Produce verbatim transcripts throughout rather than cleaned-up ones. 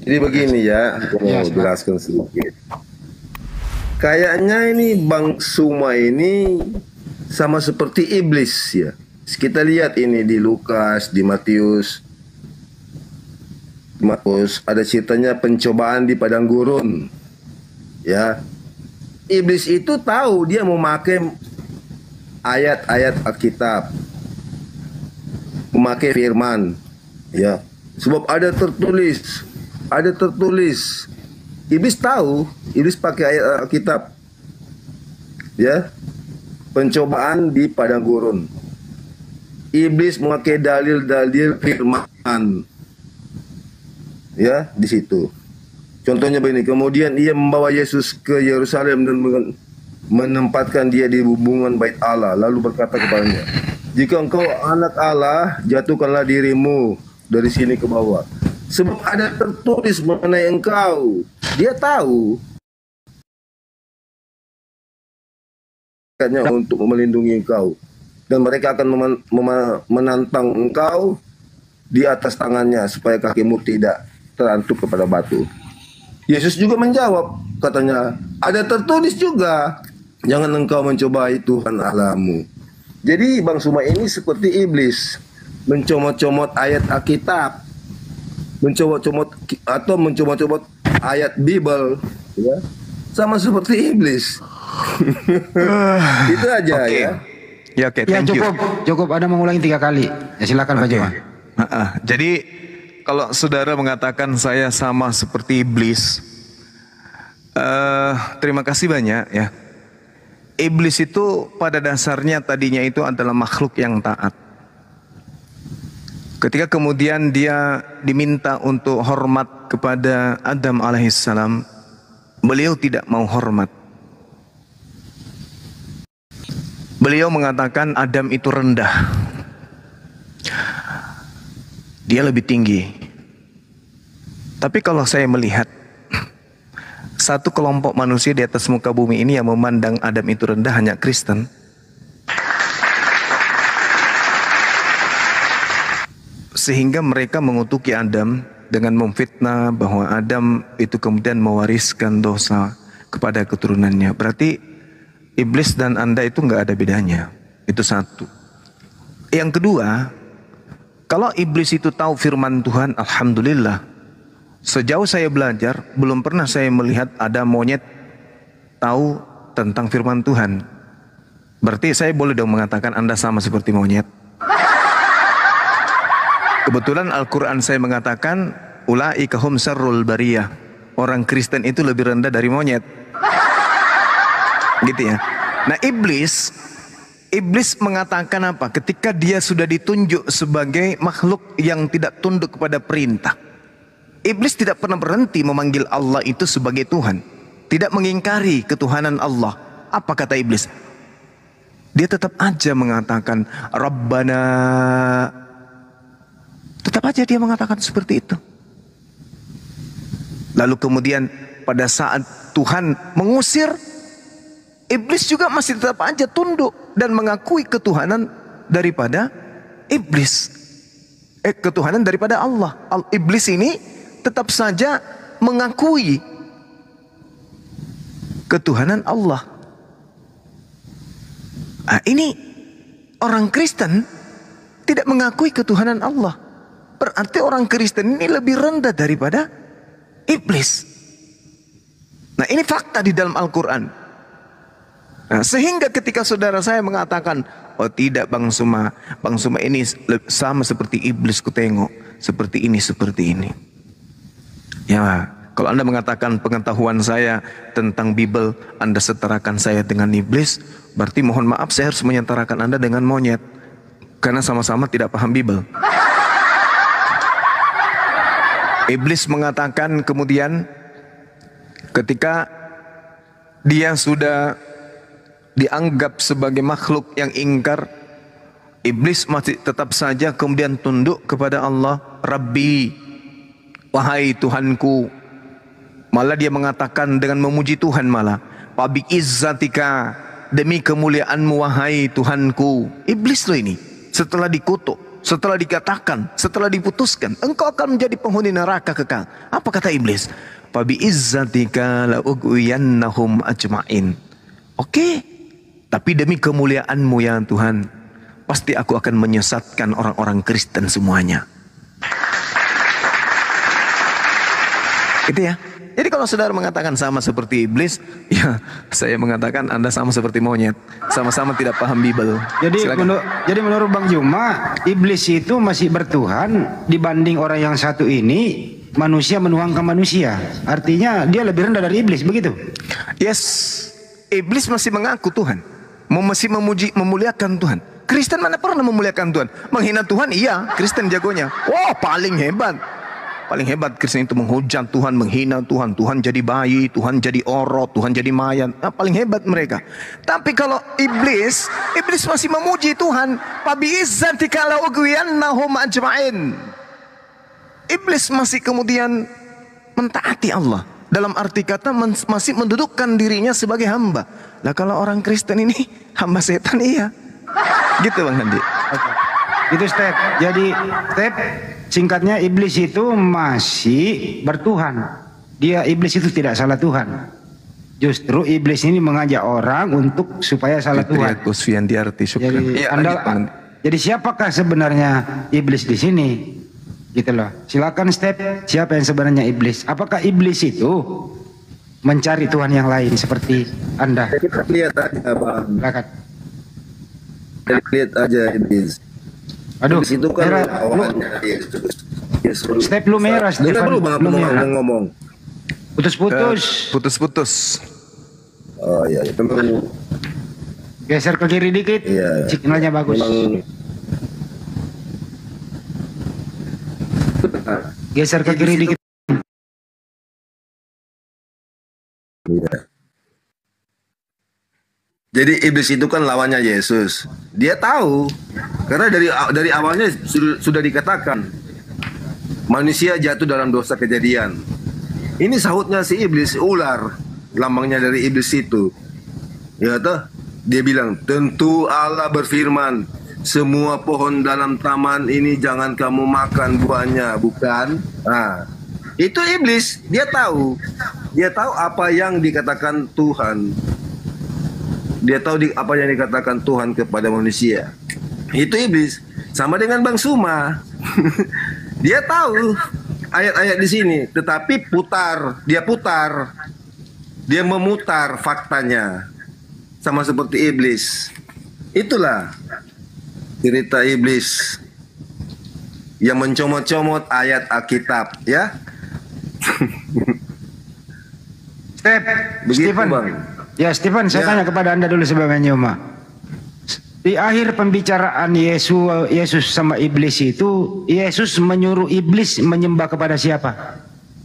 Jadi begini ya, aku mau Ya, jelaskan sedikit. Kayaknya ini Bang Suma ini sama seperti iblis ya. Kita lihat ini di Lukas, di Matius. Markus ada ceritanya pencobaan di padang gurun. Ya. Iblis itu tahu dia mau memakai ayat-ayat Alkitab. Memakai firman. Ya. Sebab ada tertulis, ada tertulis. Iblis tahu, iblis pakai ayat Alkitab. Ya. Pencobaan di padang gurun. Iblis memakai dalil-dalil firman. Ya, di situ. Contohnya begini, kemudian ia membawa Yesus ke Yerusalem dan menempatkan dia di bumbungan bait Allah, lalu berkata kepadanya, "Jika engkau anak Allah, jatuhkanlah dirimu dari sini ke bawah. Sebab ada tertulis mengenai engkau." Dia tahu untuk melindungi engkau, dan mereka akan menantang engkau di atas tangannya supaya kakimu tidak terantuk kepada batu. Yesus juga menjawab, katanya, ada tertulis juga, jangan engkau mencobai Tuhan Allahmu. Jadi Bang Suma ini seperti iblis, mencomot-comot ayat Alkitab, mencomot-comot atau mencomot-comot ayat Bible, ya, sama seperti iblis. Itu aja okay. ya. Ya oke, okay, ya cukup, you. cukup. Ada mengulangi tiga kali. Ya silakan okay. Pak Johan. Uh -uh. Jadi kalau saudara mengatakan saya sama seperti iblis, uh, terima kasih banyak ya. Iblis itu pada dasarnya tadinya itu adalah makhluk yang taat. Ketika kemudian dia diminta untuk hormat kepada Adam alaihissalam, beliau tidak mau hormat. Beliau mengatakan Adam itu rendah. Dia lebih tinggi. Tapi kalau saya melihat satu kelompok manusia di atas muka bumi ini yang memandang Adam itu rendah hanya Kristen. Sehingga mereka mengutuki Adam dengan memfitnah bahwa Adam itu kemudian mewariskan dosa kepada keturunannya. Berarti iblis dan Anda itu nggak ada bedanya. Itu satu. Yang kedua, kalau iblis itu tahu firman Tuhan, alhamdulillah. Sejauh saya belajar, belum pernah saya melihat ada monyet tahu tentang firman Tuhan. Berarti saya boleh dong mengatakan Anda sama seperti monyet. Kebetulan Al-Quran saya mengatakan, ulaika hum syarrul bariyah. Orang Kristen itu lebih rendah dari monyet. Gitu ya. Nah iblis, iblis mengatakan apa? Ketika dia sudah ditunjuk sebagai makhluk yang tidak tunduk kepada perintah. Iblis tidak pernah berhenti memanggil Allah itu sebagai Tuhan. Tidak mengingkari ketuhanan Allah. Apa kata iblis? Dia tetap aja mengatakan Rabbana. Tetap aja dia mengatakan seperti itu. Lalu kemudian pada saat Tuhan mengusir, iblis juga masih tetap aja tunduk dan mengakui ketuhanan daripada iblis. Eh, ketuhanan daripada Allah. Al iblis ini tetap saja mengakui ketuhanan Allah. Nah, ini orang Kristen tidak mengakui ketuhanan Allah. Berarti orang Kristen ini lebih rendah daripada iblis. Nah, ini fakta di dalam Al-Quran. Nah, sehingga ketika saudara saya mengatakan, oh tidak Bang Suma, Bang Suma ini sama seperti iblis, kutengok seperti ini, seperti ini. Ya, kalau Anda mengatakan pengetahuan saya tentang Bible, Anda setarakan saya dengan iblis, berarti mohon maaf saya harus menyetarakan Anda dengan monyet. Karena sama-sama tidak paham Bible. Iblis mengatakan kemudian ketika dia sudah dianggap sebagai makhluk yang ingkar, iblis masih tetap saja kemudian tunduk kepada Allah. Rabbi, wahai Tuhanku. Malah dia mengatakan dengan memuji Tuhan malah, Fabi izzatika, demi kemuliaanmu wahai Tuhanku. Iblis loh ini, setelah dikutuk, setelah dikatakan, setelah diputuskan, engkau akan menjadi penghuni neraka kekal. Apa kata iblis? Fabi izzatika la ughwiyannahum ajma'in. Oke, tapi demi kemuliaanmu ya Tuhan, pasti aku akan menyesatkan orang-orang Kristen semuanya. Gitu ya. Jadi kalau saudara mengatakan sama seperti iblis, ya saya mengatakan Anda sama seperti monyet, sama-sama tidak paham Bible. Jadi Silakan. menur jadi menurut Bang Juma, iblis itu masih bertuhan dibanding orang yang satu ini. Manusia menuangkan manusia, artinya dia lebih rendah dari iblis, begitu? Yes, iblis masih mengaku Tuhan, masih memuji, memuliakan Tuhan. Kristen mana pernah memuliakan Tuhan? Menghina Tuhan, iya, Kristen jagonya. Wah, paling hebat. Paling hebat Kristen itu menghujat Tuhan, menghina Tuhan. Tuhan jadi bayi, Tuhan jadi orot, Tuhan jadi mayat. Nah, paling hebat mereka. Tapi kalau iblis, iblis masih memuji Tuhan. Fabi izzatika la ughwiyannahum ajma'in. Iblis masih kemudian mentaati Allah. Dalam arti kata men masih mendudukkan dirinya sebagai hamba. Lah kalau orang Kristen ini hamba setan, iya. Gitu Bang Handi. Oke. Itu step. Jadi step singkatnya, iblis itu masih bertuhan. Dia iblis itu tidak salah Tuhan. Justru iblis ini mengajak orang untuk supaya salah Tuhan. Jadi ya, Anda, lanjut, jadi siapakah sebenarnya iblis di sini? Gitu loh. Silakan step, siapa yang sebenarnya iblis? Apakah iblis itu mencari Tuhan yang lain seperti Anda? Kita lihat aja Bang. Silakan. Kita lihat aja iblis. Aduh, Iblis itu kan merah, awalnya Yesus. Yesus. step lu merah, Dengar Stefan. dulu Bang, aku Lu mau merah. ngomong. Putus-putus. Putus-putus. Oh iya, itu memang Geser ke kiri dikit. Iya. Signalnya bagus. memang Geser ke kiri dikit. Iya. Jadi iblis itu kan lawannya Yesus. Dia tahu karena dari dari awalnya sudah, sudah dikatakan manusia jatuh dalam dosa kejadian. Ini sahutnya si iblis, ular, lambangnya dari iblis itu. Ya toh, dia bilang, tentu Allah berfirman, semua pohon dalam taman ini jangan kamu makan buahnya, bukan? Nah, itu iblis, dia tahu. Dia tahu apa yang dikatakan Tuhan. Dia tahu di, apa yang dikatakan Tuhan kepada manusia. Itu iblis. Sama dengan Bang Suma. Dia tahu ayat-ayat di sini, tetapi putar, dia putar. Dia memutar faktanya. Sama seperti iblis. Itulah cerita iblis yang mencomot-comot ayat Alkitab, ya. Step. Begitu, Stephen. Bang. Ya, Stephen, saya Ya. tanya kepada Anda dulu sebagai Nyoma. Di akhir pembicaraan Yesus Yesus sama iblis itu, Yesus menyuruh iblis menyembah kepada siapa?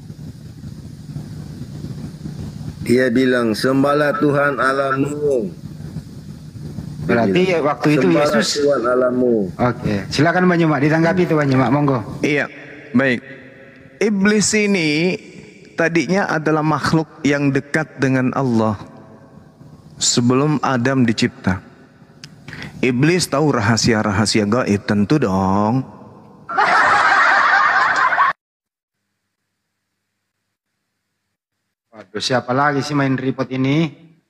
Dia bilang, sembahlah Tuhan Allahmu. Berarti Dia bilang, waktu itu "Sembahlah Yesus. Tuhan Allahmu." Oke, silakan Bang Nyoma, ditanggapi itu Bang Nyoma, monggo. Iya, baik. Iblis ini tadinya adalah makhluk yang dekat dengan Allah sebelum Adam dicipta. Iblis tahu rahasia-rahasia gaib, tentu dong. Waduh, siapa lagi sih main report ini?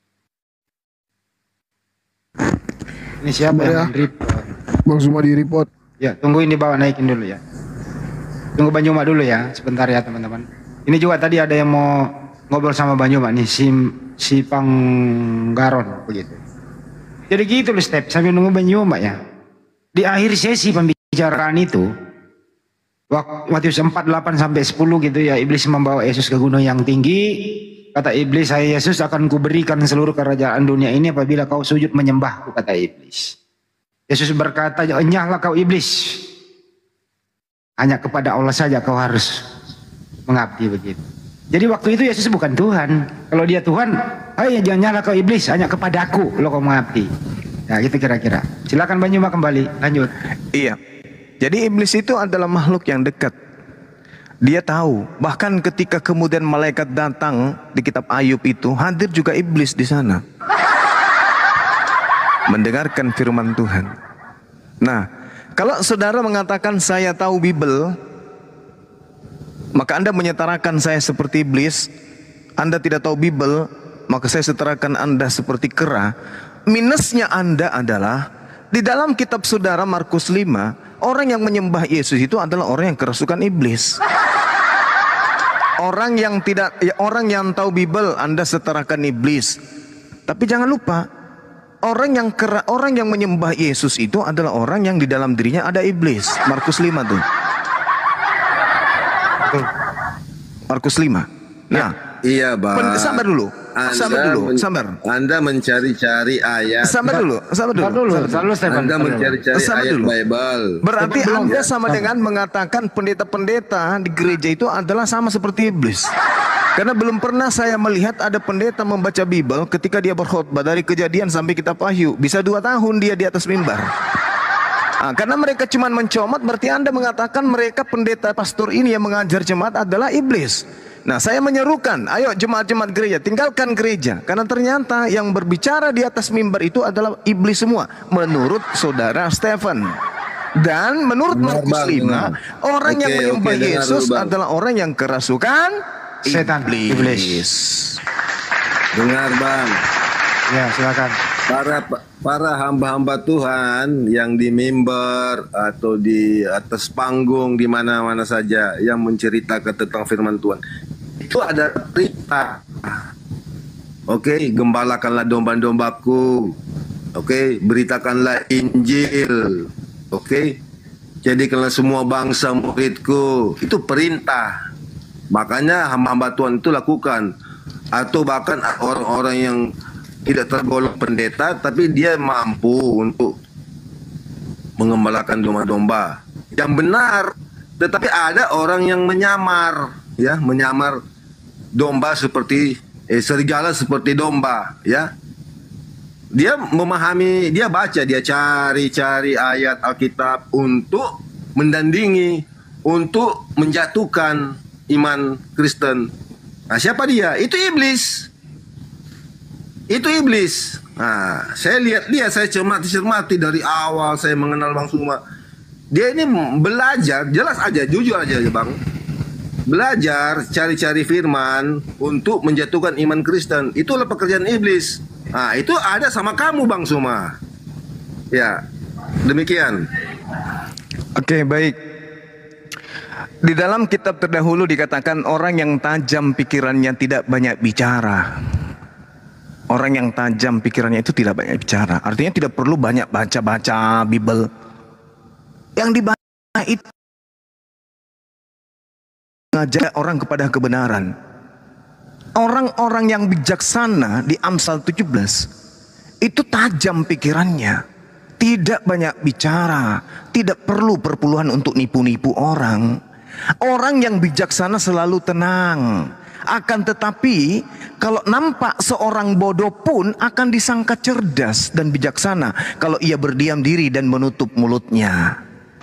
Ini siapa Sebenarnya- yang main report? Bang Suma di report. Ya, tungguin dibawa naikin dulu ya. Tunggu Bang Nyoma dulu ya, sebentar ya teman-teman. Ini juga tadi ada yang mau ngobrol sama Bang Nyoma nih, si, si Panggaron begitu. Jadi gitu loh step, sambil nunggu Bang Nyoma ya. Di akhir sesi pembicaraan itu, wak- Matius empat, delapan sampai sepuluh gitu ya, iblis membawa Yesus ke gunung yang tinggi. Kata iblis, saya Yesus akan kuberikan seluruh kerajaan dunia ini apabila kau sujud menyembahku, kata iblis. Yesus berkata, enyahlah kau iblis. Hanya kepada Allah saja kau harus mengabdi begitu. Jadi waktu itu Yesus bukan Tuhan. Kalau dia Tuhan, ayo jangan nyala kau iblis, hanya kepadaku lo kau mengabdi. Ya gitu kira-kira. Silakan Bang Nyoma kembali, lanjut. Iya. Jadi iblis itu adalah makhluk yang dekat. Dia tahu, bahkan ketika kemudian malaikat datang di kitab Ayub itu, hadir juga iblis di sana. Mendengarkan firman Tuhan. Nah, kalau saudara mengatakan saya tahu Bible, maka Anda menyetarakan saya seperti iblis. Anda tidak tahu Bible, maka saya setarakan Anda seperti kera. Minusnya Anda adalah di dalam kitab saudara Markus lima, orang yang menyembah Yesus itu adalah orang yang kerasukan iblis. Orang yang tidak, ya, orang yang tahu Bible Anda setarakan iblis. Tapi jangan lupa, orang yang kera, orang yang menyembah Yesus itu adalah orang yang di dalam dirinya ada iblis. Markus lima tuh. Markus lima. Nah, iya, Bang. sabar dulu. Anda sabar dulu, men- sabar. Anda mencari-cari ayat. Sabar dulu, sabar dulu. Sabar dulu, sabar sabar dulu, Stefan. Anda mencari-cari Sabar ayat dulu. Bible. Berarti Belum, Anda ya? sama dengan mengatakan pendeta-pendeta di gereja itu adalah sama seperti iblis. Karena belum pernah saya melihat ada pendeta membaca Bible ketika dia berkhotbah dari Kejadian sampai Kitab Wahyu. Bisa dua tahun dia di atas mimbar. Nah, karena mereka cuma mencomot, berarti Anda mengatakan mereka pendeta pastor ini yang mengajar jemaat adalah iblis. Nah, saya menyerukan, ayo jemaat-jemaat gereja, tinggalkan gereja. Karena ternyata yang berbicara di atas mimbar itu adalah iblis semua, menurut saudara Stephen. Dan menurut Benar, Markus Bang, lima, benar. orang yang Oke, menyembah oke, dengar Yesus dulu, Bang. adalah orang yang kerasukan Setan, iblis. iblis. Dengar, Bang. Ya, silakan. Para para hamba-hamba Tuhan yang di mimbar atau di atas panggung di mana-mana saja yang menceritakan tentang firman Tuhan, itu ada perintah. Oke, gembalakanlah domba-dombaku. Oke, beritakanlah Injil. Oke, jadikanlah semua bangsa muridku. Itu perintah. Makanya hamba-hamba Tuhan itu lakukan. Atau bahkan orang-orang yang tidak tergolong pendeta tapi dia mampu untuk mengembalakan domba-domba yang benar. Tetapi ada orang yang menyamar, ya, menyamar domba seperti eh, serigala seperti domba, ya. Dia memahami, dia baca, dia cari-cari ayat Alkitab untuk mendandingi, untuk menjatuhkan iman Kristen. Nah, siapa dia? Itu iblis. Itu iblis. Nah, saya lihat dia, saya cermati-cermati dari awal saya mengenal Bang Suma. Dia ini belajar, jelas aja, jujur aja Bang. Belajar, cari-cari firman untuk menjatuhkan iman Kristen. Itulah pekerjaan iblis. Nah, itu ada sama kamu Bang Suma. Ya, demikian. Oke, baik. Di dalam kitab terdahulu dikatakan orang yang tajam pikirannya tidak banyak bicara. Orang yang tajam pikirannya itu tidak banyak bicara. Artinya tidak perlu banyak baca-baca Bible. Yang dibaca itu mengajak orang kepada kebenaran. Orang-orang yang bijaksana di Amsal tujuh belas itu tajam pikirannya. Tidak banyak bicara. Tidak perlu perpuluhan untuk nipu-nipu orang. Orang yang bijaksana selalu tenang. Akan tetapi kalau nampak seorang bodoh pun akan disangka cerdas dan bijaksana kalau ia berdiam diri dan menutup mulutnya.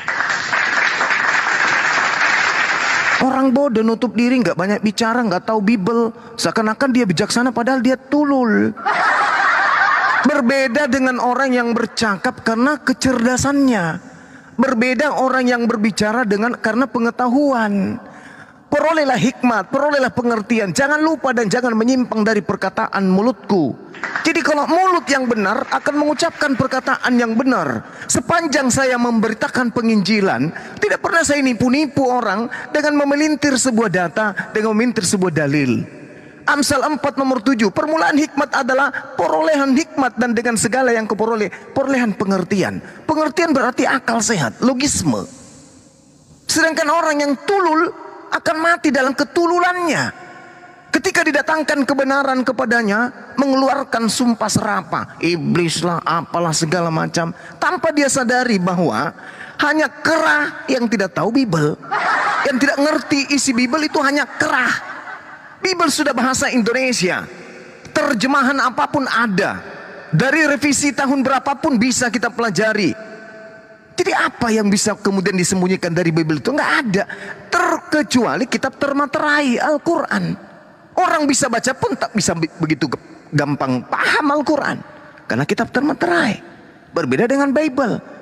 Orang bodoh nutup diri, nggak banyak bicara, nggak tahu Bible, seakan-akan dia bijaksana padahal dia tulul. Berbeda dengan orang yang bercakap karena kecerdasannya. Berbeda orang yang berbicara dengan karena pengetahuan. Perolehlah hikmat, perolehlah pengertian. Jangan lupa dan jangan menyimpang dari perkataan mulutku. Jadi kalau mulut yang benar akan mengucapkan perkataan yang benar. Sepanjang saya memberitakan penginjilan, tidak pernah saya nipu-nipu orang dengan memelintir sebuah data, dengan memelintir sebuah dalil. Amsal empat nomor tujuh, permulaan hikmat adalah perolehan hikmat dan dengan segala yang keperoleh, perolehan pengertian. Pengertian berarti akal sehat, logisme. Sedangkan orang yang tulul akan mati dalam ketululannya. Ketika didatangkan kebenaran kepadanya, mengeluarkan sumpah serapah, iblis lah, apalah segala macam, tanpa dia sadari bahwa hanya kera yang tidak tahu Bible, yang tidak ngerti isi Bible itu hanya kera. Bible sudah bahasa Indonesia, terjemahan apapun ada, dari revisi tahun berapapun bisa kita pelajari. Jadi apa yang bisa kemudian disembunyikan dari Bible itu? Nggak ada. Terkecuali kitab termaterai Al-Quran. Orang bisa baca pun tak bisa begitu gampang paham Al-Quran. Karena kitab termaterai. Berbeda dengan Bible.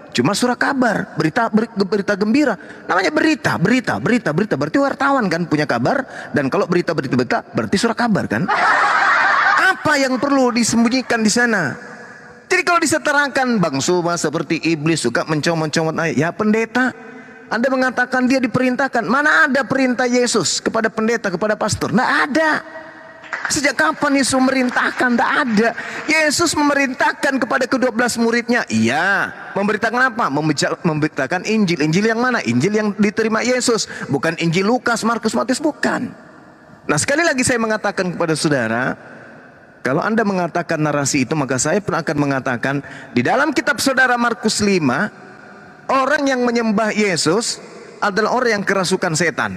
Cuma surah kabar, berita ber, berita gembira. Namanya berita, berita, berita, berita. Berarti wartawan kan punya kabar. Dan kalau berita, berita, berita, berarti surah kabar kan? Apa yang perlu disembunyikan di sana? Jadi kalau disetarakan Bang Suma seperti iblis suka mencomot-comot ayat. Ya pendeta, Anda mengatakan dia diperintahkan. Mana ada perintah Yesus kepada pendeta, kepada pastor? Tidak ada. Sejak kapan Yesus memerintahkan? Tidak ada. Yesus memerintahkan kepada kedua belas muridnya. Iya. Memberitakan apa? Memberitakan Injil. Injil yang mana? Injil yang diterima Yesus. Bukan Injil Lukas, Markus, Matius. Bukan. Nah sekali lagi saya mengatakan kepada saudara, kalau Anda mengatakan narasi itu, maka saya pun akan mengatakan di dalam kitab saudara Markus lima, orang yang menyembah Yesus adalah orang yang kerasukan setan.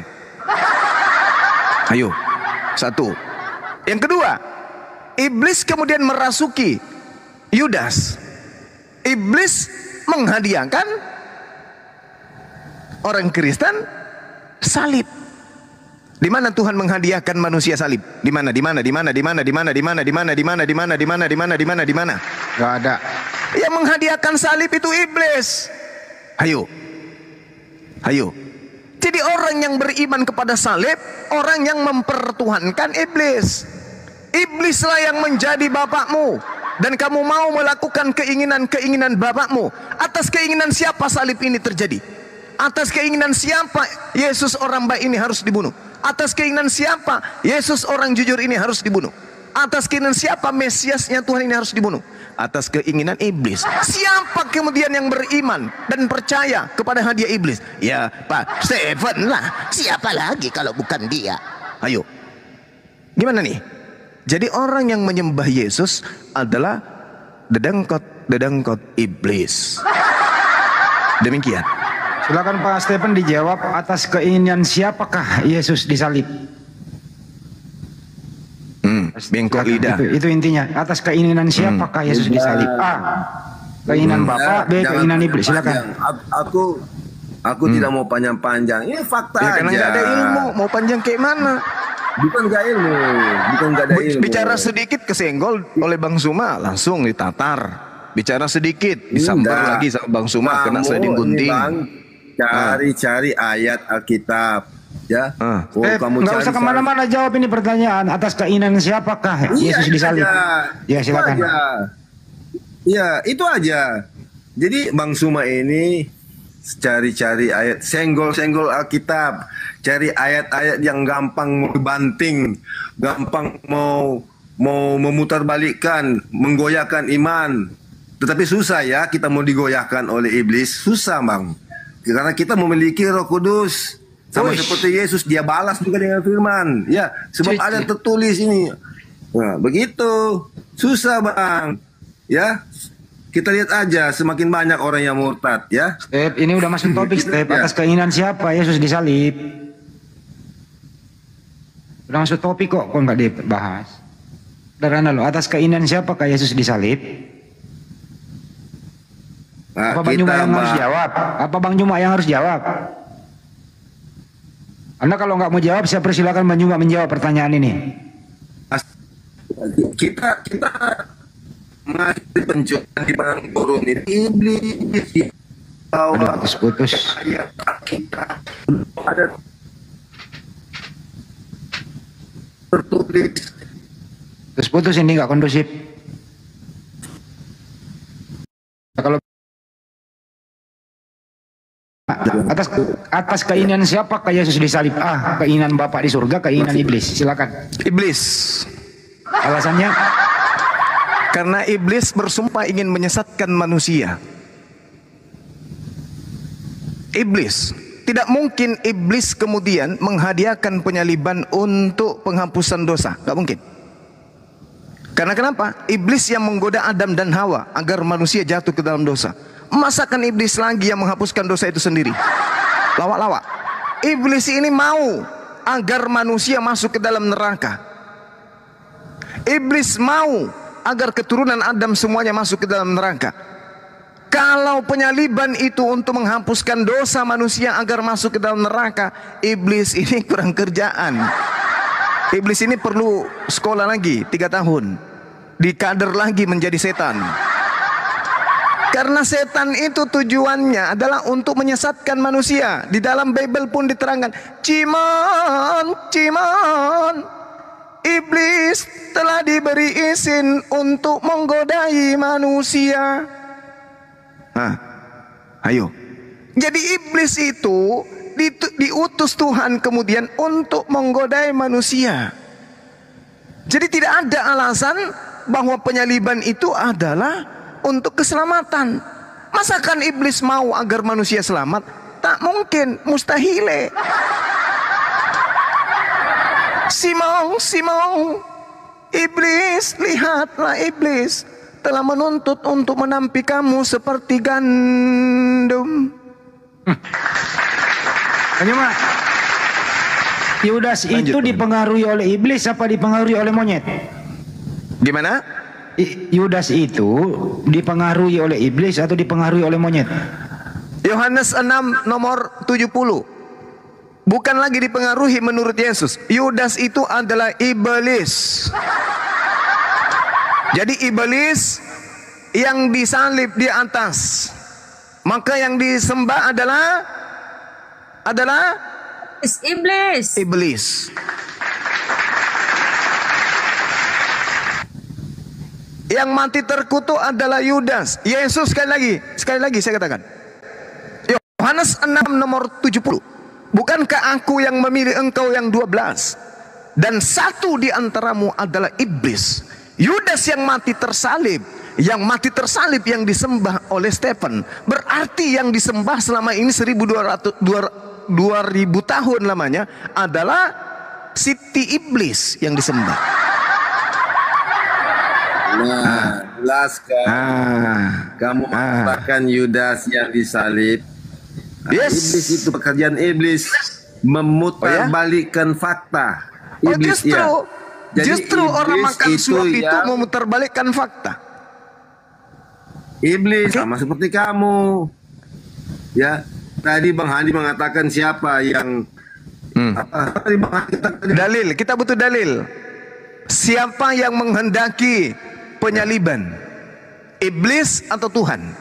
Ayo. Satu. Yang kedua, iblis kemudian merasuki Yudas. Iblis menghadiahkan orang Kristen salib. Di mana Tuhan menghadiahkan manusia salib? Di mana? Di mana? Di mana? Di mana? Di mana? Di mana? Di mana? Di mana? Di mana? Di mana? Di mana? Di mana? Di mana? Gak ada. Yang menghadiahkan salib itu iblis. Ayo. Ayo. Jadi orang yang beriman kepada salib, orang yang mempertuhankan iblis. Iblislah yang menjadi bapakmu. Dan kamu mau melakukan keinginan-keinginan bapakmu. Atas keinginan siapa salib ini terjadi? Atas keinginan siapa Yesus orang baik ini harus dibunuh? Atas keinginan siapa Yesus orang jujur ini harus dibunuh? Atas keinginan siapa Mesiasnya Tuhan ini harus dibunuh? Atas keinginan iblis. Siapa kemudian yang beriman dan percaya kepada hadiah iblis? Ya Pak Stephen lah. Siapa lagi kalau bukan dia? Ayo. Gimana nih? Jadi orang yang menyembah Yesus adalah dedengkot-dedengkot iblis. Demikian. Silakan Pak Stephen dijawab, atas keinginan siapakah Yesus disalib? Hmm, bengkok lidah. Itu, itu intinya. Atas keinginan siapakah hmm. Yesus disalib? A. Keinginan hmm. Bapak, B. Jangan keinginan iblis. Silakan. Aku aku hmm. tidak mau panjang-panjang. Ini fakta ya, aja. Karena nggak ada ilmu. Mau panjang kayak mana? Bukan gak ilmu, bukan gak ada ilmu. Bicara sedikit kesenggol oleh Bang Suma, langsung ditatar. Bicara sedikit disambar lagi sama Bang Suma, kamu kena sliding gunting. Cari-cari ah. ayat Alkitab, ya. Ah. Oh, eh, kamu nggak usah kemana-mana, jawab ini pertanyaan. Atas keinginan siapakah iya, Yesus disalib? Ya silakan. Iya, itu aja. Jadi Bang Suma ini cari-cari ayat, senggol-senggol Alkitab, cari ayat-ayat yang gampang mau banting, gampang mau mau memutarbalikkan, menggoyahkan iman. Tetapi susah ya kita mau digoyahkan oleh iblis, susah Bang. Karena kita memiliki Roh Kudus. Sama Uish. Seperti Yesus, dia balas juga dengan firman. Ya, sebab Cici. Ada tertulis ini. Nah, begitu. Susah Bang. Ya. Kita lihat aja semakin banyak orang yang murtad ya. Step, ini udah masuk topik Step. Atas keinginan siapa Yesus disalib? Udah masuk topik kok, kok nggak dibahas? Sederhana loh, atas keinginan siapakah Yesus disalib? Nah, apa Bang Juma yang harus jawab? Apa Bang Juma yang harus jawab? Anda kalau nggak mau jawab, saya persilakan Bang Juma menjawab pertanyaan ini. Kita kita masih pencurian di barang turun ini iblis di bawah putus-putus. Kita ada tertulis. Terus putus ini nggak kondusif. Kalau atas atas keinginan siapa Yesus disalib? A. Keinginan Bapak di surga, keinginan iblis. Silakan. Iblis. Alasannya? Karena iblis bersumpah ingin menyesatkan manusia. Iblis. Tidak mungkin iblis kemudian menghadiahkan penyaliban untuk penghapusan dosa. Gak mungkin. Karena kenapa? Iblis yang menggoda Adam dan Hawa agar manusia jatuh ke dalam dosa. Masakan iblis lagi yang menghapuskan dosa itu sendiri? Lawak-lawak. Iblis ini mau agar manusia masuk ke dalam neraka. Iblis mau agar keturunan Adam semuanya masuk ke dalam neraka. Kalau penyaliban itu untuk menghapuskan dosa manusia agar masuk ke dalam neraka, iblis ini kurang kerjaan. Iblis ini perlu sekolah lagi tiga tahun, dikader lagi menjadi setan. Karena setan itu tujuannya adalah untuk menyesatkan manusia. Di dalam Bible pun diterangkan, Cimon, Cimon, iblis telah diberi izin untuk menggodai manusia. Nah, ayo. Jadi iblis itu di, diutus Tuhan kemudian untuk menggodai manusia. Jadi tidak ada alasan bahwa penyaliban itu adalah untuk keselamatan. Masakan iblis mau agar manusia selamat? Tak mungkin, mustahil. Simong, Simong, iblis, lihatlah iblis telah menuntut untuk menampi kamu seperti gandum. Hmm. Bagaimana? Yudas itu dipengaruhi oleh iblis apa dipengaruhi oleh monyet? Gimana? Yudas itu dipengaruhi oleh iblis atau dipengaruhi oleh monyet? Yohanes enam nomor tujuh puluh. Bukan lagi dipengaruhi menurut Yesus. Yudas itu adalah iblis. Jadi iblis yang disalib di atas. Maka yang disembah adalah adalah iblis. Iblis. Yang mati terkutuk adalah Yudas. Yesus sekali lagi, sekali lagi saya katakan. Yohanes enam nomor tujuh puluh. Bukankah aku yang memilih engkau yang dua belas? Dan satu di antaramu adalah iblis. Yudas yang mati tersalib. Yang mati tersalib yang disembah oleh Stephen. Berarti yang disembah selama ini seribu dua ratus, dua ribu tahun lamanya adalah Siti Iblis yang disembah. Nah, jelas kan? Ah. Kamu mengatakan Yudas yang disalib. Yes. Iblis itu pekerjaan iblis memutarbalikkan fakta. Oh Iblis, justru, ya. Jadi justru orang makan itu suap itu yang- memutarbalikkan fakta. Iblis Okay. sama seperti kamu. Ya, tadi Bang Hadi mengatakan siapa yang Hmm. apa tadi Bang Hadi katakan tadi? Dalil, kita butuh dalil. Siapa yang menghendaki penyaliban? Iblis atau Tuhan?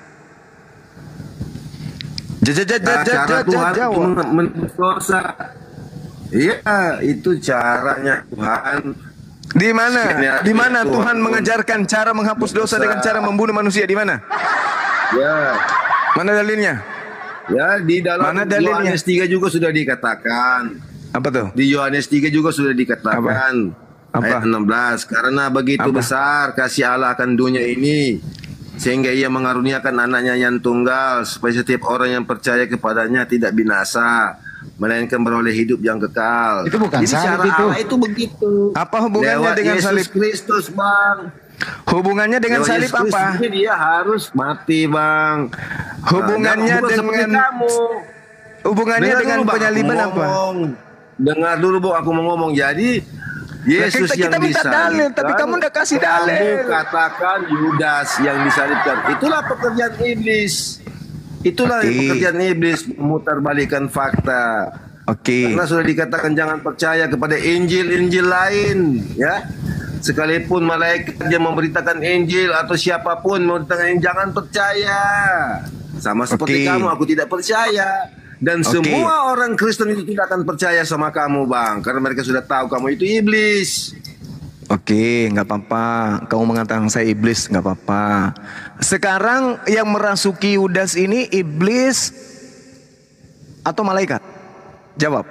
Nah, cara Tuhan untuk men- menebus dosa. Iya, itu caranya Tuhan. Di mana? Ya, Di mana Tuhan. Tuhan mengajarkan cara menghapus dosa dengan cara membunuh manusia? Di mana? Ya, Mana dalilnya? ya di dalam Mana dalilnya? Yohanes tiga juga sudah dikatakan. Apa tuh? Di Yohanes tiga juga sudah dikatakan. Apa? Ayat enam belas. Karena begitu Apa? besar kasih Allah akan dunia ini, sehingga ia mengaruniakan anaknya yang tunggal, supaya setiap orang yang percaya kepadanya tidak binasa, melainkan beroleh hidup yang kekal. Itu bukan Jadi salib cara itu. Allah itu begitu. Apa hubungannya Lewat dengan Yesus salib? Kristus, Bang. Hubungannya dengan Lewat salib Yesus Kristus apa? ini dia harus mati, Bang. Hubungannya Nah, bukan seperti dengan kamu. hubungannya Dengar dengan dulu, Bang, penyaliban aku apa? ngomong. Dengar dulu, Bu, aku mau ngomong. Jadi Yesus kita- yang kita minta disalibkan, dalil, tapi kamu udah kasih dalil. Kamu katakan Yudas yang disalibkan. Itulah pekerjaan iblis. Itulah Oke. pekerjaan iblis, memutarbalikkan fakta. Oke. Karena sudah dikatakan jangan percaya kepada Injil-Injil lain, ya. Sekalipun malaikat yang memberitakan Injil atau siapapun memberitakan Injil, jangan percaya. Sama seperti Oke. kamu, aku tidak percaya. Dan Oke. semua orang Kristen itu tidak akan percaya sama kamu, Bang, karena mereka sudah tahu kamu itu iblis. Oke, nggak apa-apa. Kamu mengatakan saya iblis, nggak apa-apa. Sekarang yang merasuki Yudas ini iblis atau malaikat? Jawab.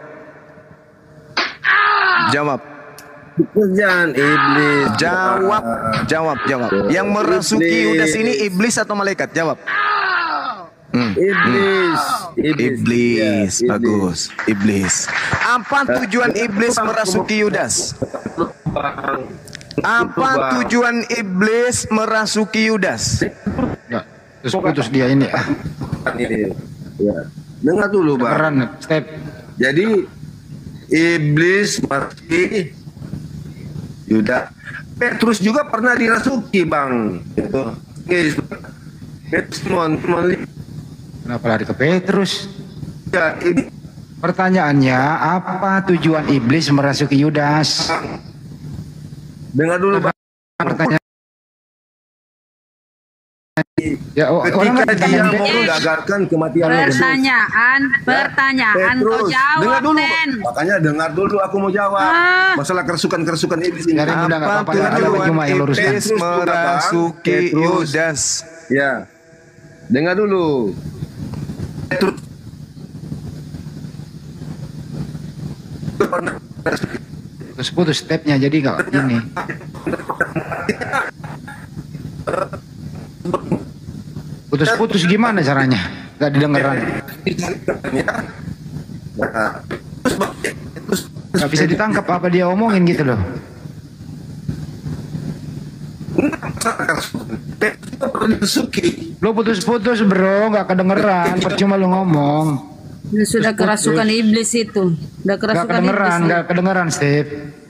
Jawab. Pekerjaan iblis. Jawab. Jawab. Jawab. Yang merasuki Iblis. Yudas ini iblis atau malaikat? Jawab. Hmm. Iblis. Iblis, Ya, bagus. Iblis. Apa tujuan iblis merasuki Yudas? Bang. Apa Bang. tujuan iblis merasuki Yudas? Ya, terus putus dia ini. Ah, Ini. Ya. Dengar dulu, Bang. keren, step. Jadi iblis mati Yudas. Petrus juga pernah dirasuki, Bang. Itu. Yes. Petrus mon, mon, Kenapa lari ke Petrus? ya, iblis. Pertanyaannya, apa tujuan iblis merasuki Yudas? Dengar dulu, Bang. Pertanyaan Ya, oh, orang Ketika kan dia ditanya- mau menggagalkan kematian Yesus. Pertanyaan, pertanyaan kau Petrus, jawab, dengar dulu. Den. Makanya dengar dulu aku mau jawab. Ah. Masalah kerasukan-kerasukan iblis ini. Dari muda nggak Apa apa-apa, ada tujuan Banyuma yang luruskan. iblis merasuki Petrus. Yudas? Ya. Dengar dulu. Petrus Putus-putus stepnya jadi nggak ini. Putus-putus gimana caranya? Gak didengeran. Nah, Gak bisa ditangkap apa dia omongin gitu loh. Lo putus-putus bro, gak kedengeran. Percuma lo ngomong. Ini sudah kerasukan iblis itu. Sudah Gak kerasukan kedengeran, iblis. gak kedengeran Steve.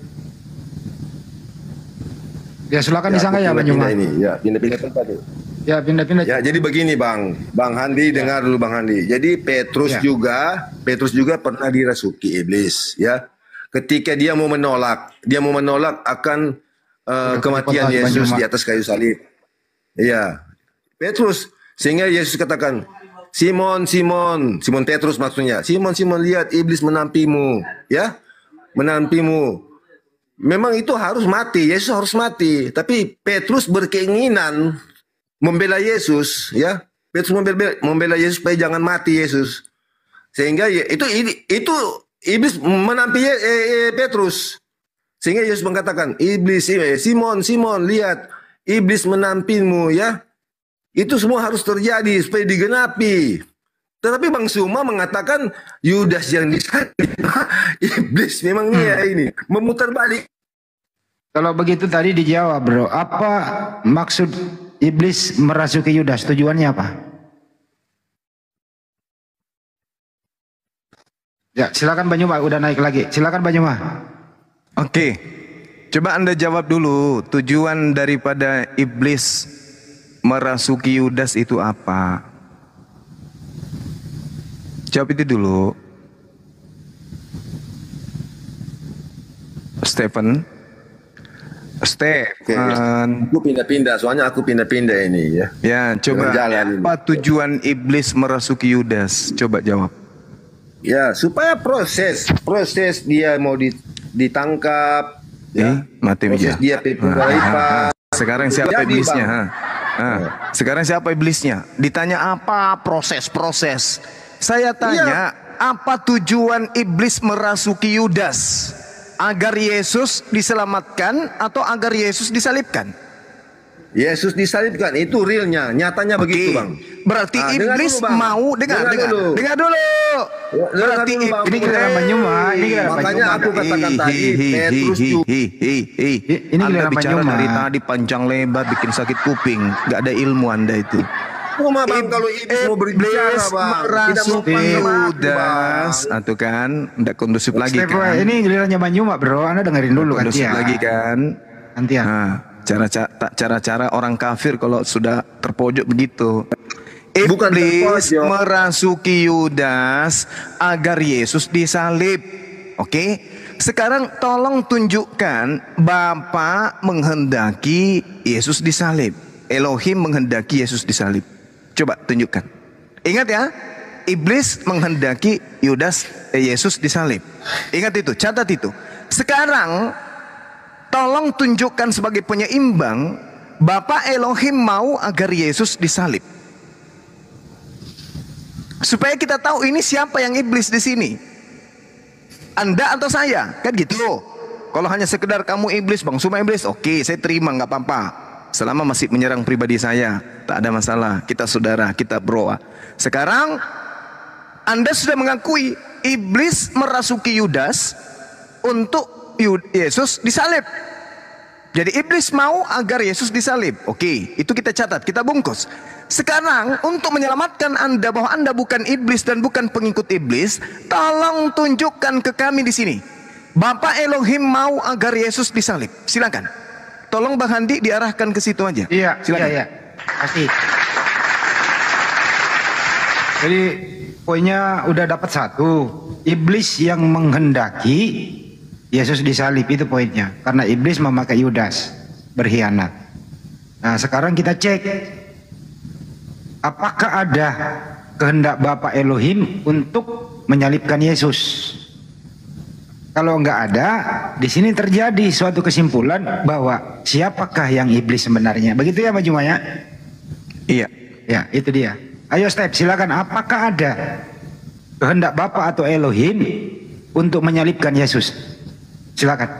Ya silakan disangka ya Bang Juma. Ini ya, pindah-pindah tempat ya. Ya pindah-pindah. Ya, jadi begini Bang, Bang Handi dengar dulu Bang Handi. Jadi Petrus Ya. juga, Petrus juga pernah dirasuki iblis, ya. Ketika dia mau menolak, dia mau menolak akan uh, kematian Bang Yesus Juma. di atas kayu salib. Iya, Petrus. Sehingga Yesus katakan, Simon, Simon, Simon Petrus maksudnya. Simon, Simon lihat iblis menampimu, ya, menampimu. Memang itu harus mati, Yesus harus mati. Tapi Petrus berkeinginan membela Yesus, ya. Petrus membela, membela Yesus supaya jangan mati Yesus. Sehingga ya, itu itu iblis menampi eh, eh, Petrus. Sehingga Yesus mengatakan, iblis, eh, Simon, Simon, lihat iblis menampimu, ya. Itu semua harus terjadi supaya digenapi. Tetapi Bang Suma mengatakan Yudas yang disalib. Iblis memang dia ini memutar balik. Kalau begitu tadi dijawab bro. Apa maksud iblis merasuki Yudas? Tujuannya apa? Ya silakan Banyuma, udah naik lagi. Silakan Banyuma. Oke, coba Anda jawab dulu. Tujuan daripada iblis merasuki Yudas itu apa? Jawab itu dulu. Stephen. Stephen. Aku pindah-pindah, soalnya aku pindah-pindah ini ya. Ya, coba Jalan. apa tujuan iblis merasuki Yudas? Coba jawab. Ya, supaya proses proses dia mau di- ditangkap, Eh, ya. mati Proses meja. dia pipulaipa. Sekarang siapa Jadi, iblisnya? Bang. Ha? Ha. Sekarang siapa iblisnya? Ditanya apa proses-proses? Saya tanya, apa tujuan iblis merasuki Yudas? Agar Yesus diselamatkan atau agar Yesus disalibkan? Yesus disalibkan, itu realnya, nyatanya begitu, Oke. Bang. Berarti Ah, dengar iblis dulu, Bang. mau dengar, Dengar dengar, dulu. dengar dulu. Ya, dengar Berarti dulu, Bang. Ini giliran Banyuma, ini giliran Makanya Banyuma. aku katakan tadi, Hi, hi, hi, Petrus hi, juga. hi, hi, hi. Ini Anda giliran bicara Banyuma. dari tadi panjang lebar bikin sakit kuping, nggak ada ilmu Anda itu. Cuma Bang, kalau iblis mau berbicara, Iblis Bang, tidak mau merasuki panggil aku, Yudas, Bang. atau kan, tidak kondusif lagi Step, kan? ini gilirannya Banyuma bro. Anda dengerin dulu Kondusif gantian. lagi kan? Gantian. Nah, cara cara-cara orang kafir kalau sudah terpojok begitu. Bukan Iblis terpojok. merasuki Yudas agar Yesus disalib. Oke? Sekarang tolong tunjukkan Bapa menghendaki Yesus disalib. Elohim menghendaki Yesus disalib. Coba tunjukkan. Ingat ya, iblis menghendaki Yudas eh, Yesus disalib. Ingat itu, catat itu. Sekarang tolong tunjukkan sebagai penyeimbang Bapa Elohim mau agar Yesus disalib. Supaya kita tahu ini siapa yang iblis di sini. Anda atau saya, kan gitu. Kalau hanya sekedar kamu iblis, Bang Suma iblis, oke, saya terima, nggak apa-apa. Selama masih menyerang pribadi saya, tak ada masalah. Kita saudara, kita bro. Sekarang Anda sudah mengakui iblis merasuki Yudas untuk Yesus disalib. Jadi iblis mau agar Yesus disalib. Oke, itu kita catat, kita bungkus. Sekarang untuk menyelamatkan Anda bahwa Anda bukan iblis dan bukan pengikut iblis, tolong tunjukkan ke kami di sini. Bapa Elohim mau agar Yesus disalib. Silakan. Tolong Bang Handi diarahkan ke situ aja. Iya, silakan. iya, iya. Pasti. Jadi poinnya udah dapat satu. Iblis yang menghendaki Yesus disalib, itu poinnya. Karena iblis memakai Yudas berkhianat. Nah sekarang kita cek apakah ada kehendak Bapa Elohim untuk menyalibkan Yesus? Kalau nggak ada, di sini terjadi suatu kesimpulan bahwa siapakah yang iblis sebenarnya? Begitu ya, Pak Juma ya? Iya. Ya, itu dia. Ayo Step, silakan. Apakah ada kehendak Bapa atau Elohim untuk menyalibkan Yesus? Silakan.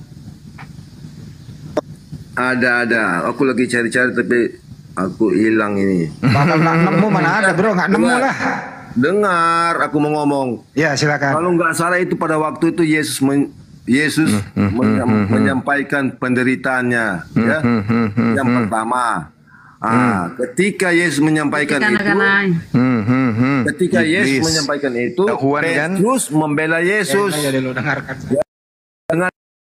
Ada ada. Aku lagi cari-cari tapi aku hilang ini. Bakal nggak nemu mana ada bro, nggak nemu lah. Dengar, aku mau ngomong. Ya silakan. Kalau nggak salah itu pada waktu itu Yesus men, Yesus menyam, menyampaikan penderitaannya, ya. Yang pertama, ah, ketika Yesus menyampaikan Ketika itu, anak-anak. ketika Yesus Iblis. menyampaikan itu, Dakwaan, kan? Petrus membela Yesus. Ya, ya, ya, dengarkan. Dengan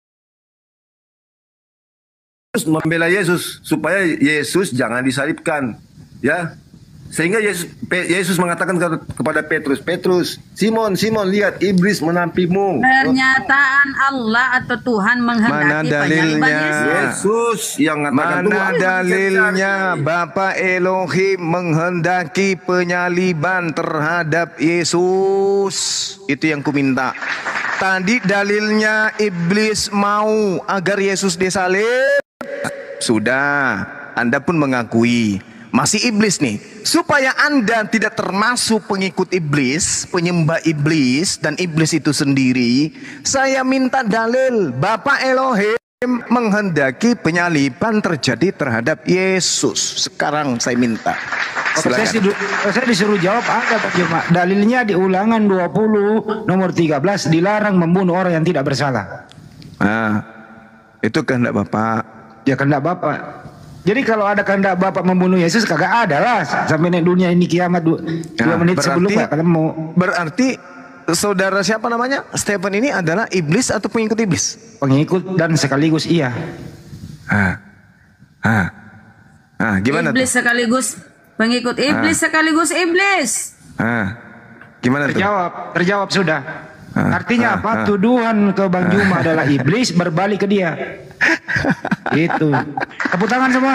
Yesus membela Yesus supaya Yesus jangan disalibkan, ya. Sehingga Yesus, Pe- Yesus mengatakan ke- kepada Petrus, Petrus, Simon, Simon, lihat iblis menampimu. Pernyataan Allah atau Tuhan Mana menghendaki penyaliban dalilnya? Yesus. Yesus yang mengatakan Mana Tuhan dalilnya mencari. Bapa Elohim menghendaki penyaliban terhadap Yesus? Itu yang ku minta. Tadi dalilnya iblis mau agar Yesus disalib. Sudah, Anda pun mengakui. Masih iblis nih. Supaya Anda tidak termasuk pengikut iblis, penyembah iblis dan iblis itu sendiri, saya minta dalil Bapa Elohim menghendaki penyaliban terjadi terhadap Yesus. Sekarang saya minta. Saya, Silakan. disu- saya disuruh jawab ada Pak Juma. Dalilnya di Ulangan dua puluh nomor tiga belas, dilarang membunuh orang yang tidak bersalah. Nah, itu kehendak Bapak. Ya kehendak Bapak. Jadi kalau ada kehendak Bapak membunuh Yesus kagak ada lah sampai naik dunia ini kiamat dua, dua Nah, menit berarti- sebelum Pak ketemu. Berarti saudara siapa namanya? Stephen ini adalah iblis atau pengikut iblis? Pengikut dan sekaligus iya. Ah, ah, ah, gimana Iblis tuh? sekaligus pengikut iblis sekaligus iblis. Ah, gimana tuh? Terjawab, terjawab sudah. Ah, Artinya ah, apa? ah. Tuduhan ke Bang Juma adalah iblis berbalik ke dia. Itu. Tepuk tangan semua.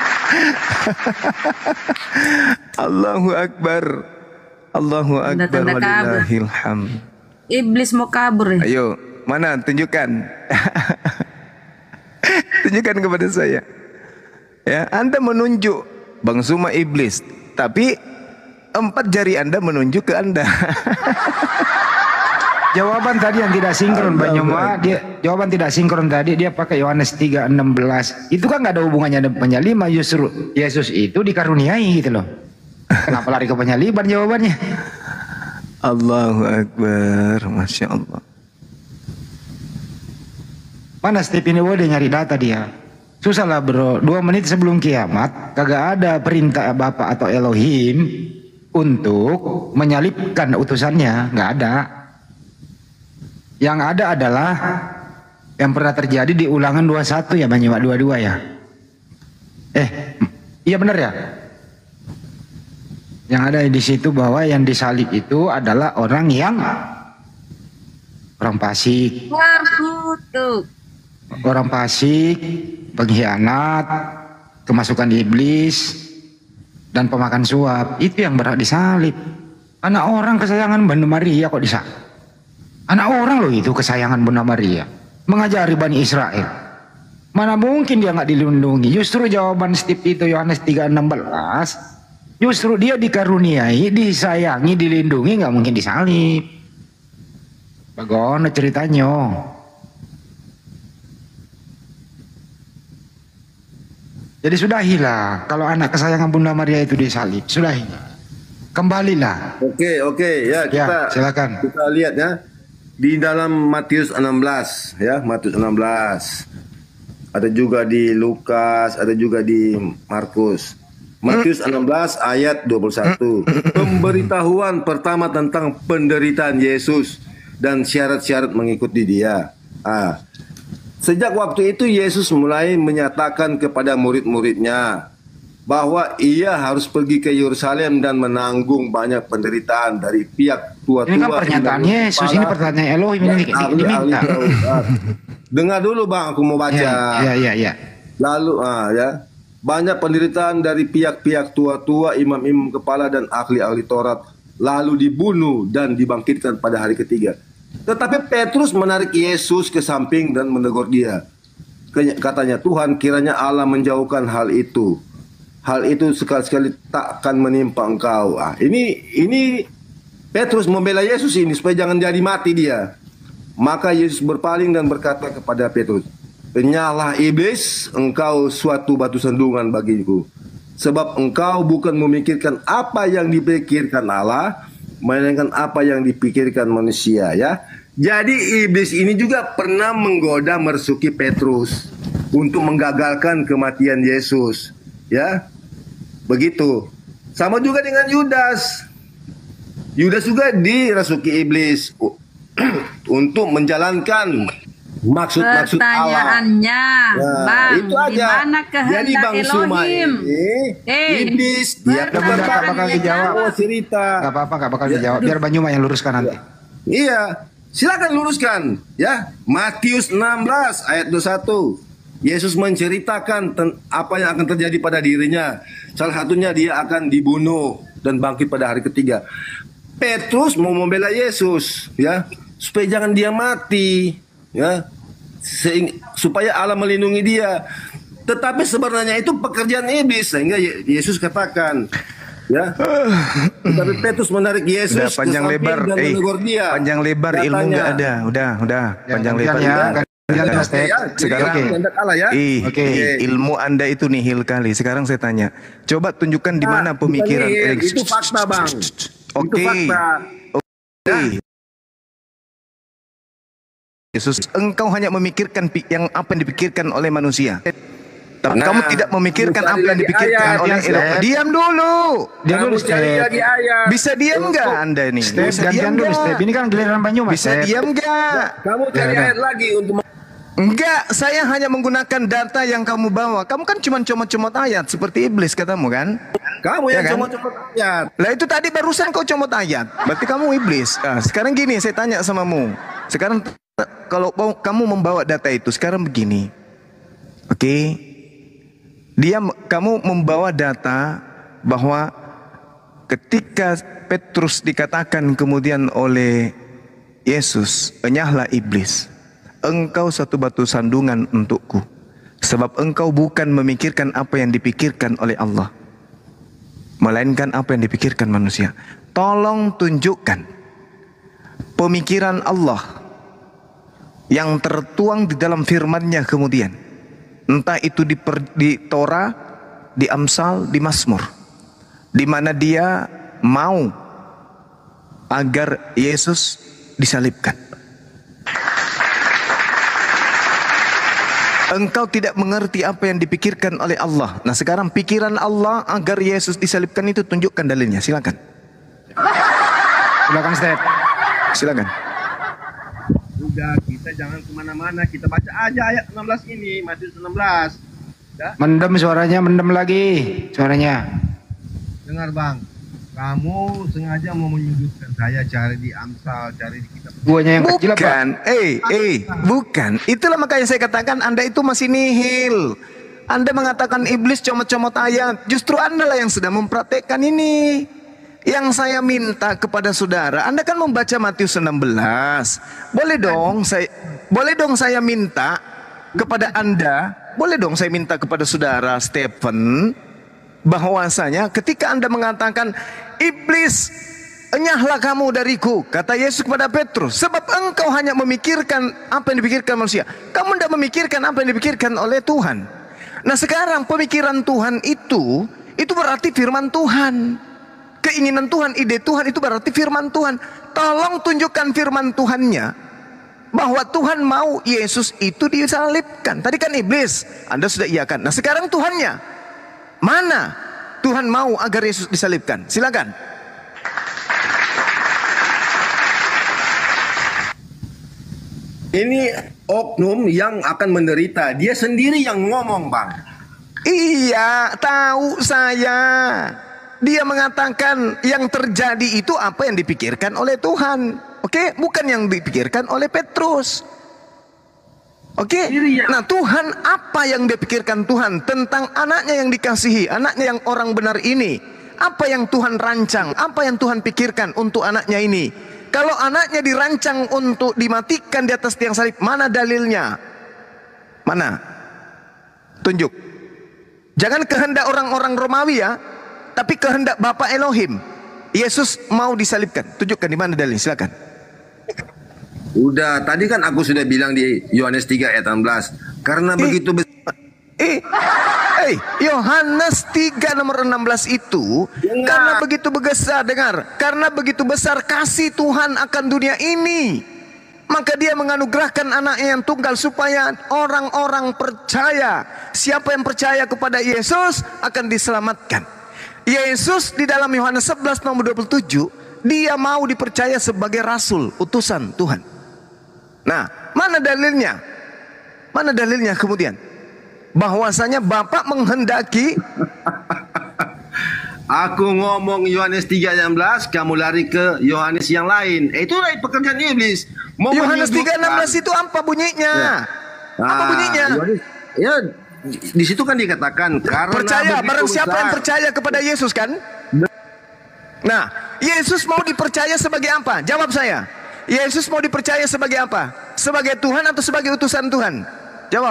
Allahu Akbar. Allahu Akbar Tanda-tanda kabur. walillahil hamd. Iblis mau kabur ya. Ayo, mana tunjukkan. Tunjukkan kepada saya. Ya, Anda menunjuk Bang Suma iblis, tapi empat jari Anda menunjuk ke Anda. Jawaban tadi yang tidak sinkron Bang Juma, dia jawaban tidak sinkron tadi dia pakai Yohanes tiga enam belas. Itu kan nggak ada hubungannya dengan penyaliban, justru Yesus itu dikaruniai gitu loh. Kenapa lari ke penyaliban jawabannya? Allahu Akbar, Masya Allah. Mana Stephen Wode nyari data dia? Susah lah bro, dua menit sebelum kiamat kagak ada perintah Bapa atau Elohim untuk menyalibkan utusannya, nggak ada. Yang ada adalah yang pernah terjadi di Ulangan dua puluh satu ya, Banyumak dua puluh dua ya. Eh, iya benar ya. Yang ada di situ bahwa yang disalib itu adalah orang yang orang fasik, Terkutuk. orang fasik, pengkhianat, kemasukan iblis, dan pemakan suap. Itu yang berhak disalib. Anak orang kesayangan Bunda Maria kok disalib? Anak orang loh itu kesayangan Bunda Maria, mengajari Bani Israel. Mana mungkin dia nggak dilindungi? Justru jawaban Steve itu Yohanes tiga enam belas, justru dia dikaruniai, disayangi, dilindungi, nggak mungkin disalib. Bagaimana ceritanya? Jadi sudahilah kalau anak kesayangan Bunda Maria itu disalib, sudahilah. Kembalilah. Oke, oke, ya kita silakan. kita lihat ya di dalam Matius enam belas ya, Matius enam belas. Ada juga di Lukas, ada juga di Markus. Matius enam belas ayat dua puluh satu. Pemberitahuan pertama tentang penderitaan Yesus dan syarat-syarat mengikuti dia. Ah. Sejak waktu itu Yesus mulai menyatakan kepada murid-muridnya bahwa ia harus pergi ke Yerusalem dan menanggung banyak penderitaan dari pihak tua-tua. Ini kan pernyataan Yesus, ini pertanyaan Elohim ini diminta. Dengar dulu Bang, aku mau baca. Ya, ya, ya, ya. Lalu ah ya. banyak penderitaan dari pihak-pihak tua-tua, imam-imam kepala dan ahli-ahli Taurat, lalu dibunuh dan dibangkitkan pada hari ketiga. Tetapi Petrus menarik Yesus ke samping dan menegur dia. Katanya, Tuhan, kiranya Allah menjauhkan hal itu. Hal itu sekali-sekali takkan menimpa engkau. Ah, ini ini Petrus membela Yesus ini supaya jangan jadi mati dia. Maka Yesus berpaling dan berkata kepada Petrus, "Enyahlah iblis, engkau suatu batu sandungan bagiku. Sebab engkau bukan memikirkan apa yang dipikirkan Allah, melainkan apa yang dipikirkan manusia." Ya. Jadi iblis ini juga pernah menggoda mersuki Petrus untuk menggagalkan kematian Yesus. Ya. Begitu. Sama juga dengan Yudas. Yudas juga dirasuki iblis untuk menjalankan maksud-maksud Allah. Pertanyaannya, Nah, Bang, itu di aja. mana Jadi kehendak Bang Suma Elohim? ini Eh, iblis dia Bunda nggak bakal dijawab. Oh, cerita. Gak apa-apa, gak bakal dijawab. Biar Banyuma yang luruskan nanti. Iya, silakan luruskan ya. Matius enam belas ayat dua puluh satu. Yesus menceritakan ten- apa yang akan terjadi pada dirinya. Salah satunya dia akan dibunuh dan bangkit pada hari ketiga. Petrus mau membela Yesus ya, supaya jangan dia mati ya. Seing- supaya Allah melindungi dia. Tetapi sebenarnya itu pekerjaan iblis, sehingga Ye- Yesus katakan ya. Tetapi Petrus menarik Yesus Udah panjang ke samping lebar, dan eh, menegur dia. panjang lebar ilmu Katanya, nggak ada, udah, udah, Ya, panjang gantian lebar. ya, ilmu. gantian Udah. Mas Ted. Ya, Sekarang, jadi kehendak Allah ya. Ih, Oke. ilmu Anda itu nihil kali. Sekarang saya tanya, coba tunjukkan di mana Ah, pemikiran. bukan eh, nihil, itu fakta, Bang. Oke. Itu fakta. Oke. Yesus, engkau hanya memikirkan pi- yang apa yang dipikirkan oleh manusia. Tapi Nah, kamu tidak memikirkan cari apa yang lagi dipikirkan ayat, oleh Mas Elohim. Ted. Diam dulu. Diam dulu, Kamu cari Step. lagi ayat. Bisa diam nggak Anda nih? Step, Bisa gantian diam dulu, nggak? Step. Ini kan giliran Banyuma, Bisa Step. diam nggak? Kamu cari Ya, ya. ayat lagi untuk Enggak, saya hanya menggunakan data yang kamu bawa. Kamu kan cuma comot-comot ayat seperti iblis katamu kan? kamu Ya yang kan? comot-comot ayat. Lah itu tadi barusan kau comot ayat. Berarti kamu iblis. Nah, sekarang gini saya tanya samamu. Sekarang t- kalau mau- kamu membawa data itu sekarang begini. Oke. Dia kamu membawa data bahwa ketika Petrus dikatakan kemudian oleh Yesus, "Enyahlah iblis. Engkau satu batu sandungan untukku. Sebab engkau bukan memikirkan apa yang dipikirkan oleh Allah, melainkan apa yang dipikirkan manusia." Tolong tunjukkan pemikiran Allah yang tertuang di dalam firman-Nya kemudian. Entah itu di, per, di Torah, di Amsal, di Mazmur, di mana dia mau agar Yesus disalibkan. Engkau tidak mengerti apa yang dipikirkan oleh Allah. Nah sekarang pikiran Allah agar Yesus disalibkan itu tunjukkan dalilnya. Silakan. Silakan, Step. Silakan. Udah, kita jangan kemana-mana. Kita baca aja ayat enam belas ini, Matius enam belas. Ya? Mendem suaranya, mendem lagi suaranya. Dengar Bang, kamu sengaja mau menyudutkan saya, cari di Amsal, cari di kitab. Guanya yang kecil apa? Bukan. Eh, eh, bukan. Itulah makanya saya katakan Anda itu masih nihil. Anda mengatakan iblis comot-comot ayat. Justru Anda lah yang sedang mempraktekkan ini. Yang saya minta kepada saudara, Anda kan membaca Matius enam belas. Boleh dong saya boleh dong saya minta kepada Anda, boleh dong saya minta kepada saudara Stephen bahwasanya ketika Anda mengatakan iblis, enyahlah kamu dariku, kata Yesus kepada Petrus, sebab engkau hanya memikirkan apa yang dipikirkan manusia. Kamu tidak memikirkan apa yang dipikirkan oleh Tuhan. Nah sekarang pemikiran Tuhan itu, itu berarti firman Tuhan. Keinginan Tuhan, ide Tuhan itu berarti firman Tuhan. Tolong tunjukkan firman Tuhannya, bahwa Tuhan mau Yesus itu disalibkan. Tadi kan iblis, Anda sudah iakan. Nah sekarang Tuhannya, mana Tuhan mau agar Yesus disalibkan? Silakan. Ini oknum yang akan menderita. Dia sendiri yang ngomong, Bang. Iya, tahu saya. Dia mengatakan yang terjadi itu apa yang dipikirkan oleh Tuhan. Oke, bukan yang dipikirkan oleh Petrus. Oke, nah Tuhan apa yang dia pikirkan Tuhan tentang anaknya yang dikasihi, anaknya yang orang benar ini? Apa yang Tuhan rancang, apa yang Tuhan pikirkan untuk anaknya ini? Kalau anaknya dirancang untuk dimatikan di atas tiang salib, mana dalilnya? Mana? Tunjuk. Jangan kehendak orang-orang Romawi ya, tapi kehendak Bapa Elohim. Yesus mau disalibkan. Tunjukkan di mana dalilnya, silakan. Udah, tadi kan aku sudah bilang di Yohanes tiga ayat enam belas. Karena eh, begitu besar. Eh, eh, Yohanes tiga nomor enam belas itu, dengar. Karena begitu besar, dengar. Karena begitu besar kasih Tuhan akan dunia ini, maka dia menganugerahkan anaknya yang tunggal supaya orang-orang percaya. Siapa yang percaya kepada Yesus akan diselamatkan. Yesus di dalam Yohanes sebelas nomor dua puluh tujuh, dia mau dipercaya sebagai rasul, utusan Tuhan. Nah, mana dalilnya? Mana dalilnya kemudian? Bahwasanya Bapak menghendaki. Aku ngomong Yohanes tiga enam belas, kamu lari ke Yohanes yang lain. Eh, itulah pekerjaan iblis. Mau Yohanes tiga enam belas itu apa bunyinya? Ya. Nah, apa bunyinya? Yohanes, ya, di situ kan dikatakan karena percaya, barang siapa besar yang percaya kepada Yesus kan? Nah, Yesus mau dipercaya sebagai apa? Jawab saya. Yesus mau dipercaya sebagai apa? Sebagai Tuhan atau sebagai utusan Tuhan? Jawab.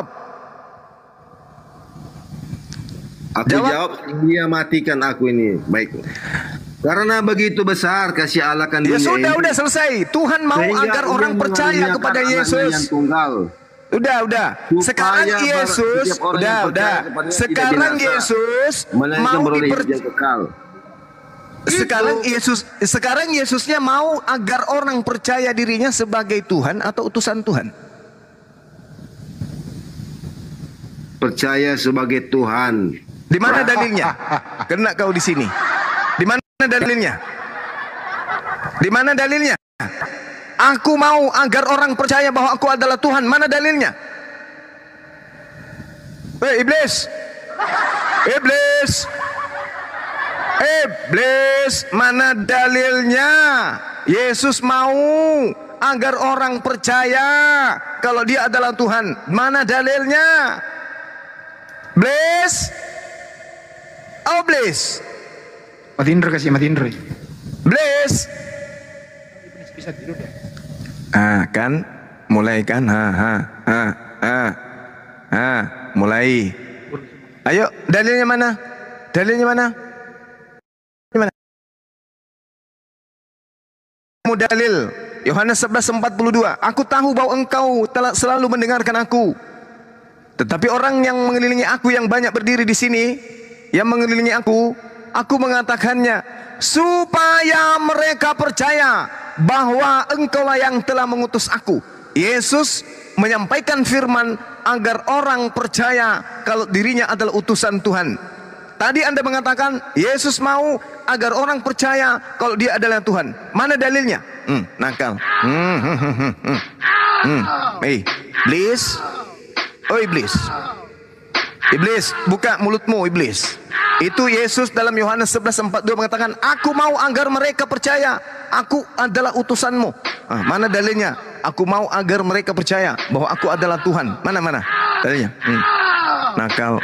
Aku jawab, jawab dia matikan aku ini. Baik. Karena begitu besar kasih Allah kan dunia ya sudah, ini. Udah selesai. Tuhan mau agar orang percaya kepada Yesus. Udah, udah. Sekarang Yesus, udah, udah. Sekarang Yesus mau dipercaya. Sekarang Yesus, sekarang Yesusnya mau agar orang percaya dirinya sebagai Tuhan atau utusan Tuhan? Percaya sebagai Tuhan. Di mana dalilnya? Kena kau di sini. Di mana dalilnya? Di mana dalilnya? Aku mau agar orang percaya bahwa aku adalah Tuhan. Mana dalilnya? Hei iblis, iblis. Iblis, mana dalilnya? Yesus mau agar orang percaya kalau dia adalah Tuhan. Mana dalilnya? Iblis? Oh, iblis. Mati indra kasih mati indra. Iblis. Bisa tidur ya? Ah, kan? Mulai kan? Ha, ha, ha, ha. Ha, mulai. Ayo, dalilnya mana? Dalilnya mana? Dalil Yohanes sebelas empat puluh dua. Aku tahu bahwa engkau telah selalu mendengarkan aku, tetapi orang yang mengelilingi aku yang banyak berdiri di sini, yang mengelilingi aku, aku mengatakannya supaya mereka percaya bahwa engkaulah yang telah mengutus aku. Yesus menyampaikan firman agar orang percaya kalau dirinya adalah utusan Tuhan. Tadi Anda mengatakan Yesus mau agar orang percaya kalau dia adalah Tuhan. Mana dalilnya? Hmm, nakal. Hmm, hmm, hmm, hmm, hmm. Hmm. Hey, iblis. Oh iblis. Iblis, buka mulutmu iblis. Itu Yesus dalam Yohanes sebelas empat puluh dua mengatakan, aku mau agar mereka percaya aku adalah utusanmu. Ah, mana dalilnya? Aku mau agar mereka percaya bahwa aku adalah Tuhan. Mana mana dalilnya? Hmm. Nakal.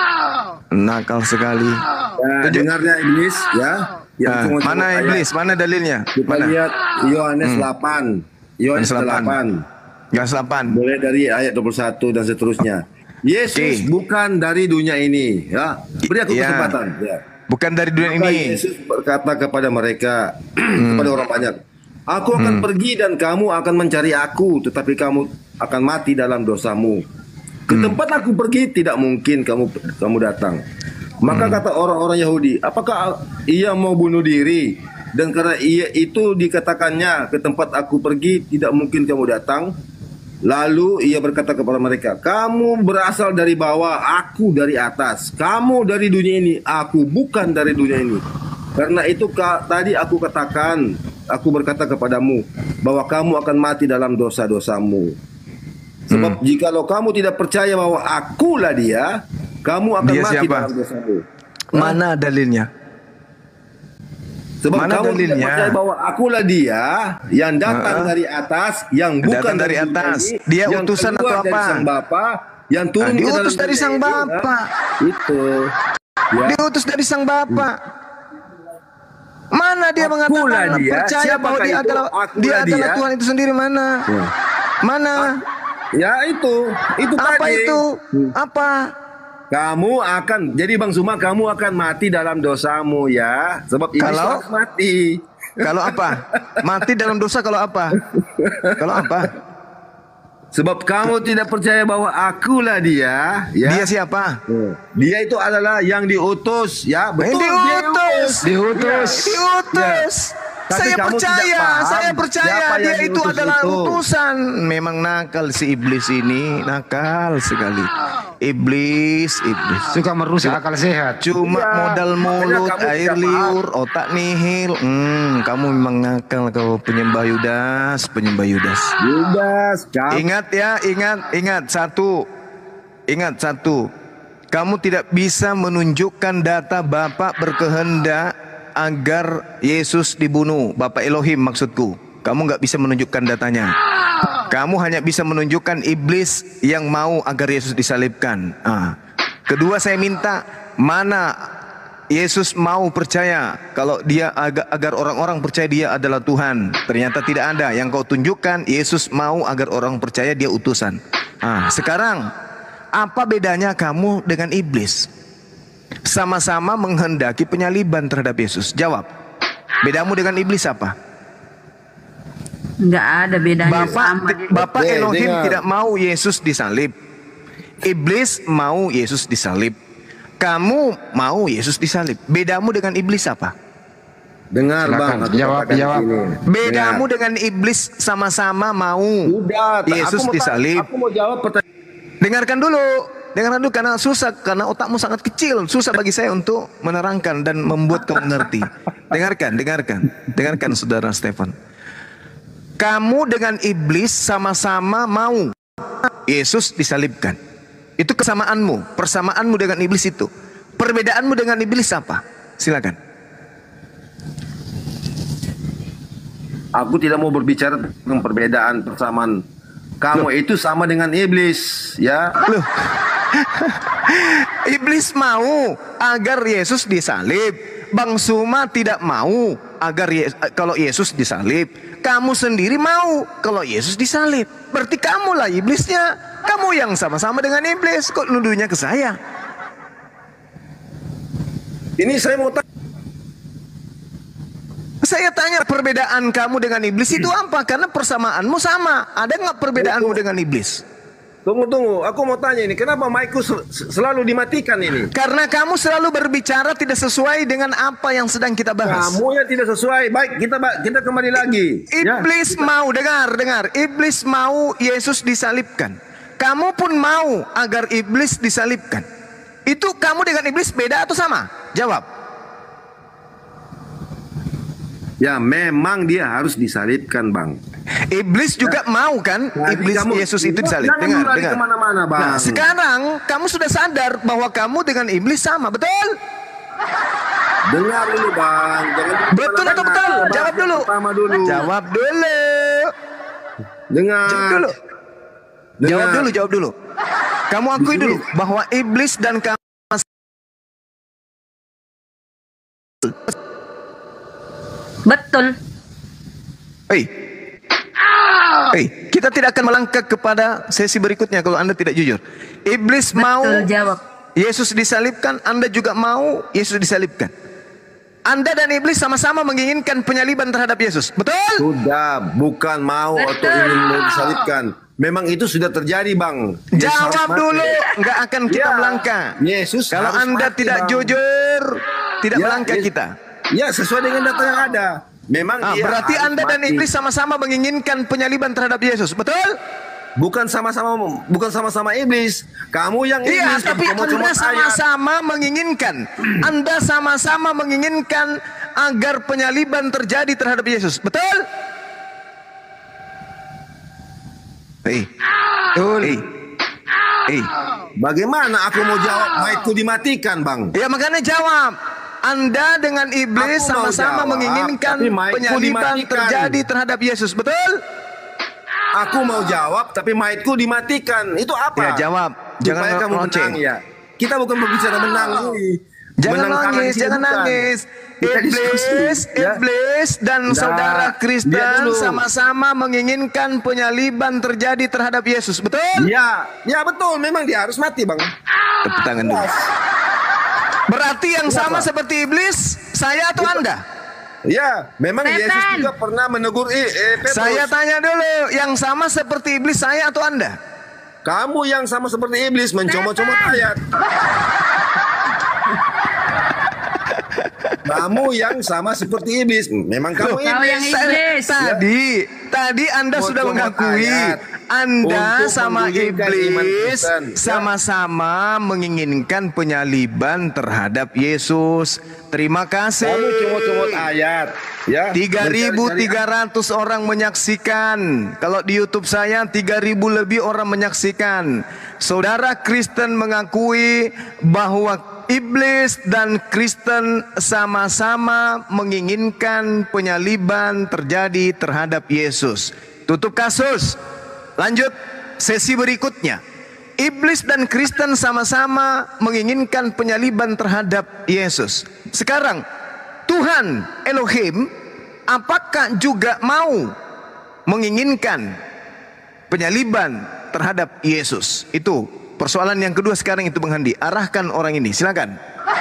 Nakal sekali. Ya, dengarnya iblis ya. Ah, mana iblis? Mana dalilnya? Kita mana? lihat Yohanes hmm. delapan. Yohanes delapan. Yohanes delapan. Boleh dari ayat dua puluh satu dan seterusnya. Yesus okay. bukan dari dunia ini, ya. Beri aku ya. kesempatan, ya. Bukan dari dunia Maka ini. Yesus berkata kepada mereka, hmm. kepada orang banyak, aku akan hmm. pergi dan kamu akan mencari aku, tetapi kamu akan mati dalam dosamu. Ke hmm. tempat aku pergi tidak mungkin kamu kamu datang. Maka hmm. kata orang-orang Yahudi, apakah ia mau bunuh diri? Dan karena ia itu dikatakannya, ke tempat aku pergi tidak mungkin kamu datang. Lalu ia berkata kepada mereka, kamu berasal dari bawah, aku dari atas. Kamu dari dunia ini, aku bukan dari dunia ini. Karena itu ka, tadi aku katakan, aku berkata kepadamu bahwa kamu akan mati dalam dosa-dosamu. Sebab hmm. jikalau kamu tidak percaya bahwa akulah dia, kamu akan dia mati siapa? dalam dosamu. Mana dalilnya? Sebab Mana kamu tidak dalilnya? percaya bahwa akulah dia yang datang Heeh. dari atas, yang bukan Datang dari dunia atas. ini, Dia yang utusan keluar atau dari apa? sang Bapa, yang turun Ah, ke dalam diutus dari dunia sang ini, Bapa. ah, Itu. Ya. Diutus dari sang Bapa. Mana dia Akulah mengatakan dia. percaya Siapakah bahwa dia itu? adalah Akulah dia adalah dia. Tuhan itu sendiri, mana? Ya. Mana? Ya itu, itu Apa tadi. itu? Apa? Kamu akan, jadi Bang Suma, kamu akan mati dalam dosamu ya. Sebab ini Kalau- harus mati. Kalau apa? Mati dalam dosa kalau apa? Kalau apa? Sebab kamu tidak percaya bahwa akulah dia. Ya. Dia siapa? Dia itu adalah yang diutus, ya betul. Yang dia diutus. Diutus. Diutus. Tapi Saya kamu percaya, tidak paham saya percaya siapa dia yang itu diutus adalah itu. utusan. Memang nakal si iblis ini, nakal sekali. Iblis, iblis. Suka merusak akal sehat. Cuma Iya, modal makanya mulut, kamu air tidak liur, otak nihil. Hmm, kamu memang nakal kau, penyembah Yudas, penyembah Yudas. Yudas, kamu Ingat ya, ingat, ingat satu. Ingat satu. Kamu tidak bisa menunjukkan data Bapak berkehendak agar Yesus dibunuh. Bapak Elohim maksudku. Kamu nggak bisa menunjukkan datanya. Kamu hanya bisa menunjukkan iblis yang mau agar Yesus disalibkan. Ah. Kedua, saya minta, mana Yesus mau percaya kalau dia agar, agar orang-orang percaya dia adalah Tuhan. Ternyata tidak ada. Yang kau tunjukkan Yesus mau agar orang percaya dia utusan. Ah, sekarang apa bedanya kamu dengan iblis? Sama-sama menghendaki penyaliban terhadap Yesus. Jawab. Bedamu dengan iblis apa? Nggak ada bedanya Bapak sama. Bapak Oke, Elohim dengar. tidak mau Yesus disalib. Iblis mau Yesus disalib. Kamu mau Yesus disalib. Bedamu dengan iblis apa? dengar Silakan, Bang, aku jawab, katakan jawab. ini. Bedamu Dengar. dengan iblis sama-sama mau Udah, tak- Yesus aku mau disalib. tanya- Aku mau jawab pertanyaan. Dengarkan dulu, dengarkan dulu karena susah, karena otakmu sangat kecil, susah bagi saya untuk menerangkan dan membuat kamu mengerti. Dengarkan, dengarkan, dengarkan saudara Stefan. Kamu dengan iblis sama-sama mau Yesus disalibkan. Itu kesamaanmu, persamaanmu dengan iblis itu. Perbedaanmu dengan iblis apa? Silakan. Aku tidak mau berbicara tentang perbedaan persamaan. Kamu itu sama dengan iblis, ya. Loh. Iblis mau agar Yesus disalib. Bang Suma tidak mau agar Ye- kalau Yesus disalib. Kamu sendiri mau kalau Yesus disalib. Berarti kamulah iblisnya. Kamu yang sama-sama dengan iblis. Kok nuduhnya ke saya? Ini saya mau tanya. Saya tanya perbedaan kamu dengan iblis itu apa? Karena persamaanmu sama. Ada nggak perbedaanmu dengan iblis? Tunggu, tunggu. Aku mau tanya ini. Kenapa mic-ku sel- selalu dimatikan ini? Karena kamu selalu berbicara tidak sesuai dengan apa yang sedang kita bahas. Kamu yang tidak sesuai. Baik, kita ba- kita kembali lagi. Ya. Iblis mau, dengar, dengar. Iblis mau Yesus disalibkan. Kamu pun mau agar iblis disalibkan. Itu kamu dengan iblis beda atau sama? Jawab. Ya, memang dia harus disalibkan, Bang. Iblis juga mau kan Jadi iblis kamu- Yesus itu disalib. Jangan Dengar, lari dengar. kemana-mana, Bang. Nah, sekarang kamu sudah sadar bahwa kamu dengan iblis sama, betul? Dengar dulu, Bang. Jangan Betul atau betul? kemana-mana. Jawab dulu. Pertama dulu. Jawab dulu. Dengar. Jawab dulu. Dengar. Jawab dulu, jawab dulu. Kamu akui dulu bahwa iblis dan kamu Betul. Hei. Hei, kita tidak akan melangkah kepada sesi berikutnya kalau Anda tidak jujur. Iblis mau Betul jawab. Yesus disalibkan, Anda juga mau Yesus disalibkan. Anda dan iblis sama-sama menginginkan penyaliban terhadap Yesus. Betul? Sudah, bukan mau atau Betul. ingin mau disalibkan. Memang itu sudah terjadi, Bang. Yesus harus Jawab mati. dulu, nggak akan kita Ya, melangkah. Yesus Kalau harus Anda mati, tidak Bang. jujur, tidak Ya, melangkah Yes- kita. Ya, sesuai dengan data yang ada. Memang Ah, dia berarti harus Anda dan mati. iblis sama-sama menginginkan penyaliban terhadap Yesus. Betul? Bukan sama-sama bukan sama-sama iblis. Kamu yang Iya, iblis tapi kamu cuma Anda sama-sama menginginkan. Anda sama-sama menginginkan agar penyaliban terjadi terhadap Yesus. Betul? Hei. Betul. Hei. Hei. Bagaimana aku mau jawab mic-ku dimatikan, Bang? Ya makanya jawab. Anda dengan iblis Aku mau sama-sama jawab, menginginkan tapi mic-ku penyaliban dimatikan. terjadi terhadap Yesus. Betul? Aku mau jawab tapi mic-ku dimatikan. Itu apa? Ya, jawab. Jangan Supaya kamu lonceng. menang ya. Kita bukan berbicara menang ini. Jangan Menang kalah nangis, di sini jangan bukan. nangis. Kita Iblis, diskusi, ya. iblis dan Nah, saudara dia Kristen dulu. sama-sama menginginkan penyaliban terjadi terhadap Yesus. Betul? Ya, ya betul. Memang dia harus mati, Bang. Tepuk tangan dulu. Berarti yang sama Kenapa? seperti iblis, saya atau Anda? Ya, memang Setan. Yesus juga pernah menegur eh, eh, Petrus. Saya tanya dulu, yang sama seperti iblis saya atau Anda? Kamu yang sama seperti iblis mencomot-comot Setan. ayat. Kamu yang sama seperti iblis. Memang kamu Kau yang iblis. iblis. Tadi, tadi Anda Mau sudah comot mengakui ayat Anda untuk sama menggugurkan iman iblis Kristen. Ya. sama-sama menginginkan penyaliban terhadap Yesus. Terima kasih. Kamu comot-comot ayat. Ya. tiga ribu Mencari-cari tiga ratus orang menyaksikan. Kalau di YouTube saya tiga ribu lebih orang menyaksikan. Saudara Kristen mengakui bahwa iblis dan Kristen sama-sama menginginkan penyaliban terjadi terhadap Yesus. Tutup kasus. Lanjut sesi berikutnya. Iblis dan Kristen sama-sama menginginkan penyaliban terhadap Yesus. Sekarang Tuhan Elohim apakah juga mau menginginkan penyaliban terhadap Yesus? Itu persoalan yang kedua sekarang itu Bang Handi. Arahkan orang ini, silakan.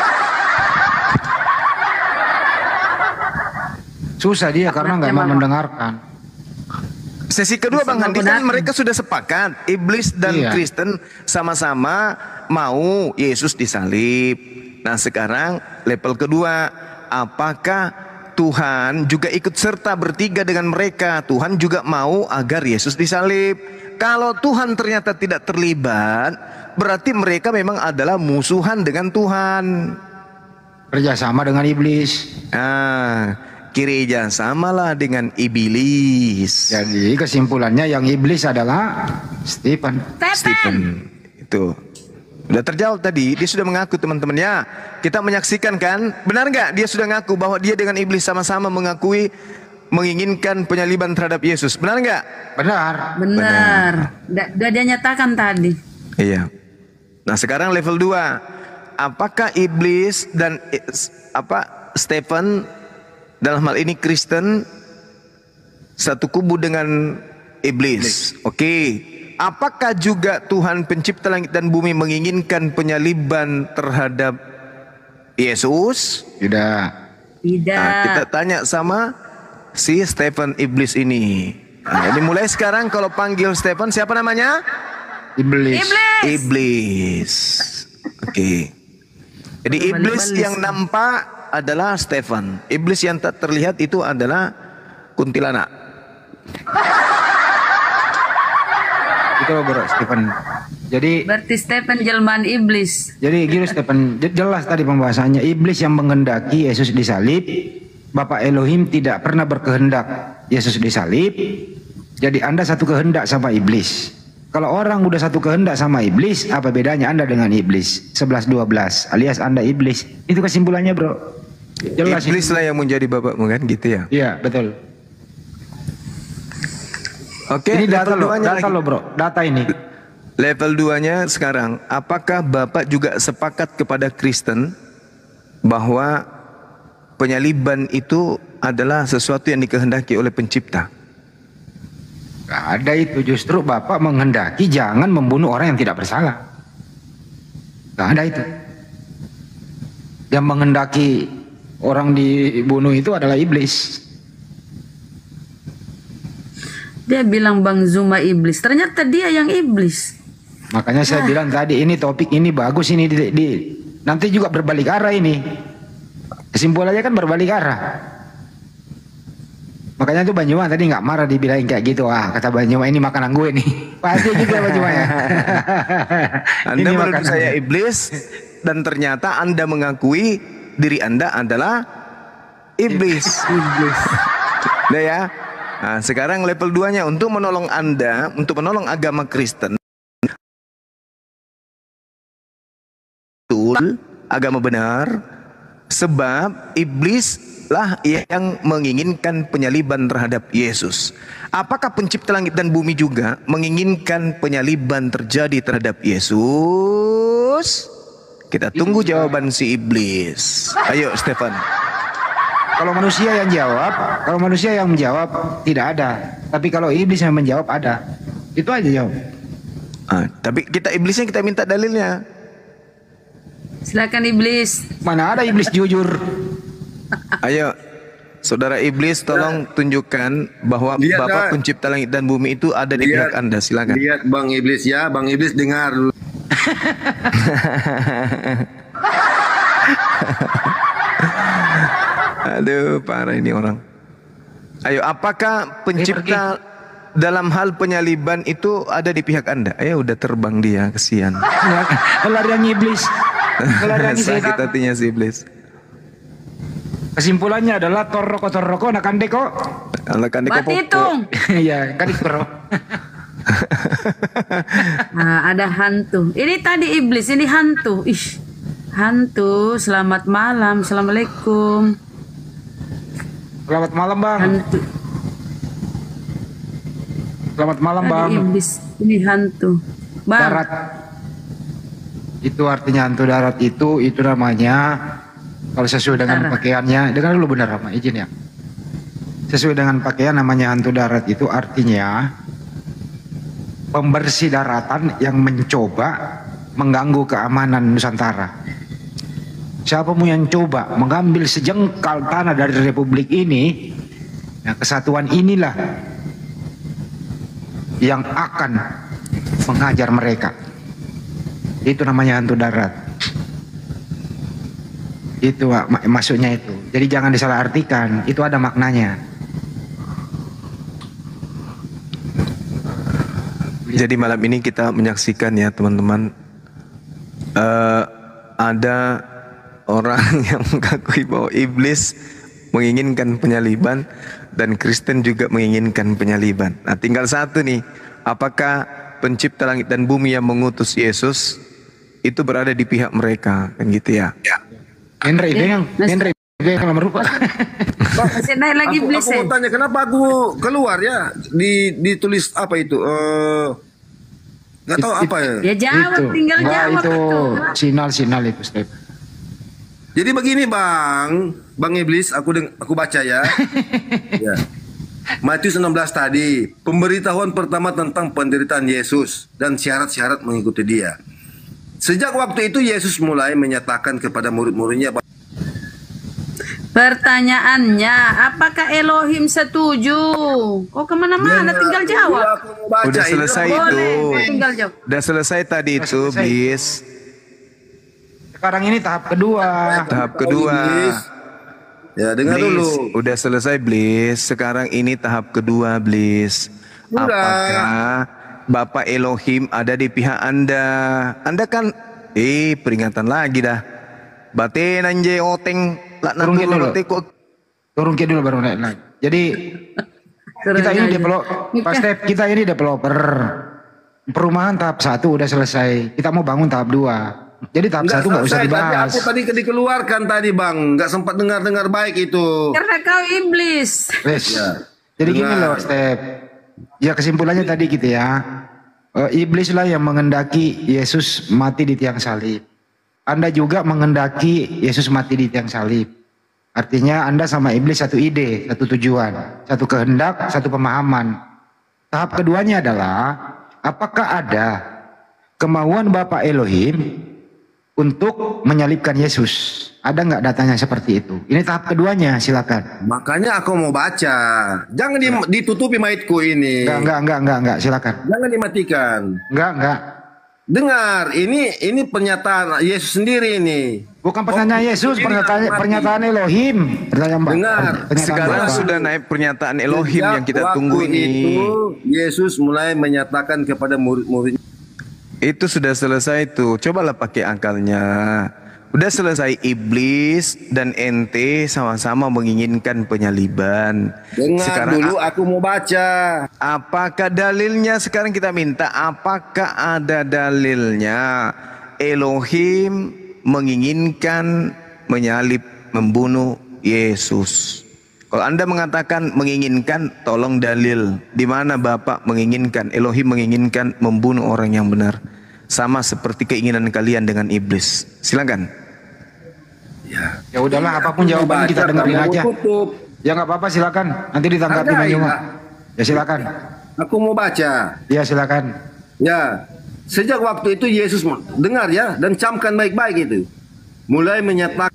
Susah dia karena nggak mau Macam apa? mendengarkan. Sesi kedua Bang Handi kan mereka sudah sepakat, iblis dan Iya. Kristen sama-sama mau Yesus disalib. Nah sekarang level kedua, apakah Tuhan juga ikut serta bertiga dengan mereka? Tuhan juga mau agar Yesus disalib. Kalau Tuhan ternyata tidak terlibat, berarti mereka memang adalah musuhan dengan Tuhan. Kerjasama dengan iblis. Ah, gereja samalah dengan iblis. Jadi kesimpulannya yang iblis adalah Stephen. Setan. Stephen itu udah terjawab tadi, dia sudah mengaku teman-teman ya. Kita menyaksikan kan, benar nggak dia sudah ngaku bahwa dia dengan iblis sama-sama mengakui menginginkan penyaliban terhadap Yesus, benar nggak? Benar. Benar. Da- Sudah dia nyatakan tadi. Iya. Nah sekarang level dua, apakah iblis dan eh, s- apa Stephen dalam hal ini Kristen satu kubu dengan iblis? Oke. Apakah juga Tuhan pencipta langit dan bumi menginginkan penyaliban terhadap Yesus? Tidak. Tidak. Nah, kita tanya sama si Stephen iblis ini. Nah, ini mulai sekarang kalau panggil Stephen siapa namanya? Iblis. Iblis. Iblis. Oke. Jadi iblis Balik-balik. yang nampak adalah Stephen. Iblis yang tak terlihat itu adalah kuntilanak. Itu loh bro Stephen. Jadi Berarti Stephen jelmaan iblis. jadi gini Stephen, je- jelas tadi pembahasannya iblis yang menghendaki Yesus disalib. Bapak Elohim tidak pernah berkehendak Yesus disalib. Jadi Anda satu kehendak sama iblis. Kalau orang udah satu kehendak sama iblis, apa bedanya Anda dengan iblis? sebelas dua belas alias Anda iblis. Itu kesimpulannya bro. Jelas itu. Iblis lah yang menjadi bapakmu kan gitu ya. Iya betul. Oke, Ini data level loh, duanya data lagi. loh bro, data ini. Level duanya sekarang, apakah Bapak juga sepakat kepada Kristen bahwa penyaliban itu adalah sesuatu yang dikehendaki oleh pencipta? Gak ada itu, justru Bapak menghendaki jangan membunuh orang yang tidak bersalah. Gak ada itu. Yang menghendaki orang dibunuh itu adalah iblis. Dia bilang Bang Zuma iblis. Ternyata dia yang iblis. Makanya saya bilang tadi ini topik ini bagus ini di, di- nanti juga berbalik arah ini. Kesimpulannya kan berbalik arah. Makanya tuh Banyuma tadi nggak marah dibilangin kayak gitu. Wah kata Banyuma ini makanan gue nih. Pasti juga Banyuma ya. Anda Ini menuduh makanan saya gue. iblis dan ternyata Anda mengakui diri Anda adalah iblis. Iblis. Nah ya. Nah, sekarang level duanya untuk menolong Anda, untuk menolong agama Kristen. Betul, agama benar. Sebab iblislah yang menginginkan penyaliban terhadap Yesus. Apakah pencipta langit dan bumi juga menginginkan penyaliban terjadi terhadap Yesus? Kita tunggu jawaban si iblis. Ayo Stefan. Kalau manusia yang jawab, kalau manusia yang menjawab tidak ada. Tapi kalau iblis yang menjawab ada. Itu aja jawab. Ah, tapi kita iblisnya kita minta dalilnya. Silakan iblis. Mana ada iblis jujur? Ayo, saudara iblis, tolong tunjukkan bahwa Lihat, Bapa dah. pencipta langit dan bumi itu ada di Lihat. pihak Anda. Silakan. Lihat Bang Iblis ya, Bang Iblis dengar. Aduh, parah ini orang. Ayo, apakah pencipta dalam hal penyaliban itu ada di pihak Anda? Ayo, udah terbang dia, kesian. Pelarian iblis. Pelarian Sakit setan. hatinya si iblis. Kesimpulannya adalah toroko toroko nakan deko. Alakan di Bat hitung. Iya, kan itu. Nah, ada hantu. Ini tadi iblis, ini hantu. Ih, hantu. Selamat malam. Assalamualaikum. Selamat malam bang. Hantu. Selamat malam Tadi bang. iblis, ini hantu. Bang. Darat. Itu artinya hantu darat itu itu namanya kalau sesuai dengan Darat. pakaiannya. Dengar dulu benar Rama, izin ya. Sesuai dengan pakaian namanya hantu darat itu artinya pembersih daratan yang mencoba mengganggu keamanan Nusantara. Siapa mau yang coba mengambil sejengkal tanah dari republik ini, nah kesatuan inilah yang akan menghajar mereka. Itu namanya hantu darat. Itu mak maksudnya itu. Jadi jangan disalahartikan, itu ada maknanya. Jadi malam ini kita menyaksikan ya teman-teman, uh, ada orang yang mengakui bahwa iblis menginginkan penyaliban dan Kristen juga menginginkan penyaliban. Nah tinggal satu nih, apakah pencipta langit dan bumi yang mengutus Yesus itu berada di pihak mereka, kan gitu ya? Henry, Ya, yang Mas- Henry, yang merupa. Masih naik lagi Aku, iblis aku ya. mau tanya kenapa aku keluar ya di ditulis apa itu? Eh nggak tahu apa ya. Ya jawab, tinggal Enggak, jawab itu itu. sinal-sinal itu Step. Jadi begini Bang, Bang Iblis, aku deng aku baca ya. Ya. Matius enam belas tadi, pemberitahuan pertama tentang penderitaan Yesus dan syarat-syarat mengikuti dia. Sejak waktu itu Yesus mulai menyatakan kepada murid-muridnya bahwa Pertanyaannya, apakah Elohim setuju? Kok kemana-mana, tinggal jawab. Aku mau baca Udah ini. selesai Boleh, itu. tinggal jawab. Udah selesai tadi Udah itu, selesai. bis. Sekarang ini tahap kedua. Tahap kedua. Iblis. Ya, dengar Bliss, dulu. udah selesai Bliss. Sekarang ini tahap kedua Bliss. Udah. Apakah Bapak Elohim ada di pihak Anda? Anda kan eh peringatan lagi dah. Batin anje oteng lak Turun nanti dulu. nanti kok Turun ke dulu baru naik lagi. Jadi kita ini developer, Pak Step, kita ini developer. Perumahan tahap satu udah selesai. Kita mau bangun tahap dua. Jadi tahap satu nggak usah selesai. Tadi dibahas. aku tadi dikeluarkan tadi Bang, nggak sempat dengar-dengar baik itu. Karena kau iblis. Wes. Ya. Jadi gini Dengar. loh Step. Ya kesimpulannya tadi gitu ya. Eh, iblislah yang mengendaki Yesus mati di tiang salib. Anda juga mengendaki Yesus mati di tiang salib. Artinya Anda sama iblis satu ide, satu tujuan, satu kehendak, satu pemahaman. Tahap keduanya adalah apakah ada kemauan Bapa Elohim untuk menyalibkan Yesus? Ada nggak datanya seperti itu? Ini tahap keduanya, silakan. Makanya aku mau baca. Jangan di- ditutupi maitku ini. Enggak, enggak, enggak, enggak, enggak, silakan. Jangan dimatikan. Enggak, enggak. Dengar, ini ini pernyataan Yesus sendiri ini. Bukan pertanyaan Oh, Yesus, ini pernyataan mati. pernyataan Elohim. Pertanyaan Pak. Dengar, Pernyataan sekarang Bapak. sudah naik pernyataan Elohim Sejak yang kita waktu tunggu ini. Itu Yesus mulai menyatakan kepada murid-murid. Itu sudah selesai tuh. Cobalah pakai akalnya. Udah selesai iblis dan ente sama-sama menginginkan penyaliban. Dengar Sekarang dulu, aku mau baca. apakah dalilnya? Sekarang kita minta apakah ada dalilnya Elohim menginginkan menyalib membunuh Yesus. Kalau Anda mengatakan menginginkan, tolong dalil. Di mana Bapak menginginkan, Elohim menginginkan membunuh orang yang benar. Sama seperti keinginan kalian dengan iblis. Silakan. Ya, Ya udahlah, apapun jawabannya kita dengerin aja. Ya nggak apa-apa, silakan. Nanti ditanggapi Bang Yuma. Ya silakan. Aku mau baca. Ya silakan. Ya, sejak waktu itu Yesus dengar ya dan camkan baik-baik itu. Mulai menyatakan.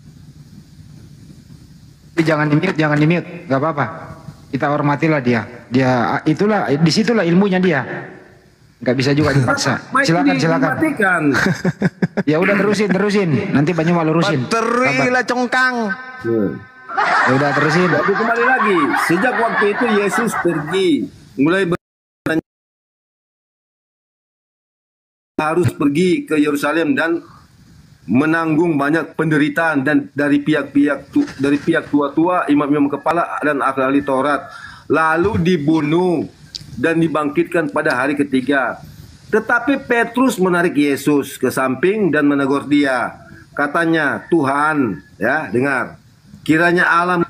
Jangan di-mute, jangan di-mute, nggak apa-apa. Kita hormatilah dia. Dia itulah, disitulah ilmunya dia. Nggak bisa juga dipaksa. Silakan, silakan. Dimatikan. Ya udah terusin, terusin. Nanti Bang Yuma lurusin. Baterilah congkang. Ya udah terusin. Jadi kembali lagi, sejak waktu itu Yesus pergi, mulai ber- harus pergi ke Yerusalem dan menanggung banyak penderitaan dan dari pihak-pihak tu, dari pihak tua-tua, imam-imam kepala dan ahli Taurat, lalu dibunuh dan dibangkitkan pada hari ketiga. Tetapi Petrus menarik Yesus ke samping dan menegur dia. Katanya, Tuhan, ya dengar, kiranya Allah.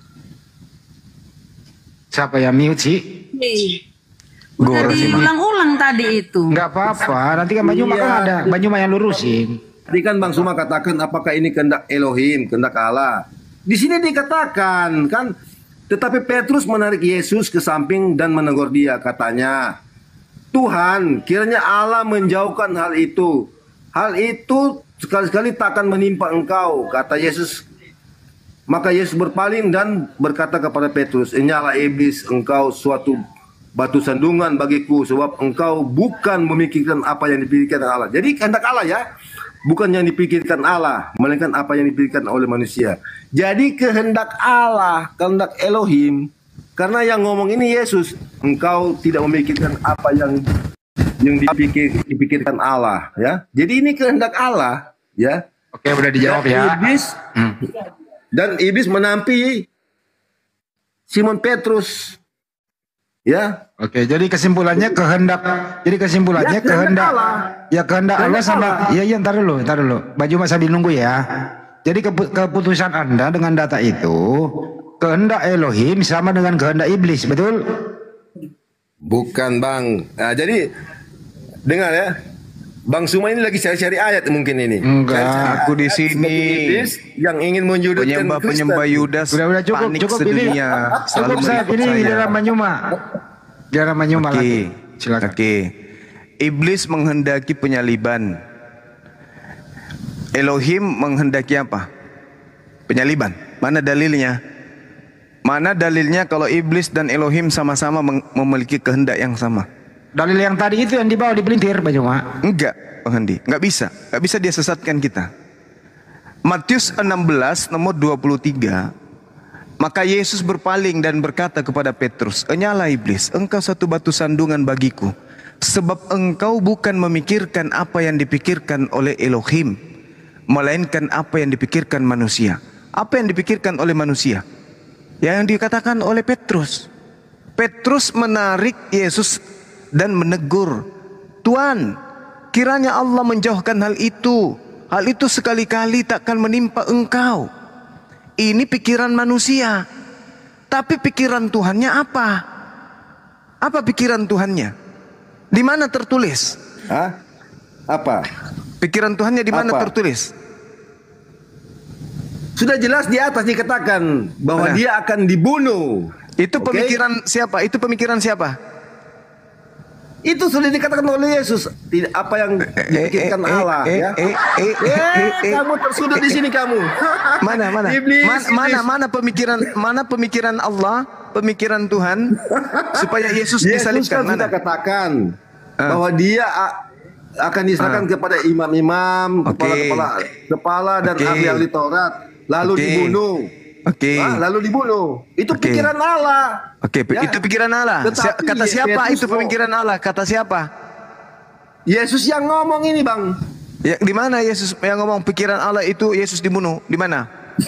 Siapa yang mute sih? Udah Gores, diulang-ulang tadi itu. Nggak apa-apa. Nanti kan Bang Yuma kan ada. Bang Yuma yang lurusin. Tadi kan Bang Suma katakan apakah ini kehendak Elohim, kehendak Allah. Di sini dikatakan kan, tetapi Petrus menarik Yesus ke samping dan menegur dia. Katanya, Tuhan, kiranya Allah menjauhkan hal itu. Hal itu sekali-sekali takkan menimpa engkau, kata Yesus. Maka Yesus berpaling dan berkata kepada Petrus, "Inyalah iblis, engkau suatu batu sandungan bagiku, sebab engkau bukan memikirkan apa yang dipikirkan Allah." Jadi kehendak Allah ya, bukan yang dipikirkan Allah, melainkan apa yang dipikirkan oleh manusia. Jadi kehendak Allah, kehendak Elohim, karena yang ngomong ini Yesus, engkau tidak memikirkan apa yang yang dipikir, dipikirkan Allah, ya. Jadi ini kehendak Allah, ya. Oke, udah dijawab ya. Iblis Hmm. dan iblis menampi Simon Petrus, ya. Oke, jadi kesimpulannya kehendak, jadi kesimpulannya Ya, kehendak kehendak, Allah. ya kehendak Allah Kehendak sama, Allah. ya iya ntar dulu, ntar dulu. Baju Mas sambil nunggu ya. Jadi kepu- keputusan Anda dengan data itu, kehendak Elohim sama dengan kehendak iblis, betul? Bukan Bang. Nah, jadi dengar ya, Bang Suma ini lagi cari-cari ayat mungkin ini. Enggak. Aku di sini. Iblis yang ingin menyudutkan Penyembah-penyembah Kristen. Yudas Udah, udah cukup, panik cukup ini. sedunia. Selalu Cukup saat mengikut ini saya. giliran Banyuma. Giliran Banyuma Oke. lagi. Silakan. Oke. Iblis menghendaki penyaliban. Elohim menghendaki apa? Penyaliban. Mana dalilnya? Mana dalilnya kalau iblis dan Elohim sama-sama mem- memiliki kehendak yang sama? Dalil yang tadi itu yang dibawa dipelintir Banyuma. Enggak, Bang Handi. Enggak bisa. Enggak bisa dia sesatkan kita. Matius enam belas nomor dua puluh tiga. Maka Yesus berpaling dan berkata kepada Petrus, "Enyalah iblis, engkau satu batu sandungan bagiku, sebab engkau bukan memikirkan apa yang dipikirkan oleh Elohim, melainkan apa yang dipikirkan manusia." Apa yang dipikirkan oleh manusia? Yang dikatakan oleh Petrus. Petrus menarik Yesus dan menegur, "Tuhan, kiranya Allah menjauhkan hal itu. Hal itu sekali-kali takkan menimpa engkau. Ini pikiran manusia. Tapi pikiran Tuhannya apa? Apa pikiran Tuhannya? Di mana tertulis? Hah? Apa? Pikiran Tuhannya di mana Apa? tertulis? Sudah jelas di atas dikatakan bahwa Mana? dia akan dibunuh. Itu Oke? pemikiran siapa? Itu pemikiran siapa? Itu sudah dikatakan oleh Yesus. Tidak apa yang dipikirkan eh, eh, Allah, eh, ya. eh, eh, eh, Eh, eh, kamu tersudut di sini kamu. Mana mana? Iblis, mana, mana iblis. mana pemikiran mana pemikiran Allah, pemikiran Tuhan supaya Yesus Yesus disalibkan kan mana? sudah katakan Ah. bahwa dia a- akan diserahkan kepada imam-imam, Oke. kepala-kepala kepala dan Oke. ahli-ahli Taurat, lalu Oke. dibunuh. Oke. Ah, lalu dibunuh. Itu Oke. pikiran Allah. Oke, Ya. itu pikiran Allah. Si- Tetapi Kata siapa Petrus itu mau- pemikiran Allah? Kata siapa? Yesus yang ngomong ini, Bang. Ya, di mana Yesus yang ngomong pikiran Allah itu Yesus dibunuh? Di mana?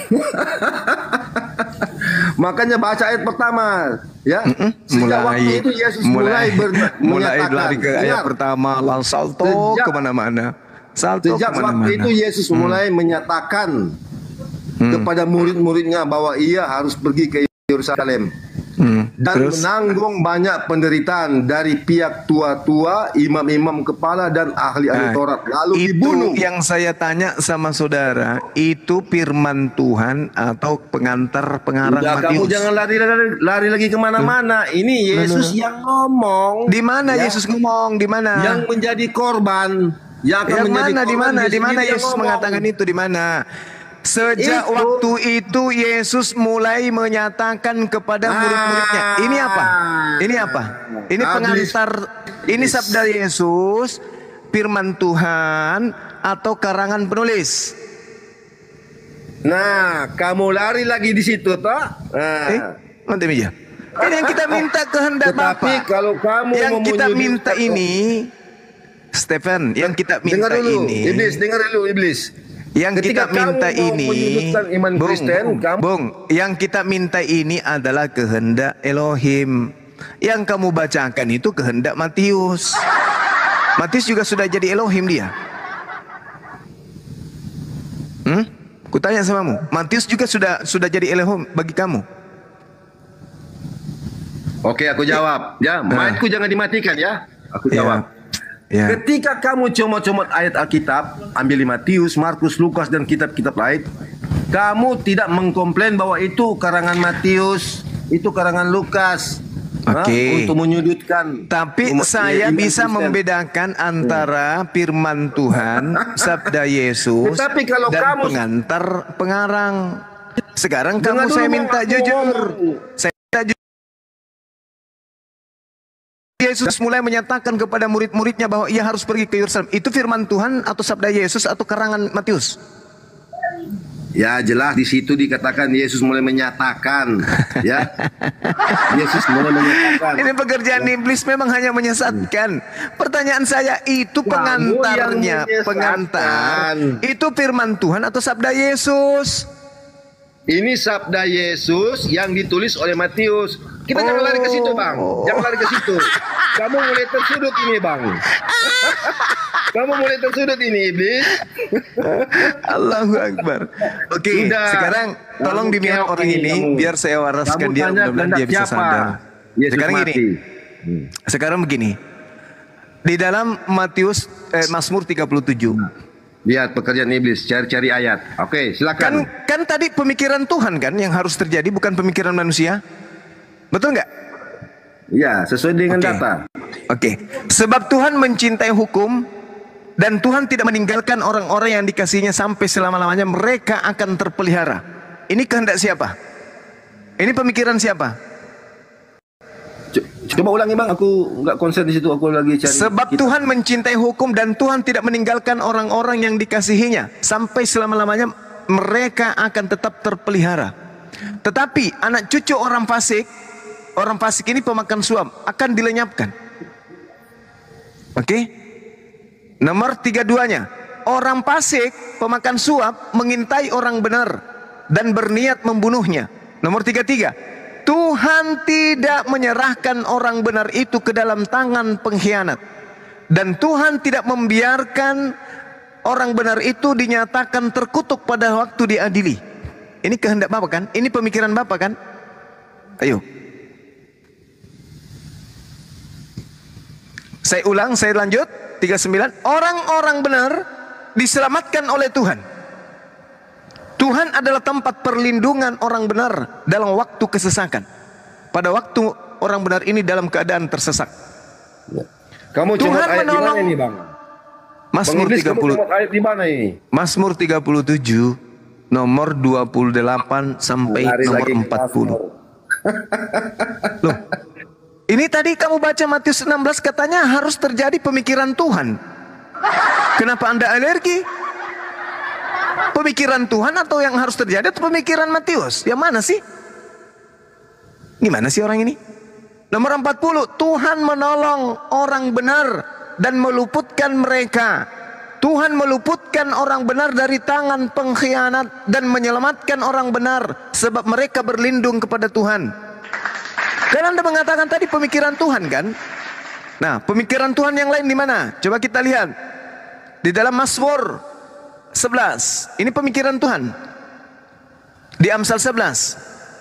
Makanya baca ayat pertama, ya. Sejak waktu itu Yesus mulai, ber, mulai menyatakan. lari ke ayat Ingat, pertama, lalu salto Sejak- kemana-mana, salto Sejak waktu kemana-mana. itu Yesus mulai menyatakan hmm. kepada murid-muridnya bahwa ia harus pergi ke Yerusalem. Hmm. Dan terus? Menanggung banyak penderitaan dari pihak tua-tua, imam-imam kepala dan ahli-ahli nah, Taurat. Lalu itu dibunuh. Yang saya tanya sama saudara, itu firman Tuhan atau pengantar pengarang Udah, Matius? Kamu jangan lari-lari lari lagi kemana-mana. Hmm. Ini Yesus hmm. yang ngomong. Di mana ya? Yesus ngomong? Di mana? Yang menjadi korban. Yang akan yang menjadi mana? korban. Di mana? Di mana Yesus ngomong. mengatakan itu? Di mana? Sejak itu. waktu itu Yesus mulai menyatakan kepada murid-muridnya. Ini apa? Ini apa? Ini pengantar. Ini sabda Yesus, firman Tuhan atau karangan penulis? Nah, kamu lari lagi di situ, toh? Nah. Eh, nanti meja. Ini yang kita minta kehendak Tetapi Bapa. kalau kamu yang mau kita minta ini, Stephen, yang kita minta dengar dulu, ini. Iblis, dengar dulu, Iblis. Yang Ketika kita minta kamu ini, iman bung, Kristen, bung, kamu... bung, yang kita minta ini adalah kehendak Elohim. Yang kamu bacakan itu kehendak Matius. Matius juga sudah jadi Elohim dia. Hmm? Kutanya samamu, Matius juga sudah sudah jadi Elohim bagi kamu. Oke, aku jawab. Ya, mic-ku jangan dimatikan ya. Aku jawab. Ya. Ya. Ketika kamu comot-comot ayat Alkitab, ambil Matius, Markus, Lukas dan kitab-kitab lain, kamu tidak mengkomplain bahwa itu karangan Matius, itu karangan Lukas. Oke. Okay. Untuk menyudutkan. Tapi umat, saya bisa Kristen. membedakan antara firman Tuhan, sabda Yesus, Tetapi kalau dan kamu pengantar pengarang. Sekarang kamu saya minta jujur. Saya minta jujur. Yesus mulai menyatakan kepada murid-muridnya bahwa ia harus pergi ke Yerusalem. Itu firman Tuhan atau sabda Yesus atau karangan Matius? Ya jelas di situ dikatakan Yesus mulai menyatakan, ya. Yesus mulai menyatakan. Ini pekerjaan ya. Iblis memang hanya menyesatkan. Pertanyaan saya, itu pengantarnya, pengantar, itu firman Tuhan atau sabda Yesus? Ini sabda Yesus yang ditulis oleh Matius. Kita oh. jangan lari ke situ, Bang. Jangan lari ke situ. Kamu mulai tersudut ini, Bang. Kamu mulai tersudut ini, Iblis. Allahu Akbar. Oke, okay, sekarang tolong dimiar orang ini kamu. biar saya waraskan dia, mudah-mudahan dia bisa sadar. Yesus sekarang mati. gini. Hmm. Sekarang begini. Di dalam Matius eh, Mazmur tiga puluh tujuh. Lihat pekerjaan iblis, cari-cari ayat. Oke, silakan. Kan, kan tadi pemikiran Tuhan kan yang harus terjadi, bukan pemikiran manusia. Betul nggak? Ya, sesuai dengan okay. data. Oke. Okay. Sebab Tuhan mencintai hukum dan Tuhan tidak meninggalkan orang-orang yang dikasihinya sampai selama-lamanya, mereka akan terpelihara. Ini kehendak siapa? Ini pemikiran siapa? Coba ulangi, Bang, aku nggak konsen di situ, aku lagi cari. Sebab kita. Tuhan mencintai hukum dan Tuhan tidak meninggalkan orang-orang yang dikasihinya sampai selama-lamanya, mereka akan tetap terpelihara. Tetapi anak cucu orang fasik, orang fasik ini pemakan suap, akan dilenyapkan. Oke? Okay? Nomor tiga duanya, orang fasik pemakan suap mengintai orang benar dan berniat membunuhnya. Nomor tiga tiga, Tuhan tidak menyerahkan orang benar itu ke dalam tangan pengkhianat. Dan Tuhan tidak membiarkan orang benar itu dinyatakan terkutuk pada waktu diadili. Ini kehendak Bapak kan? Ini pemikiran Bapak kan? Ayo. Saya ulang, saya lanjut. tiga puluh sembilan. Orang-orang benar diselamatkan oleh Tuhan. Tuhan adalah tempat perlindungan orang benar dalam waktu kesesakan. Pada waktu orang benar ini dalam keadaan tersesak. Kamu Tuhan ayat menolong. Di mana ini, Bang? Mazmur tiga puluh. Ayat di mana ini? Mazmur tiga puluh tujuh nomor dua puluh delapan sampai Lari nomor empat puluh. Loh. Ini tadi kamu baca Matius enam belas katanya harus terjadi pemikiran Tuhan. Kenapa Anda alergi? Pemikiran Tuhan atau yang harus terjadi atau pemikiran Matius? Yang mana sih? Gimana sih orang ini? Nomor empat puluh, Tuhan menolong orang benar dan meluputkan mereka. Tuhan meluputkan orang benar dari tangan pengkhianat dan menyelamatkan orang benar sebab mereka berlindung kepada Tuhan. Dan Anda mengatakan tadi pemikiran Tuhan kan? Nah, pemikiran Tuhan yang lain di mana? Coba kita lihat. Di dalam Mazmur sebelas. Ini pemikiran Tuhan. Di Amsal sebelas.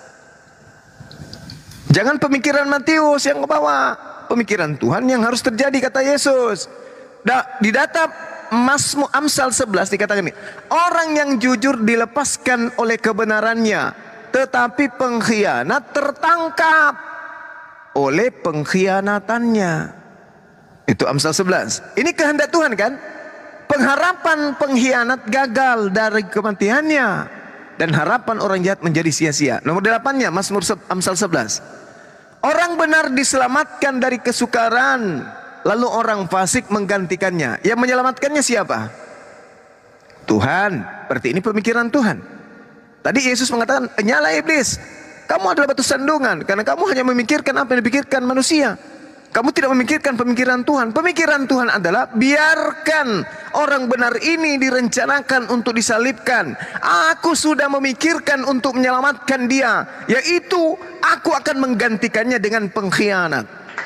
Jangan pemikiran Matius yang ke bawah, pemikiran Tuhan yang harus terjadi, kata Yesus. Da, di data Mazmur Amsal sebelas dikatakan ini, orang yang jujur dilepaskan oleh kebenarannya, tetapi pengkhianat tertangkap oleh pengkhianatannya. Itu Amsal sebelas. Ini kehendak Tuhan kan? Pengharapan pengkhianat gagal dari kematiannya, dan harapan orang jahat menjadi sia-sia. Nomor delapannya Mazmur Amsal sebelas. Orang benar diselamatkan dari kesukaran, lalu orang fasik menggantikannya. Yang menyelamatkannya siapa? Tuhan. Berarti ini pemikiran Tuhan. Tadi Yesus mengatakan, nyala iblis, kamu adalah batu sandungan, karena kamu hanya memikirkan apa yang dipikirkan manusia. Kamu tidak memikirkan pemikiran Tuhan. Pemikiran Tuhan adalah biarkan orang benar ini direncanakan untuk disalibkan. Aku sudah memikirkan untuk menyelamatkan dia, yaitu aku akan menggantikannya dengan pengkhianat.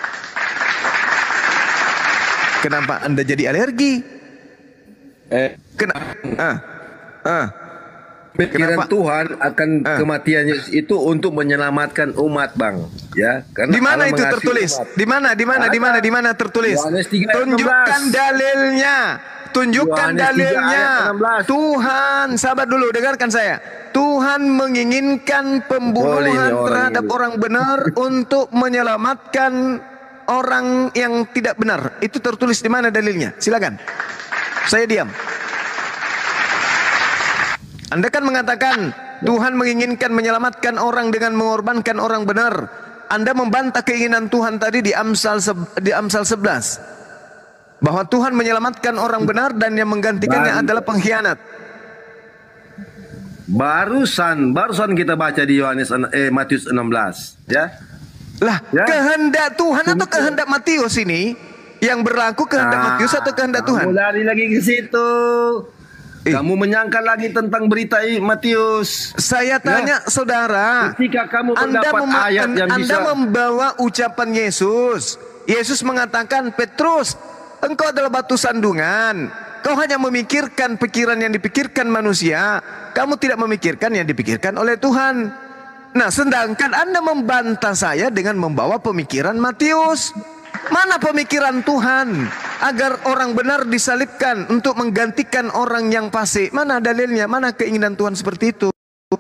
Kenapa Anda jadi alergi? Eh, Kenapa? Ah, ah. pikiran Kenapa? Tuhan akan Ah. kematiannya itu untuk menyelamatkan umat, Bang. Ya, karena Di mana Allah itu mengasihi tertulis? umat. Di mana? Di mana? Di mana? Di mana tertulis? Yohanes tiga ayat Tunjukkan enam belas. dalilnya. Tunjukkan Yohanes tiga dalilnya. ayat enam belas. Tuhan, sabar dulu, dengarkan saya. Tuhan menginginkan Boleh ini pembunuhan orang terhadap ini. orang benar untuk menyelamatkan orang yang tidak benar. Itu tertulis di mana dalilnya? Silakan. Saya diam. Anda kan mengatakan Tuhan menginginkan menyelamatkan orang dengan mengorbankan orang benar. Anda membantah keinginan Tuhan tadi di Amsal di Amsal sebelas, bahwa Tuhan menyelamatkan orang benar dan yang menggantikannya Bang. adalah pengkhianat. Barusan, barusan kita baca di Yohanes eh Matius enam belas, ya. Lah, Ya. kehendak Tuhan atau kehendak Matius ini yang berlaku, kehendak Ah, Matius atau kehendak Tuhan? Kamu lari lagi ke situ. Eh. Kamu menyangkal lagi tentang berita i- Matius. Saya tanya saudara, Ketika kamu Anda, mendapat mema- ayat yang Anda bisa membawa ucapan Yesus. Yesus mengatakan, Petrus, engkau adalah batu sandungan. Kau hanya memikirkan pikiran yang dipikirkan manusia. Kamu tidak memikirkan yang dipikirkan oleh Tuhan. Nah, sedangkan Anda membantah saya dengan membawa pemikiran Matius. Mana pemikiran Tuhan agar orang benar disalibkan untuk menggantikan orang yang fasik? Mana dalilnya? Mana keinginan Tuhan seperti itu?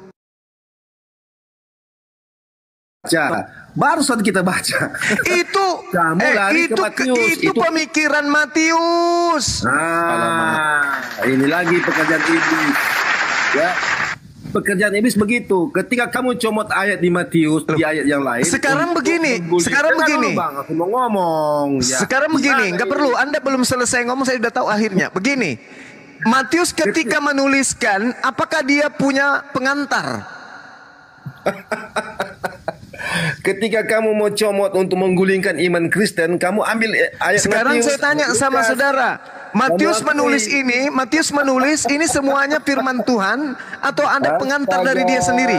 baca. Barusan kita baca. Itu Kamu eh, lari ke itu Matius. itu, Itu- pemikiran Matius. Nah, ini lagi pekerjaan iblis. Ya. Pekerjaan iblis begitu. Ketika kamu comot ayat di Matius, di ayat yang lain. Sekarang untuk begini, menggulingkan- sekarang Dengar begini. dulu, Bang, aku mau ngomong. Ya. Sekarang begini, Gimana nggak ini? perlu. Anda belum selesai ngomong, saya sudah tahu akhirnya. Begini, Matius ketika menuliskan, apakah dia punya pengantar? Ketika kamu mau comot untuk menggulingkan iman Kristen, kamu ambil ayat Sekarang Matius. saya tanya sama saudara, Matius Kamu akui. menulis ini, Matius menulis ini semuanya firman Tuhan atau ada pengantar dari dia sendiri?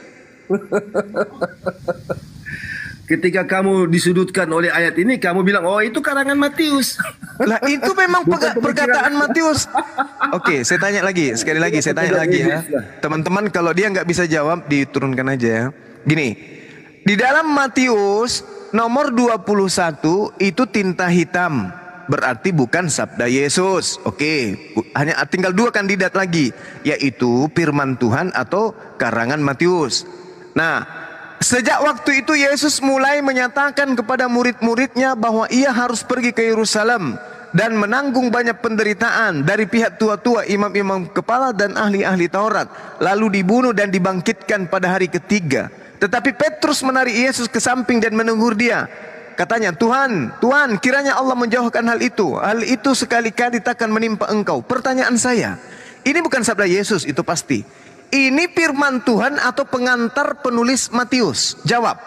Ketika kamu disudutkan oleh ayat ini, kamu bilang, oh itu karangan Matius. Lah itu memang Bukan pega- pemikiran. perkataan Matius. Oke, saya tanya lagi, sekali lagi saya tanya lagi ya. Teman-teman kalau dia nggak bisa jawab diturunkan aja ya. Gini, di dalam Matius nomor dua puluh satu itu tinta hitam, berarti bukan sabda Yesus. Oke, bu- hanya tinggal dua kandidat lagi, yaitu firman Tuhan atau karangan Matius. Nah, sejak waktu itu Yesus mulai menyatakan kepada murid-muridnya bahwa ia harus pergi ke Yerusalem dan menanggung banyak penderitaan dari pihak tua-tua, imam-imam kepala dan ahli-ahli Taurat, lalu dibunuh dan dibangkitkan pada hari ketiga. Tetapi Petrus menarik Yesus ke samping dan menegur dia. Katanya, Tuhan, Tuhan, kiranya Allah menjauhkan hal itu. Hal itu sekali-kali takkan menimpa engkau. Pertanyaan saya, ini bukan sabda Yesus, itu pasti. Ini firman Tuhan atau pengantar penulis Matius? Jawab.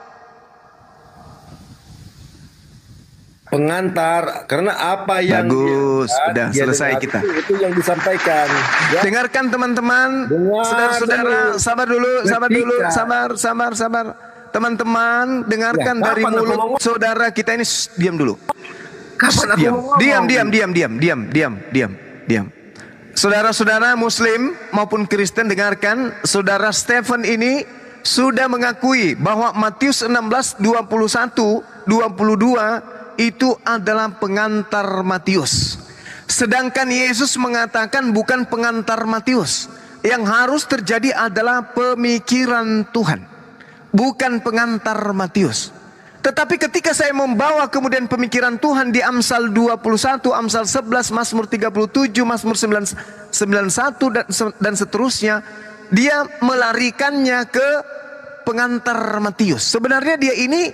Pengantar, karena apa yang Bagus, dia- udah dia selesai dengar kita. Itu, itu yang disampaikan. Ya. Dengarkan teman-teman, Dengar saudara-saudara, dulu. sabar dulu, sabar dulu, Ketika- sabar, sabar, sabar. Teman-teman, dengarkan Ya, dari kapan aku mulut ngomong? saudara kita ini. Shh, diam dulu. Kapan aku Diam, mau ngomong? diam, diam, diam, diam, diam, diam, diam, diam. Saudara-saudara Muslim maupun Kristen, dengarkan, saudara Stephen ini sudah mengakui bahwa Matius enam belas dua puluh satu dua puluh dua itu adalah pengantar Matius. Sedangkan Yesus mengatakan bukan pengantar Matius. Yang harus terjadi adalah pemikiran Tuhan, bukan pengantar Matius. Tetapi ketika saya membawa kemudian pemikiran Tuhan di Amsal dua puluh satu, Amsal sebelas, Mazmur tiga puluh tujuh, Mazmur sembilan puluh satu dan, dan seterusnya, dia melarikannya ke pengantar Matius. Sebenarnya dia ini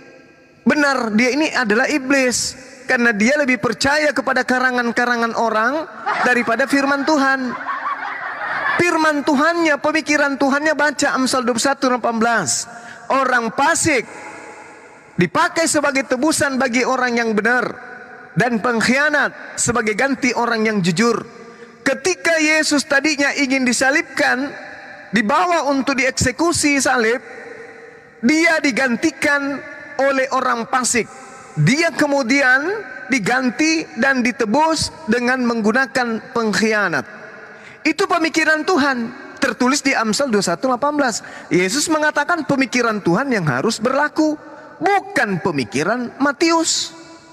benar, dia ini adalah iblis, karena dia lebih percaya kepada karangan-karangan orang daripada firman Tuhan. Firman Tuhannya, pemikiran Tuhannya, baca Amsal dua puluh satu delapan belas. Orang fasik dipakai sebagai tebusan bagi orang yang benar, dan pengkhianat sebagai ganti orang yang jujur. Ketika Yesus tadinya ingin disalibkan, dibawa untuk dieksekusi salib, dia digantikan oleh orang fasik. Dia kemudian diganti dan ditebus dengan menggunakan pengkhianat. Itu pemikiran Tuhan, tertulis di Amsal dua puluh satu delapan belas. Yesus mengatakan pemikiran Tuhan yang harus berlaku, bukan pemikiran Matius.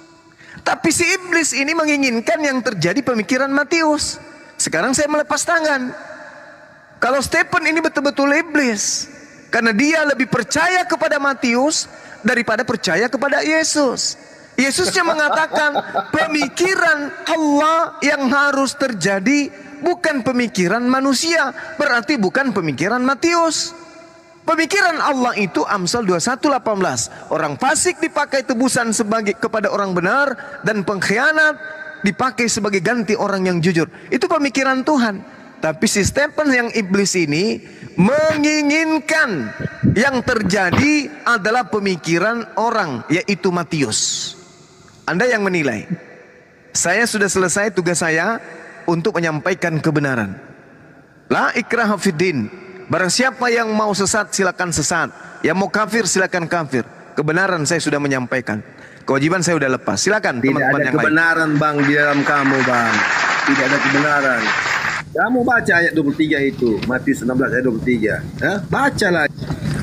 Tapi si iblis ini menginginkan yang terjadi pemikiran Matius. Sekarang saya melepas tangan. Kalau Stephen ini betul-betul iblis, karena dia lebih percaya kepada Matius daripada percaya kepada Yesus. Yesusnya mengatakan pemikiran Allah yang harus terjadi, bukan pemikiran manusia. Berarti bukan pemikiran Matius. Pemikiran Allah itu Amsal dua puluh satu delapan belas. Orang fasik dipakai tebusan sebagai kepada orang benar, dan pengkhianat dipakai sebagai ganti orang yang jujur. Itu pemikiran Tuhan. Tapi si Stephen yang iblis ini menginginkan yang terjadi adalah pemikiran orang, yaitu Matius. Anda yang menilai. Saya sudah selesai tugas saya untuk menyampaikan kebenaran. La ikraha fiddin. Barang siapa yang mau sesat silakan sesat, yang mau kafir silakan kafir. Kebenaran saya sudah menyampaikan. Kewajiban saya sudah lepas. Silakan teman-teman yang lain. Tidak ada kebenaran bang di dalam kamu bang. Tidak ada kebenaran. Kamu baca ayat dua puluh tiga itu, Matius enam belas ayat dua puluh tiga. Hah? Baca lagi.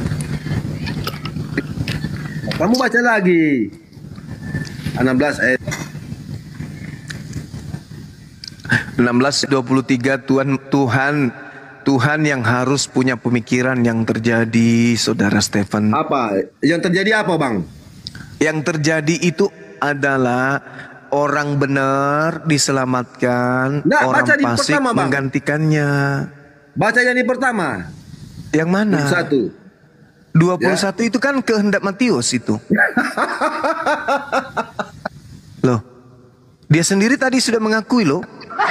Kamu baca lagi. enam belas ayat enam belas dua puluh tiga. Tuhan Tuhan Tuhan yang harus punya pemikiran yang terjadi, saudara Stephen. Apa? Yang terjadi apa bang? Yang terjadi itu adalah orang benar diselamatkan, Nggak, orang baca di fasik pertama, Bang. menggantikannya. Baca yang di pertama. Yang mana? Satu. dua puluh satu Ya. itu kan kehendak Matius itu. Loh, dia sendiri tadi sudah mengakui loh.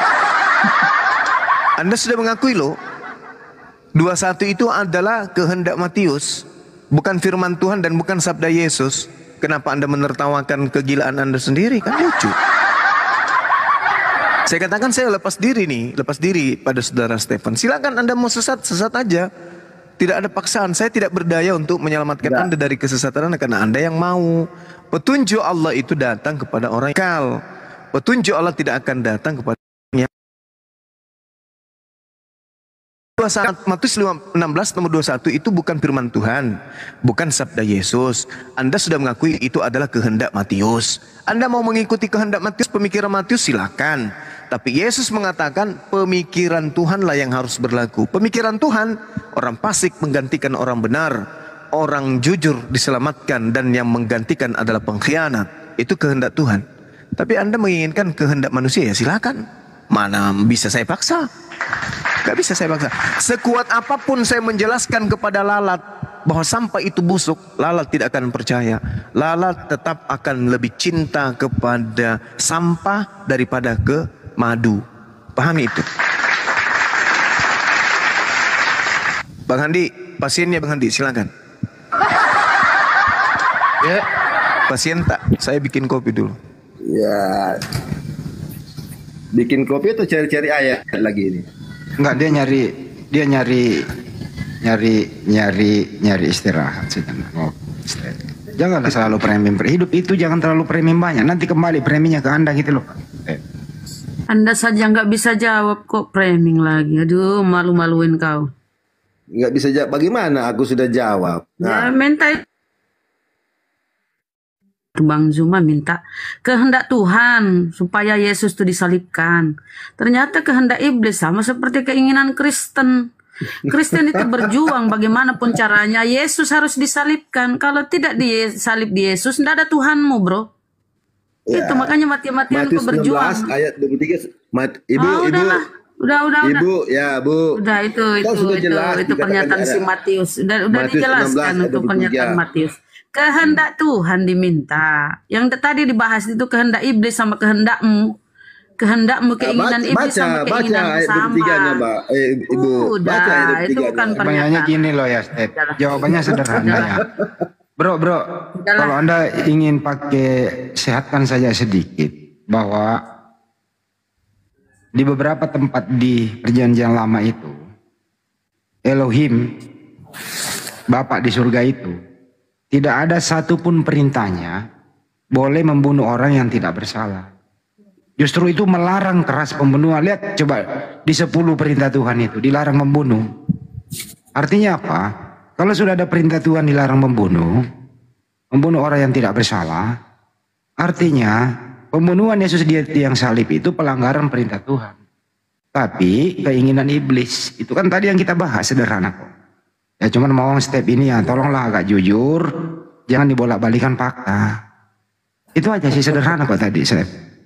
Anda sudah mengakui loh. dua puluh satu itu adalah kehendak Matius, bukan firman Tuhan dan bukan sabda Yesus. Kenapa Anda menertawakan kegilaan Anda sendiri? Kan lucu. Saya katakan saya lepas diri nih, lepas diri pada saudara Stephen. Silakan Anda mau sesat, sesat aja. Tidak ada paksaan. Saya tidak berdaya untuk menyelamatkan Tidak. Anda dari kesesatan Anda karena Anda yang mau. Petunjuk Allah itu datang kepada orang yang kal. Petunjuk Allah tidak akan datang kepada Matius enam belas nomor dua puluh satu itu bukan firman Tuhan, bukan sabda Yesus. Anda sudah mengakui itu adalah kehendak Matius. Anda mau mengikuti kehendak Matius, pemikiran Matius, silakan. Tapi Yesus mengatakan pemikiran Tuhanlah yang harus berlaku. Pemikiran Tuhan, orang fasik menggantikan orang benar, orang jujur diselamatkan, dan yang menggantikan adalah pengkhianat. Itu kehendak Tuhan. Tapi Anda menginginkan kehendak manusia, ya silakan. Mana bisa saya paksa? Gak bisa saya paksa. Sekuat apapun saya menjelaskan kepada lalat bahwa sampah itu busuk, lalat tidak akan percaya. Lalat tetap akan lebih cinta kepada sampah daripada ke madu. Pahami itu. Bang Handi, pasiennya Bang Handi, silakan. Ya, Pasien tak? Saya bikin kopi dulu. Ya. Bikin kopi atau cari-cari ayat lagi ini? enggak, dia nyari dia nyari nyari nyari nyari istirahat sedang. Oh, istirahat. Janganlah selalu premium hidup itu, jangan terlalu premium banyak. Nanti kembali preminya ke Anda gitu loh. Eh. Anda saja nggak bisa jawab kok framing lagi. Aduh, malu-maluin kau. Nggak bisa jawab. Bagaimana aku sudah jawab? Ya, Nah, minta Bang Zuma minta kehendak Tuhan supaya Yesus itu disalibkan. Ternyata kehendak iblis sama seperti keinginan Kristen. Kristen itu berjuang bagaimanapun caranya Yesus harus disalibkan. Kalau tidak disalib di Yesus, tidak ada Tuhanmu, bro. ya. Itu makanya mati-matian Matius kau enam belas berjuang. ayat dua puluh tiga. Mat, ibu, Oh, ibu, udahlah. Udah, udah, udah. ibu, ya bu. Udah itu Kau itu sudah itu jelas itu dikatakan pernyataan ada. si Matius. Udah udah Matius enam belas dijelaskan ayat untuk dua puluh pernyataan tiga. Matius. Kehendak Tuhan diminta. Yang tadi dibahas itu kehendak iblis sama kehendakmu. Kehendakmu Nah, keinginan baca, iblis baca, sama baca keinginanmu ayat dua puluh sama. tiga-nya, Mbak. Eh, ibu, Udah, baca ayat itu bukan dua puluh tiga-nya. Pertanyaannya pernyataan. gini loh ya, Step. Udahlah. Jawabannya sederhana ya. Bro, bro, Udahlah. kalau Anda ingin pakai sehatkan saja sedikit bahwa di beberapa tempat di perjanjian lama itu Elohim, Bapak di surga itu, tidak ada satupun perintahnya boleh membunuh orang yang tidak bersalah. Justru itu melarang keras pembunuhan. Lihat coba di sepuluh perintah Tuhan itu dilarang membunuh. Artinya apa? Kalau sudah ada perintah Tuhan dilarang membunuh, membunuh orang yang tidak bersalah, artinya pembunuhan Yesus di tiang salib itu pelanggaran perintah Tuhan. Tapi keinginan iblis itu kan tadi yang kita bahas sederhana kok. Ya cuman mau step ini ya tolonglah agak jujur, jangan dibolak-balikan fakta. Itu aja sih sederhana kok tadi step.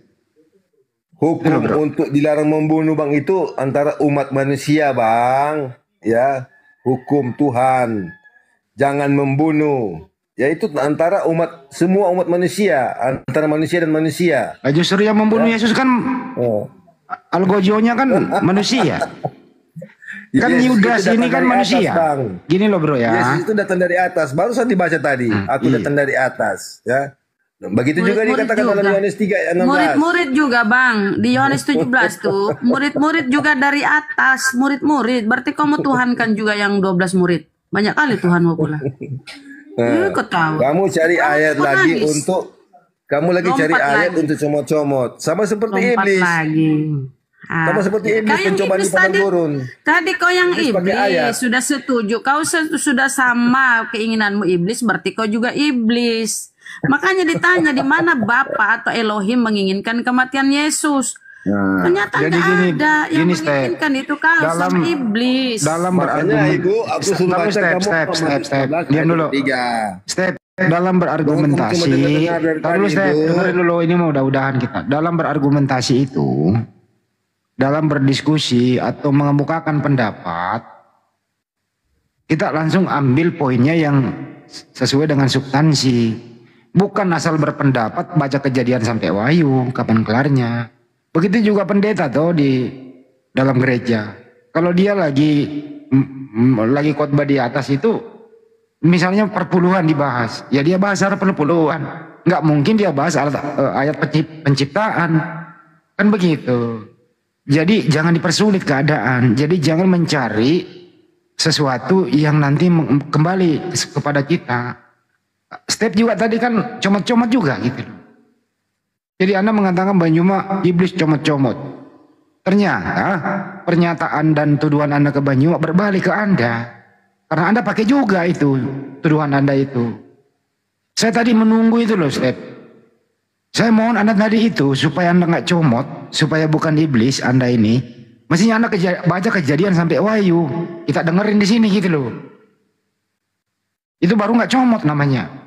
Hukum untuk dilarang membunuh, Bang, itu antara umat manusia, Bang. Ya, hukum Tuhan. Jangan membunuh. Ya itu antara umat, semua umat manusia, antara manusia dan manusia. Nah, justru yang membunuh Yesus kan Oh. algojonya kan manusia. Kan Yesus Yudas itu ini datang kan dari manusia. atas, Bang. Gini loh bro ya. Yesus itu datang dari atas. Barusan dibaca tadi. Aku iya. datang dari atas. Ya. Begitu juga Murid-murid dikatakan juga. dalam Yohanes tiga ayat enam belas. Murid-murid juga bang di Yohanes tujuh belas tuh murid-murid juga dari atas, murid-murid berarti kamu Tuhan kan juga yang dua belas murid, banyak kali Tuhan mau pula. Nah, Ikut tahu. kamu cari Kamu ayat kok lagi nangis? untuk kamu lagi cari Lompat ayat lagi. untuk comot-comot. Sama seperti Lompat iblis. lagi. Ah. Sama seperti iblis Kau yang pencobaan di iblis padang tadi, gurun. tadi kau yang Iblis pakai ayat. iblis sudah setuju, kau se- sudah sama keinginanmu iblis, berarti kau juga iblis. Makanya ditanya di mana Bapa atau Elohim menginginkan kematian Yesus. Nah, Ternyata jadi nggak gini- ada yang gini, Step. menginginkan itu kau Dalam- sama iblis. Dalam makanya berargumen. ibu aku suruh Tapi baca step, kamu step, Matius step, step. enam belas Diam ayat dulu. tiga. Step dalam berargumentasi. Cuma dengar-dengar dari Tahan dulu tadi, step, Bu. dengerin dulu ini mau udah-udahan kita. Dalam berargumentasi itu, dalam berdiskusi atau mengemukakan pendapat, kita langsung ambil poinnya yang sesuai dengan substansi. Bukan asal berpendapat baca Kejadian sampai Wahyu, kapan kelarnya. Begitu juga pendeta tuh di dalam gereja. Kalau dia lagi mm, mm, lagi khotbah di atas itu, misalnya perpuluhan dibahas, ya dia bahas secara perpuluhan. Nggak mungkin dia bahas alat, eh, ayat pencip- penciptaan, kan begitu. Jadi jangan dipersulit keadaan. Jadi jangan mencari sesuatu yang nanti meng- kembali kepada kita. Step juga tadi kan comot-comot juga gitu. Jadi Anda mengatakan Banyuma iblis comot-comot. Ternyata pernyataan dan tuduhan Anda ke Banyuma berbalik ke Anda. Karena Anda pakai juga itu tuduhan Anda itu. Saya tadi menunggu itu loh Step. Saya mohon Anda tadi itu supaya Anda nggak comot, supaya bukan iblis Anda ini. Mestinya Anda keja- baca Kejadian sampai Wahyu. Kita dengerin di sini gitu loh. Itu baru nggak comot namanya.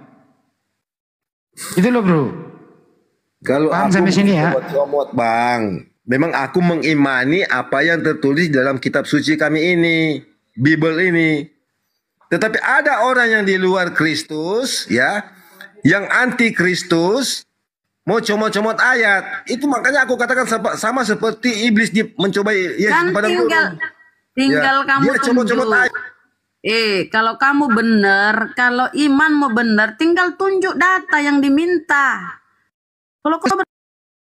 Itu loh bro. Kalau Paham aku sampai sini ya? comot-comot, Bang. Memang aku mengimani apa yang tertulis dalam kitab suci kami ini, Bible ini. Tetapi ada orang yang di luar Kristus, ya, yang anti Kristus, mau comot-comot ayat. Itu makanya aku katakan sama, sama seperti iblis di mencobai Yesus Kan pada tinggal tinggal Ya, kamu dia comot-comot tunjuk. ayat. Eh, kalau kamu benar, kalau imanmu benar, tinggal tunjuk data yang diminta. Kalau kau ber-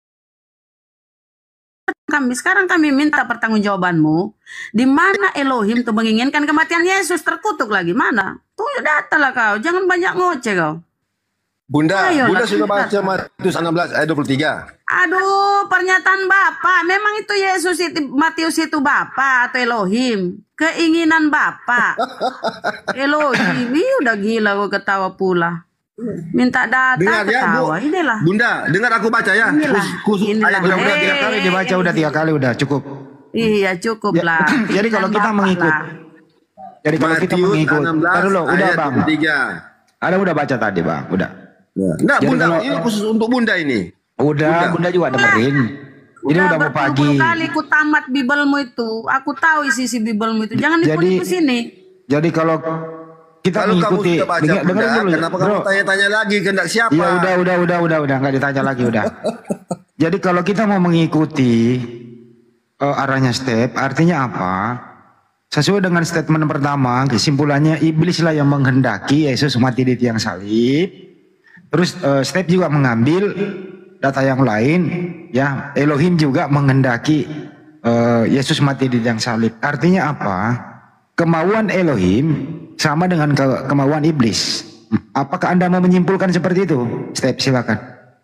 kami sekarang kami minta pertanggungjawabanmu, di mana Elohim tuh menginginkan kematian Yesus, terkutuk lagi mana? Tunjuk data lah kau, jangan banyak ngoceh kau. Bunda, Ayolah, Bunda sudah baca sebentar. Matius enam belas ayat dua puluh tiga. Aduh, pernyataan Bapak. Memang itu Yesus itu, Matius itu Bapak atau Elohim? Keinginan Bapak. Elohim, ini udah gila gue ketawa pula. Minta data Dengar ya, Bu. ketawa. Inilah. Bunda, dengar aku baca ya. Inilah. Khusus, khusus Inilah. ayat Udah, udah Eh, tiga kali dibaca, udah tiga kali, udah cukup. Iya cukup Ya, lah. jadi kalau kita Keinginan Bapak mengikut, lah. jadi kalau kita Matius mengikut, enam belas Ntar dulu, udah ayat bang, dua puluh tiga. ada udah baca tadi bang, udah, Ya. Nah, Jadi Bunda, kalau- ini khusus untuk Bunda ini. udah, bunda juga dengerin. Ini udah mau pagi. berpuluh-puluh kali ku tamat Bibelmu itu. Aku tahu isi-isi Bibelmu itu. Jangan Jadi- ikut ke sini. Jadi kalau kita Kalau kamu mengikuti, sudah baca denger- Bunda, dengerin dulu, kenapa bro. kamu tanya-tanya lagi kehendak siapa? Iya udah, udah, udah, udah, udah, nggak ditanya lagi, udah. Jadi kalau kita mau mengikuti eh, arahnya step, artinya apa? Sesuai dengan statement pertama, kesimpulannya iblislah yang menghendaki Yesus mati di tiang salib. Terus eh, step juga mengambil data yang lain, ya Elohim juga menghendaki eh, Yesus mati di tiang salib. Artinya apa? Kemauan Elohim sama dengan ke- kemauan iblis. Apakah Anda mau menyimpulkan seperti itu? Step, silakan.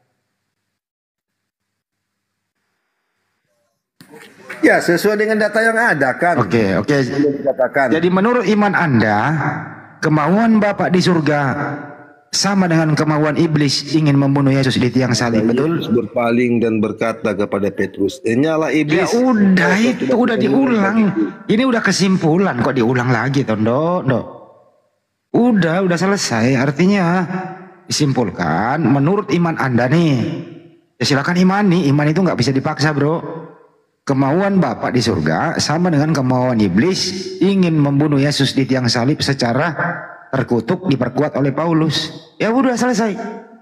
Ya, sesuai dengan data yang ada kan. Oke, oke. Belum dikatakan. Jadi menurut iman Anda, kemauan Bapak di surga sama dengan kemauan iblis ingin membunuh Yesus di tiang salib, betul? Yesus berpaling dan berkata kepada Petrus, "Enyalah Ya iblis." udah, itu udah diulang. Ini udah kesimpulan, kok diulang lagi, Tondo? Dok. Udah, udah selesai. Artinya disimpulkan menurut iman Anda nih. Ya silakan imani, iman itu nggak bisa dipaksa, bro. Kemauan Bapak di surga sama dengan kemauan iblis ingin membunuh Yesus di tiang salib secara terkutuk diperkuat oleh Paulus. Ya udah selesai.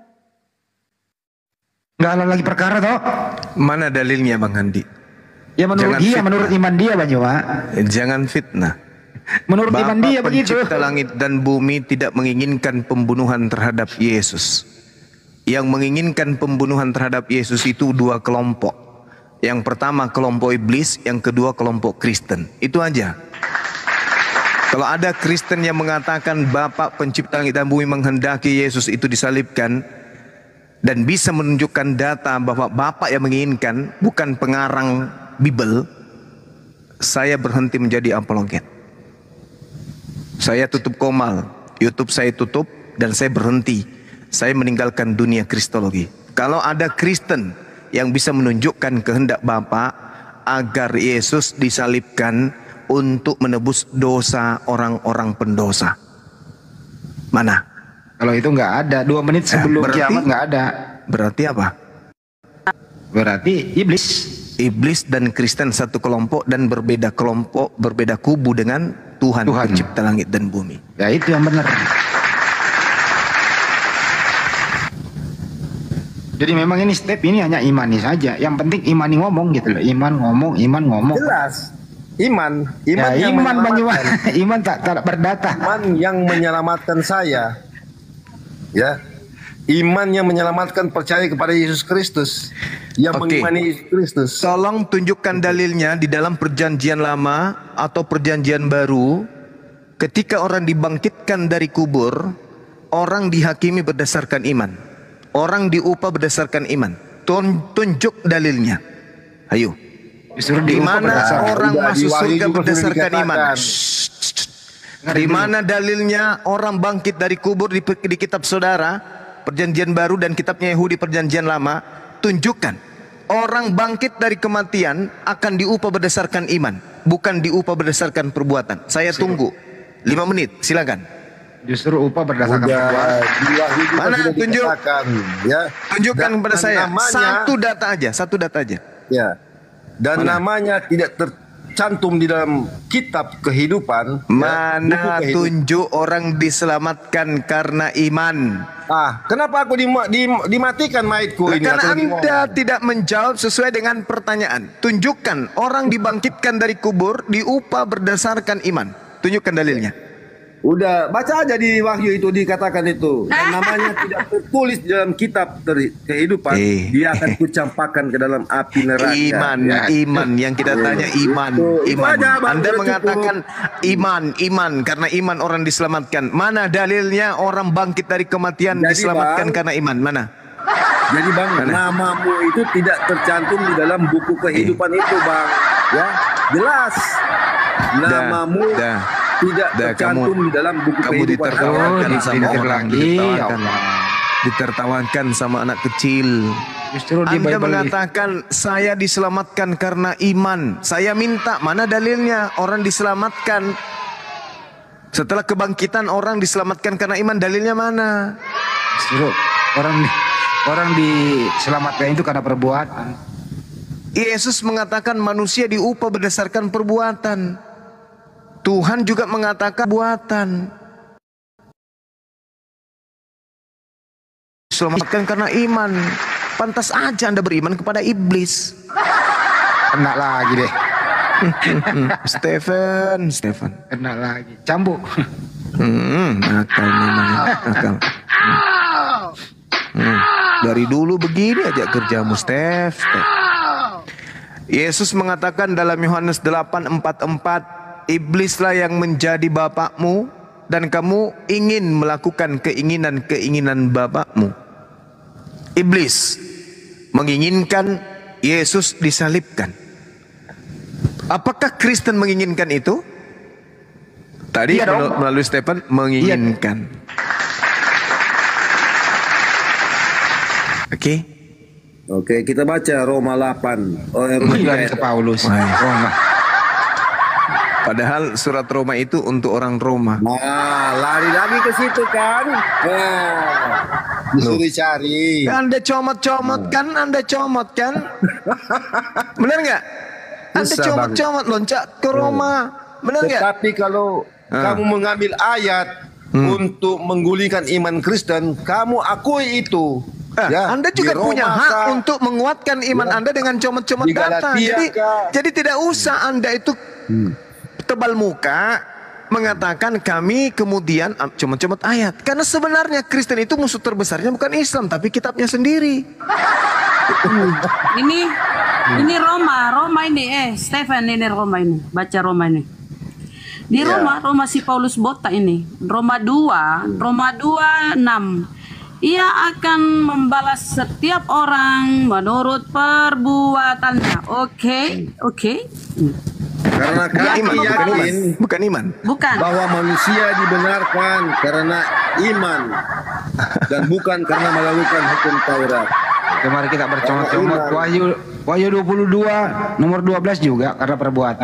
Nggak ada lagi perkara toh. Mana dalilnya Bang Handi? Ya menurut Jangan dia, fitnah. menurut iman dia Bang Jawa. Jangan fitnah. Menurut iman Bapa dia begitu. pencipta langit dan bumi tidak menginginkan pembunuhan terhadap Yesus. Yang menginginkan pembunuhan terhadap Yesus itu dua kelompok. Yang pertama kelompok iblis, yang kedua kelompok Kristen. Itu aja. Kalau ada Kristen yang mengatakan Bapa pencipta langit dan bumi menghendaki Yesus itu disalibkan dan bisa menunjukkan data bahwa Bapa yang menginginkan, bukan pengarang Bible, saya berhenti menjadi apologet. Saya tutup komal, YouTube saya tutup dan saya berhenti. Saya meninggalkan dunia kristologi. Kalau ada Kristen yang bisa menunjukkan kehendak Bapa agar Yesus disalibkan untuk menebus dosa orang-orang pendosa, mana? Kalau itu nggak ada, dua menit sebelum berarti- kiamat nggak ada. Berarti apa? Berarti iblis. Iblis dan Kristen satu kelompok dan berbeda kelompok, berbeda kubu dengan Tuhan, Tuhan. pencipta langit dan bumi. Ya itu yang benar. Jadi memang ini step ini hanya imani saja. Yang penting imani ngomong gitu loh. Iman ngomong, iman ngomong. Jelas. Iman, iman Ya, yang iman Bang Jawa. menyelamatkan. Iman tak tak berdata. Iman yang menyelamatkan saya. Ya. Iman yang menyelamatkan percaya kepada Yesus Kristus. Yang Oke. mengimani Yesus Kristus. Tolong tunjukkan dalilnya di dalam perjanjian lama atau perjanjian baru. Ketika orang dibangkitkan dari kubur, orang dihakimi berdasarkan iman. Orang diupah berdasarkan iman. Tun- Tunjuk dalilnya. Ayo. Justru Di diupah mana berdasarkan- orang Sudah, masuk di Wahyu surga juga sudah berdasarkan iman? dikatakan. Di mana dalilnya orang bangkit dari kubur di, di kitab saudara, perjanjian baru dan kitabnya Yahudi perjanjian lama? Tunjukkan. Orang bangkit dari kematian akan diupah berdasarkan iman, bukan diupah berdasarkan perbuatan. Saya tunggu. Lima menit, silakan. Justru upah berdasarkan Udah, perbuatan. di Wahyu juga Mana? sudah Tunjuk. dikatakan, ya. Tunjukkan Dan kepada saya namanya- satu data aja, satu data aja. Ya. Dan namanya tidak tercantum di dalam kitab kehidupan. ya, Mana buku kehidupan. tunjuk orang diselamatkan karena iman? Ah, kenapa aku dim- dim- dimatikan maitku ini? Karena Aku lagi Anda ngomong. tidak menjawab sesuai dengan pertanyaan. Tunjukkan orang dibangkitkan dari kubur diupah berdasarkan iman. Tunjukkan dalilnya. Udah, baca aja di Wahyu itu dikatakan itu. Dan namanya tidak tertulis di dalam kitab ter- kehidupan. Eh. Dia akan kucampakkan ke dalam api neraka. Iman, Ya. iman yang kita tanya iman, Itu- itu iman. aja, Bang, Anda udah mengatakan iman, iman karena iman orang diselamatkan. Mana dalilnya orang bangkit dari kematian Jadi, diselamatkan Bang, karena iman? Mana? Jadi Bang, namamu itu tidak tercantum di dalam buku kehidupan itu Bang. Ya, jelas. Namamu dah. tidak Dah, tercantum kamu- di dalam buku kamu kehidupan. ditertawakan Oh, sama dipintir orang, lagi, ya ditertawakan. Allah. Ditertawakan sama anak kecil. Justru di Anda Bible mengatakan saya diselamatkan karena iman. Saya minta, mana dalilnya orang diselamatkan? Setelah kebangkitan orang diselamatkan karena iman, dalilnya mana? justru orang orang diselamatkan itu karena perbuatan. Yesus mengatakan manusia diupah berdasarkan perbuatan. Tuhan juga mengatakan perbuatan. Diselamatkan karena iman. Pantas aja Anda beriman kepada iblis. Kena lagi deh. Stephen, Stephen. Kena lagi. Cambuk. Hmm, nakal memang, nakal. Hmm. Hmm. Dari dulu begini aja kerjamu, Steph. Steph. Yesus mengatakan dalam Yohanes delapan empat puluh empat, iblislah yang menjadi bapakmu dan kamu ingin melakukan keinginan-keinginan bapakmu. Iblis menginginkan Yesus disalibkan. Apakah Kristen menginginkan itu? Tadi Iya dong. mel- melalui Stephen menginginkan. Oke. Oke, kita baca Roma delapan. Oh, eh, Roma tiga Lari ayat. ke Paulus. Wah. Roma. Padahal surat Roma itu untuk orang Roma. Nah, lari lagi ke situ kan? Nah, disuruh cari. Anda comot-comot kan? Anda comot kan? Benar nggak? Anda Bisa, comot-comot loncat ke Roma. Benar nggak? Tetapi kalau Ah. kamu mengambil ayat untuk menggulingkan iman Kristen, kamu akui itu. Ah, Ya, Anda juga di Roma punya hak kah? untuk menguatkan iman Ya. Anda dengan comot-comot Di data. Galatia Jadi, kah? jadi tidak usah Anda itu tebal muka mengatakan kami kemudian ah, comot-comot ayat. Karena sebenarnya Kristen itu musuh terbesarnya bukan Islam, tapi kitabnya sendiri. Ini ini Roma, Roma ini eh Stephen ini Roma ini. Baca Roma ini. Di Roma, Roma si Paulus Bota ini. Roma dua, Roma dua enam. Ia akan membalas setiap orang menurut perbuatannya. Oke, oke. Karena Bukan kami iman, bukan iman, yakin bukan iman. Bukan. bahwa manusia dibenarkan karena iman dan bukan karena melakukan hukum Taurat. Oke, mari kita bercomot-comot. Iman. Wahyu Wahyu dua puluh dua nomor dua belas juga karena perbuatan.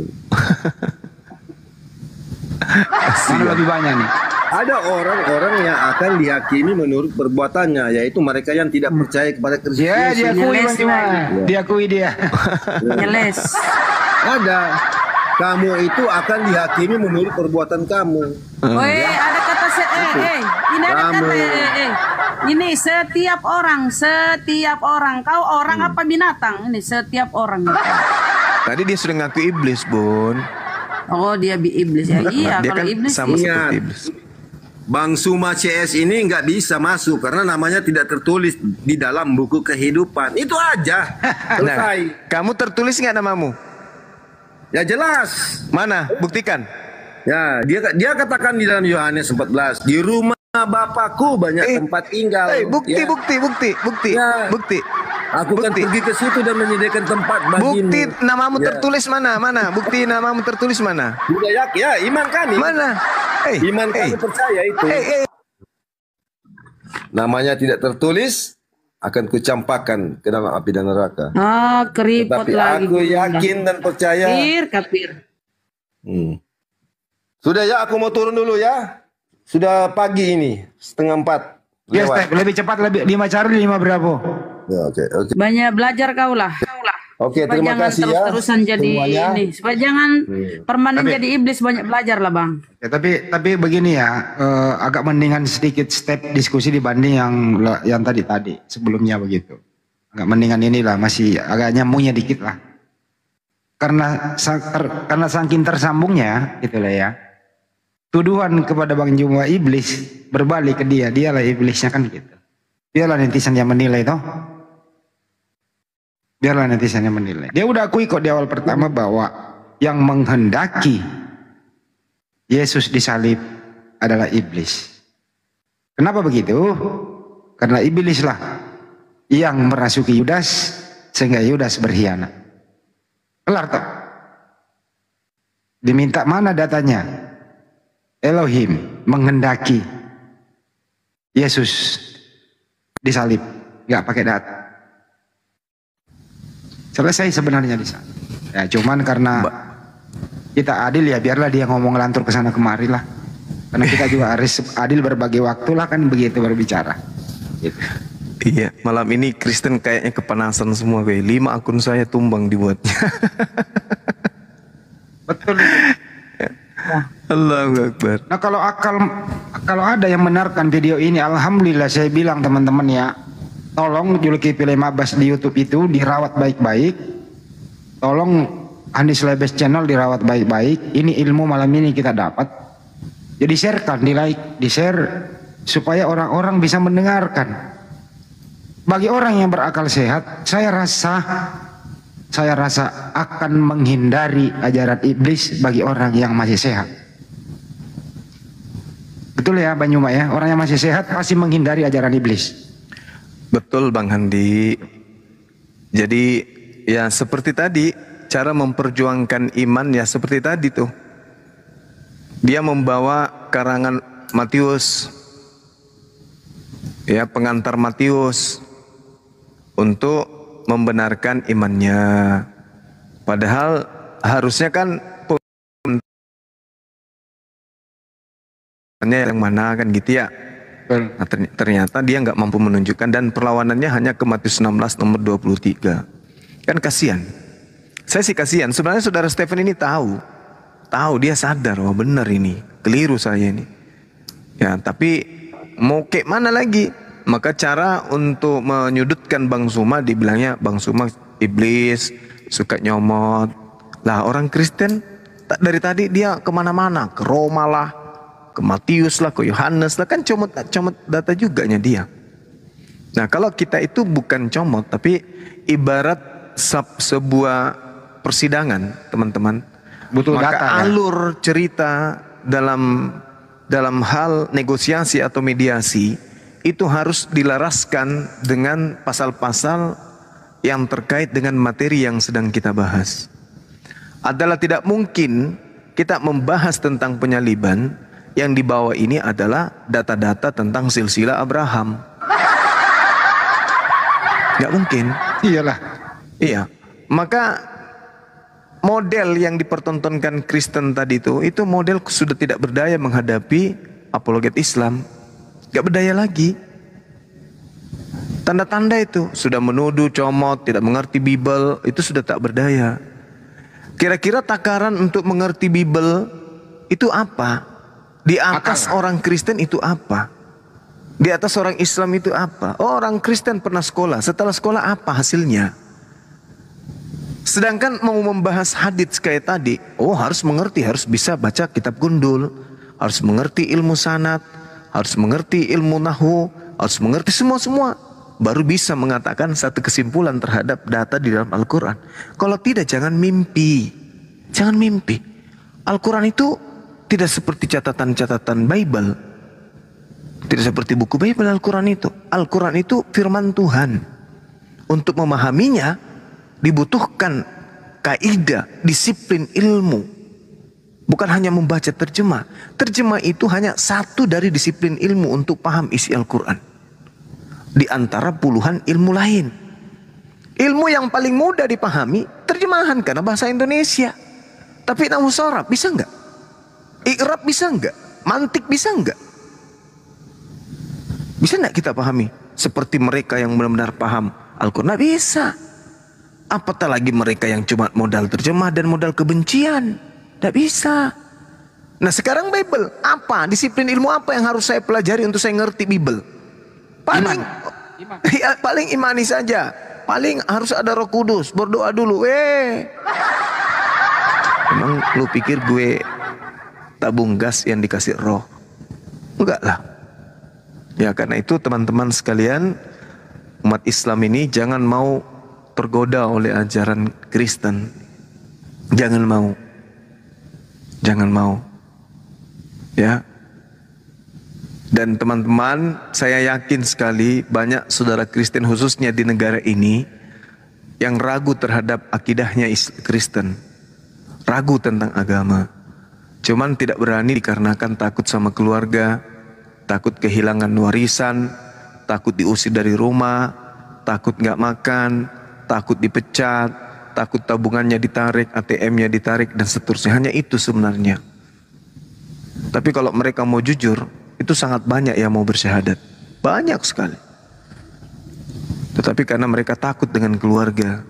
Mana lebih banyak nih? Ada orang-orang yang akan dihakimi menurut perbuatannya, yaitu mereka yang tidak percaya kepada Kristus. Ya, diakui Nyeles Bang Cuma. lagi. Diakui dia. Nyeles. Ada. Kamu itu akan dihakimi menurut perbuatan kamu. Woi, ada kata se eh eh ini ada Kamu. kata eh eh eh. Ini setiap orang, setiap orang. Kau orang apa binatang? Ini setiap orang. Tadi dia sudah ngaku iblis, Bun. Oh, dia bi iblis ya. Iya, Dia kalau kan iblis sama iya. seperti iblis. Bang Suma C S ini nggak bisa masuk karena namanya tidak tertulis di dalam buku kehidupan. Itu aja. Nah, Selesai. kamu tertulis nggak namamu? Ya jelas. Mana? Buktikan. Ya, dia dia katakan di dalam Yohanes empat belas, di rumah Bapakku banyak Eh, tempat tinggal. Eh, bukti, Ya. bukti, bukti, bukti, Ya. bukti. Aku kan Bukti. pergi ke situ dan menyediakan tempat bagimu. Bukti namamu Ya. tertulis mana? Mana? Bukti namamu tertulis mana? Sudah yakin? Ya, iman kami. Mana? Eh, Iman eh, kami percaya itu. eh, eh. Namanya tidak tertulis, akan kucampakkan ke dalam api dan neraka. Ah, keriput Tapi lagi. aku yakin dan percaya. Kapir, kapir. Hmm. Sudah ya, aku mau turun dulu ya. Sudah pagi ini, setengah empat. Ya, Lewat. Step, lebih cepat lebih lima cari lima berapa? Ya, oke, oke. Banyak belajar kau lah. Oke, Supaya terima jangan kasih ya. terus-terusan jadi semuanya. ini. Supaya jangan permanen Tapi- jadi iblis, banyak belajar lah, Bang. Ya, tapi tapi begini ya, eh, agak mendingan sedikit step diskusi dibanding yang yang tadi tadi sebelumnya begitu. Agak mendingan inilah, masih agak nyambungnya dikit lah. Karena sa- ter- karena saking tersambungnya gitu lah ya. tuduhan kepada Bang Juma iblis berbalik ke dia, dialah iblisnya kan gitu. Biarlah netizen yang menilai toh. Biarlah netizen yang menilai. Dia udah akui kok di awal pertama bahwa yang menghendaki Yesus disalib adalah iblis. Kenapa begitu? Karena iblislah yang merasuki Yudas sehingga Yudas berkhianat. Kelar toh. Diminta mana datanya? Elohim menghendaki Yesus disalib, nggak pakai data. Selesai sebenarnya di sana. Ya cuman karena kita adil ya biarlah dia ngomong lantur ke sana kemari lah. Karena kita juga harus adil berbagi waktu lah kan begitu berbicara. Gitu. Iya, malam ini Kristen kayaknya kepanasan semua gue. Lima akun saya tumbang dibuatnya. Betul. Allahu Akbar. Nah kalau akal kalau ada yang benarkan video ini, alhamdulillah saya bilang teman-teman ya, tolong Zulkifli Mabas di YouTube itu dirawat baik-baik. Tolong Andis Lebes channel dirawat baik-baik. Ini ilmu malam ini kita dapat. Jadi sharekan, di like, di share supaya orang-orang bisa mendengarkan. Bagi orang yang berakal sehat, saya rasa saya rasa akan menghindari ajaran iblis bagi orang yang masih sehat. Betul ya Bang Yuma ya, orang yang masih sehat pasti menghindari ajaran iblis. Betul Bang Handi. Jadi ya seperti tadi, cara memperjuangkan iman ya seperti tadi tuh. Dia membawa karangan Matius, ya pengantar Matius untuk membenarkan imannya. Padahal harusnya kan yang mana kan gitu ya. Nah, ternyata dia nggak mampu menunjukkan dan perlawanannya hanya ke Matius enam belas nomor dua puluh tiga. Kan kasihan. Saya sih kasihan. Sebenarnya saudara Stephen ini tahu. Tahu dia sadar, wah benar ini. Keliru saya ini. Ya, tapi mau kayak mana lagi? Maka cara untuk menyudutkan Bang Suma dibilangnya Bang Suma iblis, suka nyomot. Lah orang Kristen dari tadi dia kemana-mana, ke Roma lah, ke Matius lah, ke Yohanes lah, kan comot comot data juga nya dia. Nah kalau kita itu bukan comot, tapi ibarat sub, sebuah persidangan teman-teman. Butuh maka data, ya? alur cerita dalam dalam hal negosiasi atau mediasi itu harus dilaraskan dengan pasal-pasal yang terkait dengan materi yang sedang kita bahas. Adalah tidak mungkin kita membahas tentang penyaliban yang dibawa ini adalah data-data tentang silsilah Abraham. Nggak mungkin. Iyalah. Iya. Maka model yang dipertontonkan Kristen tadi itu, itu model sudah tidak berdaya menghadapi apologet Islam. Gak berdaya lagi. Tanda-tanda itu sudah menuduh, comot, tidak mengerti Bible, itu sudah tak berdaya. Kira-kira takaran untuk mengerti Bible itu apa? Di atas Akal. orang Kristen itu apa? Di atas orang Islam itu apa? Oh, orang Kristen pernah sekolah. Setelah sekolah apa hasilnya? Sedangkan mau membahas hadits kayak tadi, oh harus mengerti, harus bisa baca kitab gundul, harus mengerti ilmu sanad, harus mengerti ilmu nahu, harus mengerti semua-semua, baru bisa mengatakan satu kesimpulan terhadap data di dalam Al-Quran. Kalau tidak, jangan mimpi. Jangan mimpi. Al-Quran itu tidak seperti catatan-catatan Bible. Tidak seperti buku Bible Al-Quran itu. Al-Quran itu firman Tuhan. Untuk memahaminya, dibutuhkan kaidah, disiplin ilmu. Bukan hanya membaca terjemah. Terjemah itu hanya satu dari disiplin ilmu untuk paham isi Al-Quran. Di antara puluhan ilmu lain. Ilmu yang paling mudah dipahami, terjemahan karena bahasa Indonesia. Tapi nahwu sharaf bisa enggak? I'rab bisa enggak? Mantik bisa enggak? Bisa enggak kita pahami? Seperti mereka yang benar-benar paham Al-Quran? Bisa. Apatah lagi mereka yang cuma modal terjemah dan modal kebencian. Tidak bisa. Nah sekarang Bible, apa? Disiplin ilmu apa yang harus saya pelajari untuk saya ngerti Bible? Paling, Iman. ya, paling imani saja. Paling harus ada Roh Kudus, berdoa dulu. Eh, emang lu pikir gue tabung gas yang dikasih roh. Enggak lah. Ya karena itu teman-teman sekalian, umat Islam ini jangan mau tergoda oleh ajaran Kristen. Jangan mau. Jangan mau. Ya. Dan teman-teman, saya yakin sekali banyak saudara Kristen khususnya di negara ini yang ragu terhadap akidahnya Kristen. Ragu tentang agama. Cuman tidak berani dikarenakan takut sama keluarga, takut kehilangan warisan, takut diusir dari rumah, takut nggak makan, takut dipecat, takut tabungannya ditarik, A T M-nya ditarik, dan seterusnya. Hanya itu sebenarnya. Tapi kalau mereka mau jujur, itu sangat banyak yang mau bersyahadat. Banyak sekali. Tetapi karena mereka takut dengan keluarga,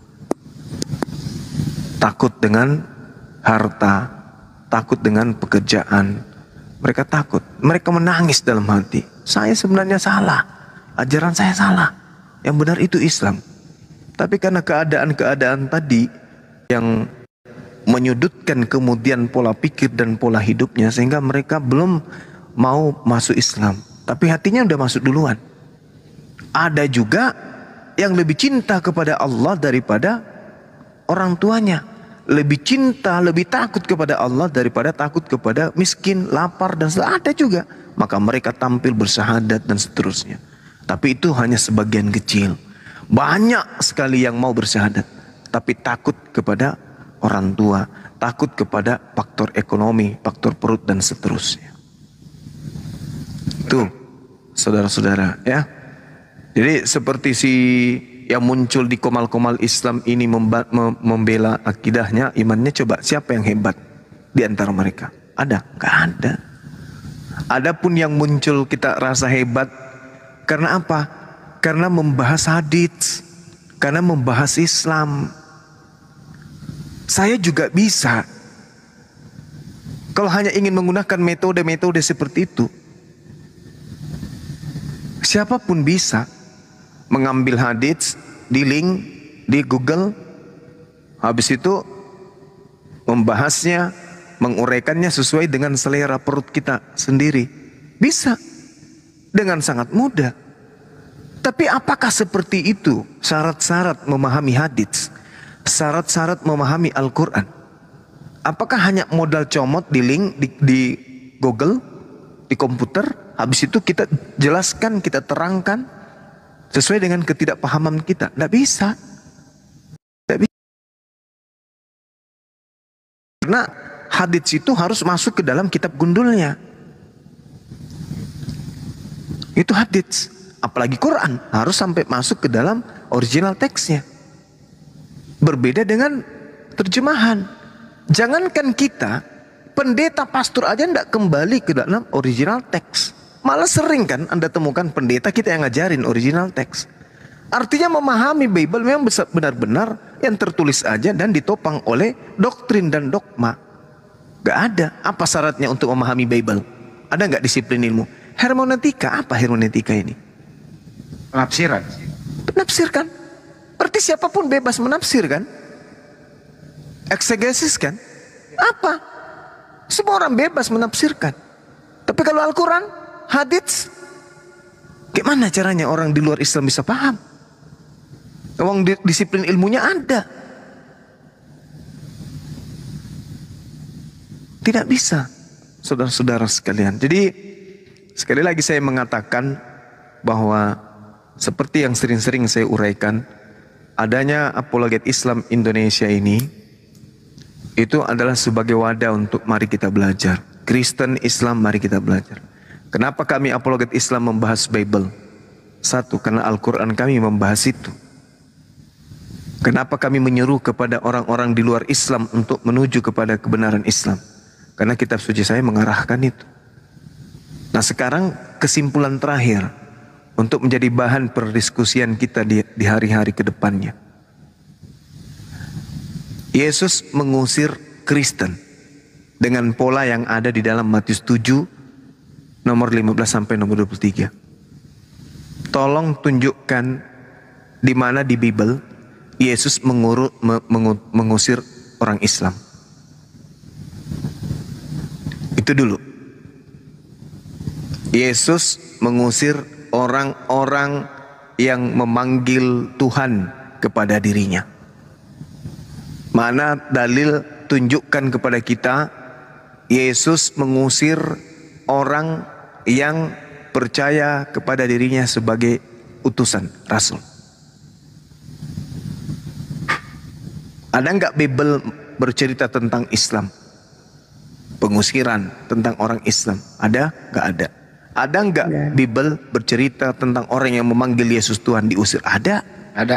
takut dengan harta, takut dengan pekerjaan, mereka takut. Mereka menangis dalam hati. Saya sebenarnya salah. Ajaran saya salah. Yang benar itu Islam. Tapi karena keadaan-keadaan tadi yang menyudutkan kemudian pola pikir dan pola hidupnya, sehingga mereka belum mau masuk Islam. Tapi hatinya udah masuk duluan. Ada juga yang lebih cinta kepada Allah daripada orang tuanya. Lebih cinta, lebih takut kepada Allah daripada takut kepada miskin, lapar, dan sebagainya. Ada juga. Maka mereka tampil bersyahadat dan seterusnya. Tapi itu hanya sebagian kecil. Banyak sekali yang mau bersyahadat, tapi takut kepada orang tua, takut kepada faktor ekonomi, faktor perut, dan seterusnya. Tuh, saudara-saudara, ya. Jadi seperti si yang muncul di komal-komal Islam ini memba- mem- membela akidahnya, imannya, coba siapa yang hebat di antara mereka? Ada? Gak ada. Adapun yang muncul kita rasa hebat karena apa? Karena membahas hadits, karena membahas Islam. Saya juga bisa. Kalau hanya ingin menggunakan metode-metode seperti itu, siapapun bisa mengambil hadits di link di Google, habis itu membahasnya, menguraikannya sesuai dengan selera perut kita sendiri. Bisa dengan sangat mudah. Tapi apakah seperti itu syarat-syarat memahami hadits, syarat-syarat memahami Al-Quran? Apakah hanya modal comot di link di, di Google, di komputer, habis itu kita jelaskan, kita terangkan sesuai dengan ketidakpahaman kita? Tidak bisa. Tidak bisa. Karena hadits itu harus masuk ke dalam kitab gundulnya. Itu hadits. Apalagi Quran harus sampai masuk ke dalam original teksnya. Berbeda dengan terjemahan. Jangankan kita, pendeta pastor aja tidak kembali ke dalam original teks. Malah sering kan Anda temukan pendeta kita yang ngajarin original teks. Artinya memahami Bible memang benar-benar yang tertulis aja dan ditopang oleh doktrin dan dogma. Gak ada. Apa syaratnya untuk memahami Bible? Ada nggak disiplin ilmu? Hermeneutika. Apa hermeneutika ini? Penafsiran. Menafsirkan. Berarti siapapun bebas menafsirkan. Eksegesis kan? Apa? Semua orang bebas menafsirkan. Tapi kalau Al-Quran, hadits, gimana caranya orang di luar Islam bisa paham? Wong disiplin ilmunya ada. Tidak bisa, saudara-saudara sekalian. Jadi sekali lagi saya mengatakan bahwa seperti yang sering-sering saya uraikan, adanya apologet Islam Indonesia ini itu adalah sebagai wadah untuk mari kita belajar. Kristen Islam, mari kita belajar. Kenapa kami apologet Islam membahas Bible? Satu, karena Al-Quran kami membahas itu. Kenapa kami menyuruh kepada orang-orang di luar Islam untuk menuju kepada kebenaran Islam? Karena kitab suci saya mengarahkan itu. Nah sekarang kesimpulan terakhir untuk menjadi bahan perdiskusian kita di, di hari-hari ke depannya. Yesus mengusir Kristen dengan pola yang ada di dalam Matius tujuh nomor lima belas sampai nomor dua puluh tiga. Tolong tunjukkan di mana di Bible Yesus menguru, mengu, mengusir orang Islam. Itu dulu. Yesus mengusir orang-orang yang memanggil Tuhan kepada dirinya. Mana dalil tunjukkan kepada kita Yesus mengusir orang yang percaya kepada dirinya sebagai utusan rasul? Ada nggak Bible bercerita tentang Islam? Pengusiran tentang orang Islam? Ada? Nggak ada. Ada nggak Bible bercerita tentang orang yang memanggil Yesus Tuhan diusir? Ada? Ada.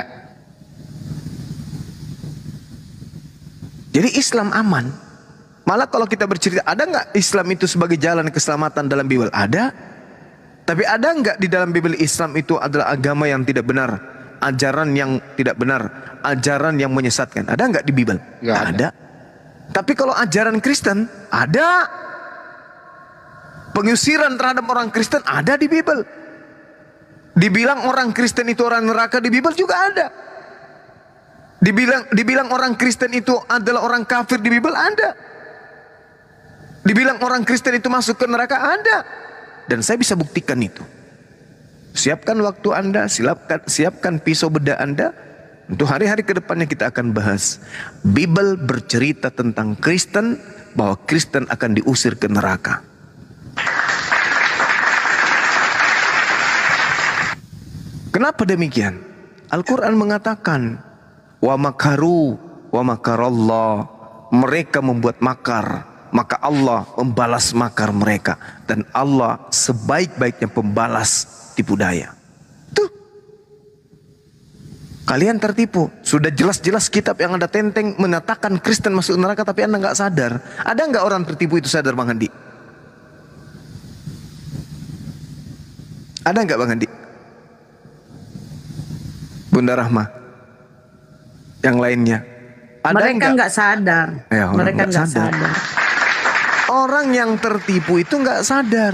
Jadi Islam aman. Malah kalau kita bercerita, ada nggak Islam itu sebagai jalan keselamatan dalam Bible? Ada. Tapi ada nggak di dalam Bible Islam itu adalah agama yang tidak benar, ajaran yang tidak benar, ajaran yang menyesatkan? Ada nggak di Bible? Nggak ada. Ada. Tapi kalau ajaran Kristen, ada. Pengusiran terhadap orang Kristen ada di Bible. Dibilang orang Kristen itu orang neraka di Bible juga ada. Dibilang dibilang orang Kristen itu adalah orang kafir di Bible ada. Dibilang orang Kristen itu masuk ke neraka ada. Dan saya bisa buktikan itu. Siapkan waktu Anda, siapkan, siapkan pisau bedah Anda. Untuk hari-hari ke depannya kita akan bahas. Bible bercerita tentang Kristen, bahwa Kristen akan diusir ke neraka. Kenapa demikian? Al-Quran mengatakan, wa makaru wa makarallah, mereka membuat makar, maka Allah membalas makar mereka, dan Allah sebaik-baiknya pembalas tipu daya. Tuh, kalian tertipu. Sudah jelas-jelas kitab yang Anda tenteng menyatakan Kristen masuk neraka, tapi Anda nggak sadar. Ada nggak orang tertipu itu sadar, Bang Handi? Ada nggak, Bang Handi? Bunda Rahma? Yang lainnya ada? Mereka nggak sadar. Ya, mereka nggak sadar. sadar. Orang yang tertipu itu nggak sadar,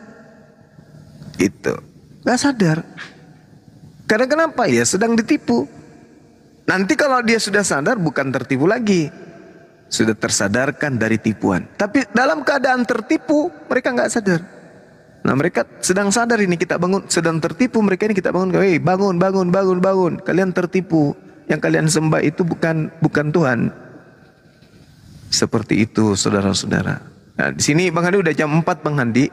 itu nggak sadar. Karena kenapa? Ya sedang ditipu. Nanti kalau dia sudah sadar, bukan tertipu lagi, sudah tersadarkan dari tipuan. Tapi dalam keadaan tertipu, mereka nggak sadar. Nah, mereka sedang sadar ini kita bangun, sedang tertipu mereka ini kita bangun. Hei, bangun, bangun, bangun, bangun. Kalian tertipu. Yang kalian sembah itu bukan bukan Tuhan. Seperti itu, saudara-saudara. Nah, di sini Bang Handi udah jam empat, Bang Handi.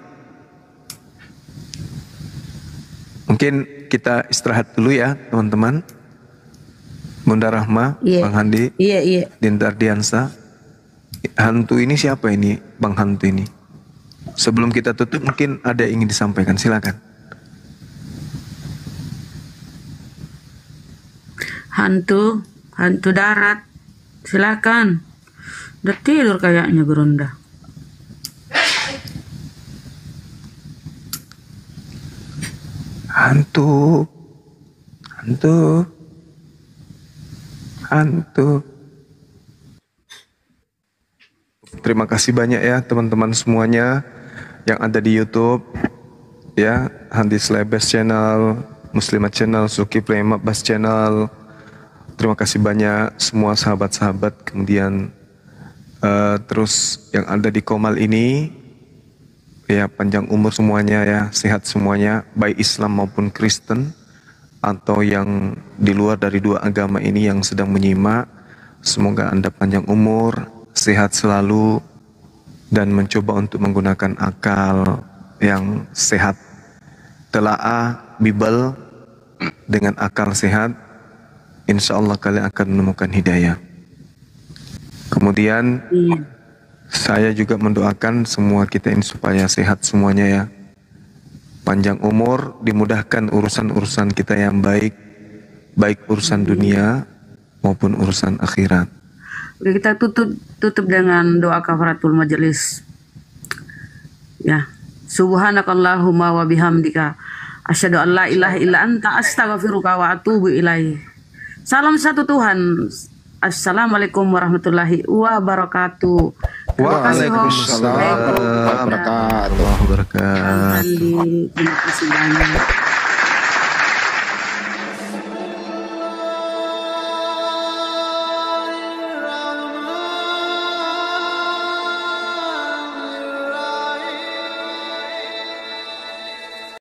Mungkin kita istirahat dulu ya, teman-teman. Bunda Rahma, Iya. Bang Handi, Iya, iya. Dinta Ardiansa. Hantu ini siapa ini, Bang Hantu ini? Sebelum kita tutup mungkin ada yang ingin disampaikan, silakan. Hantu, hantu darat. Silakan. Udah tidur kayaknya Gerunda. Hantu, hantu, hantu. Terima kasih banyak ya teman-teman semuanya yang ada di YouTube, ya, Handi Slebes Channel, Muslimat Channel, Zulkifli Abbas Channel. Terima kasih banyak semua sahabat-sahabat, kemudian uh, terus yang ada di Komal ini, ya, panjang umur semuanya ya, sehat semuanya, baik Islam maupun Kristen, atau yang di luar dari dua agama ini yang sedang menyimak. Semoga Anda panjang umur, sehat selalu, dan mencoba untuk menggunakan akal yang sehat. Telaah Bible dengan akal sehat, insya Allah kalian akan menemukan hidayah. Kemudian Iya. saya juga mendoakan semua kita ini supaya sehat semuanya ya. Panjang umur, dimudahkan urusan-urusan kita yang baik, baik urusan dunia maupun urusan akhirat. Oke, kita tutup tutup dengan doa kafaratul majelis. Ya. Subhanakallahumma wa bihamdika asyhadu an la ilaha illa anta astaghfiruka wa atubu ilaih. Salam satu Tuhan. Assalamualaikum warahmatullahi wabarakatuh. Waalaikumsalam warahmatullahi wabarakatuh. Terima kasih banyak.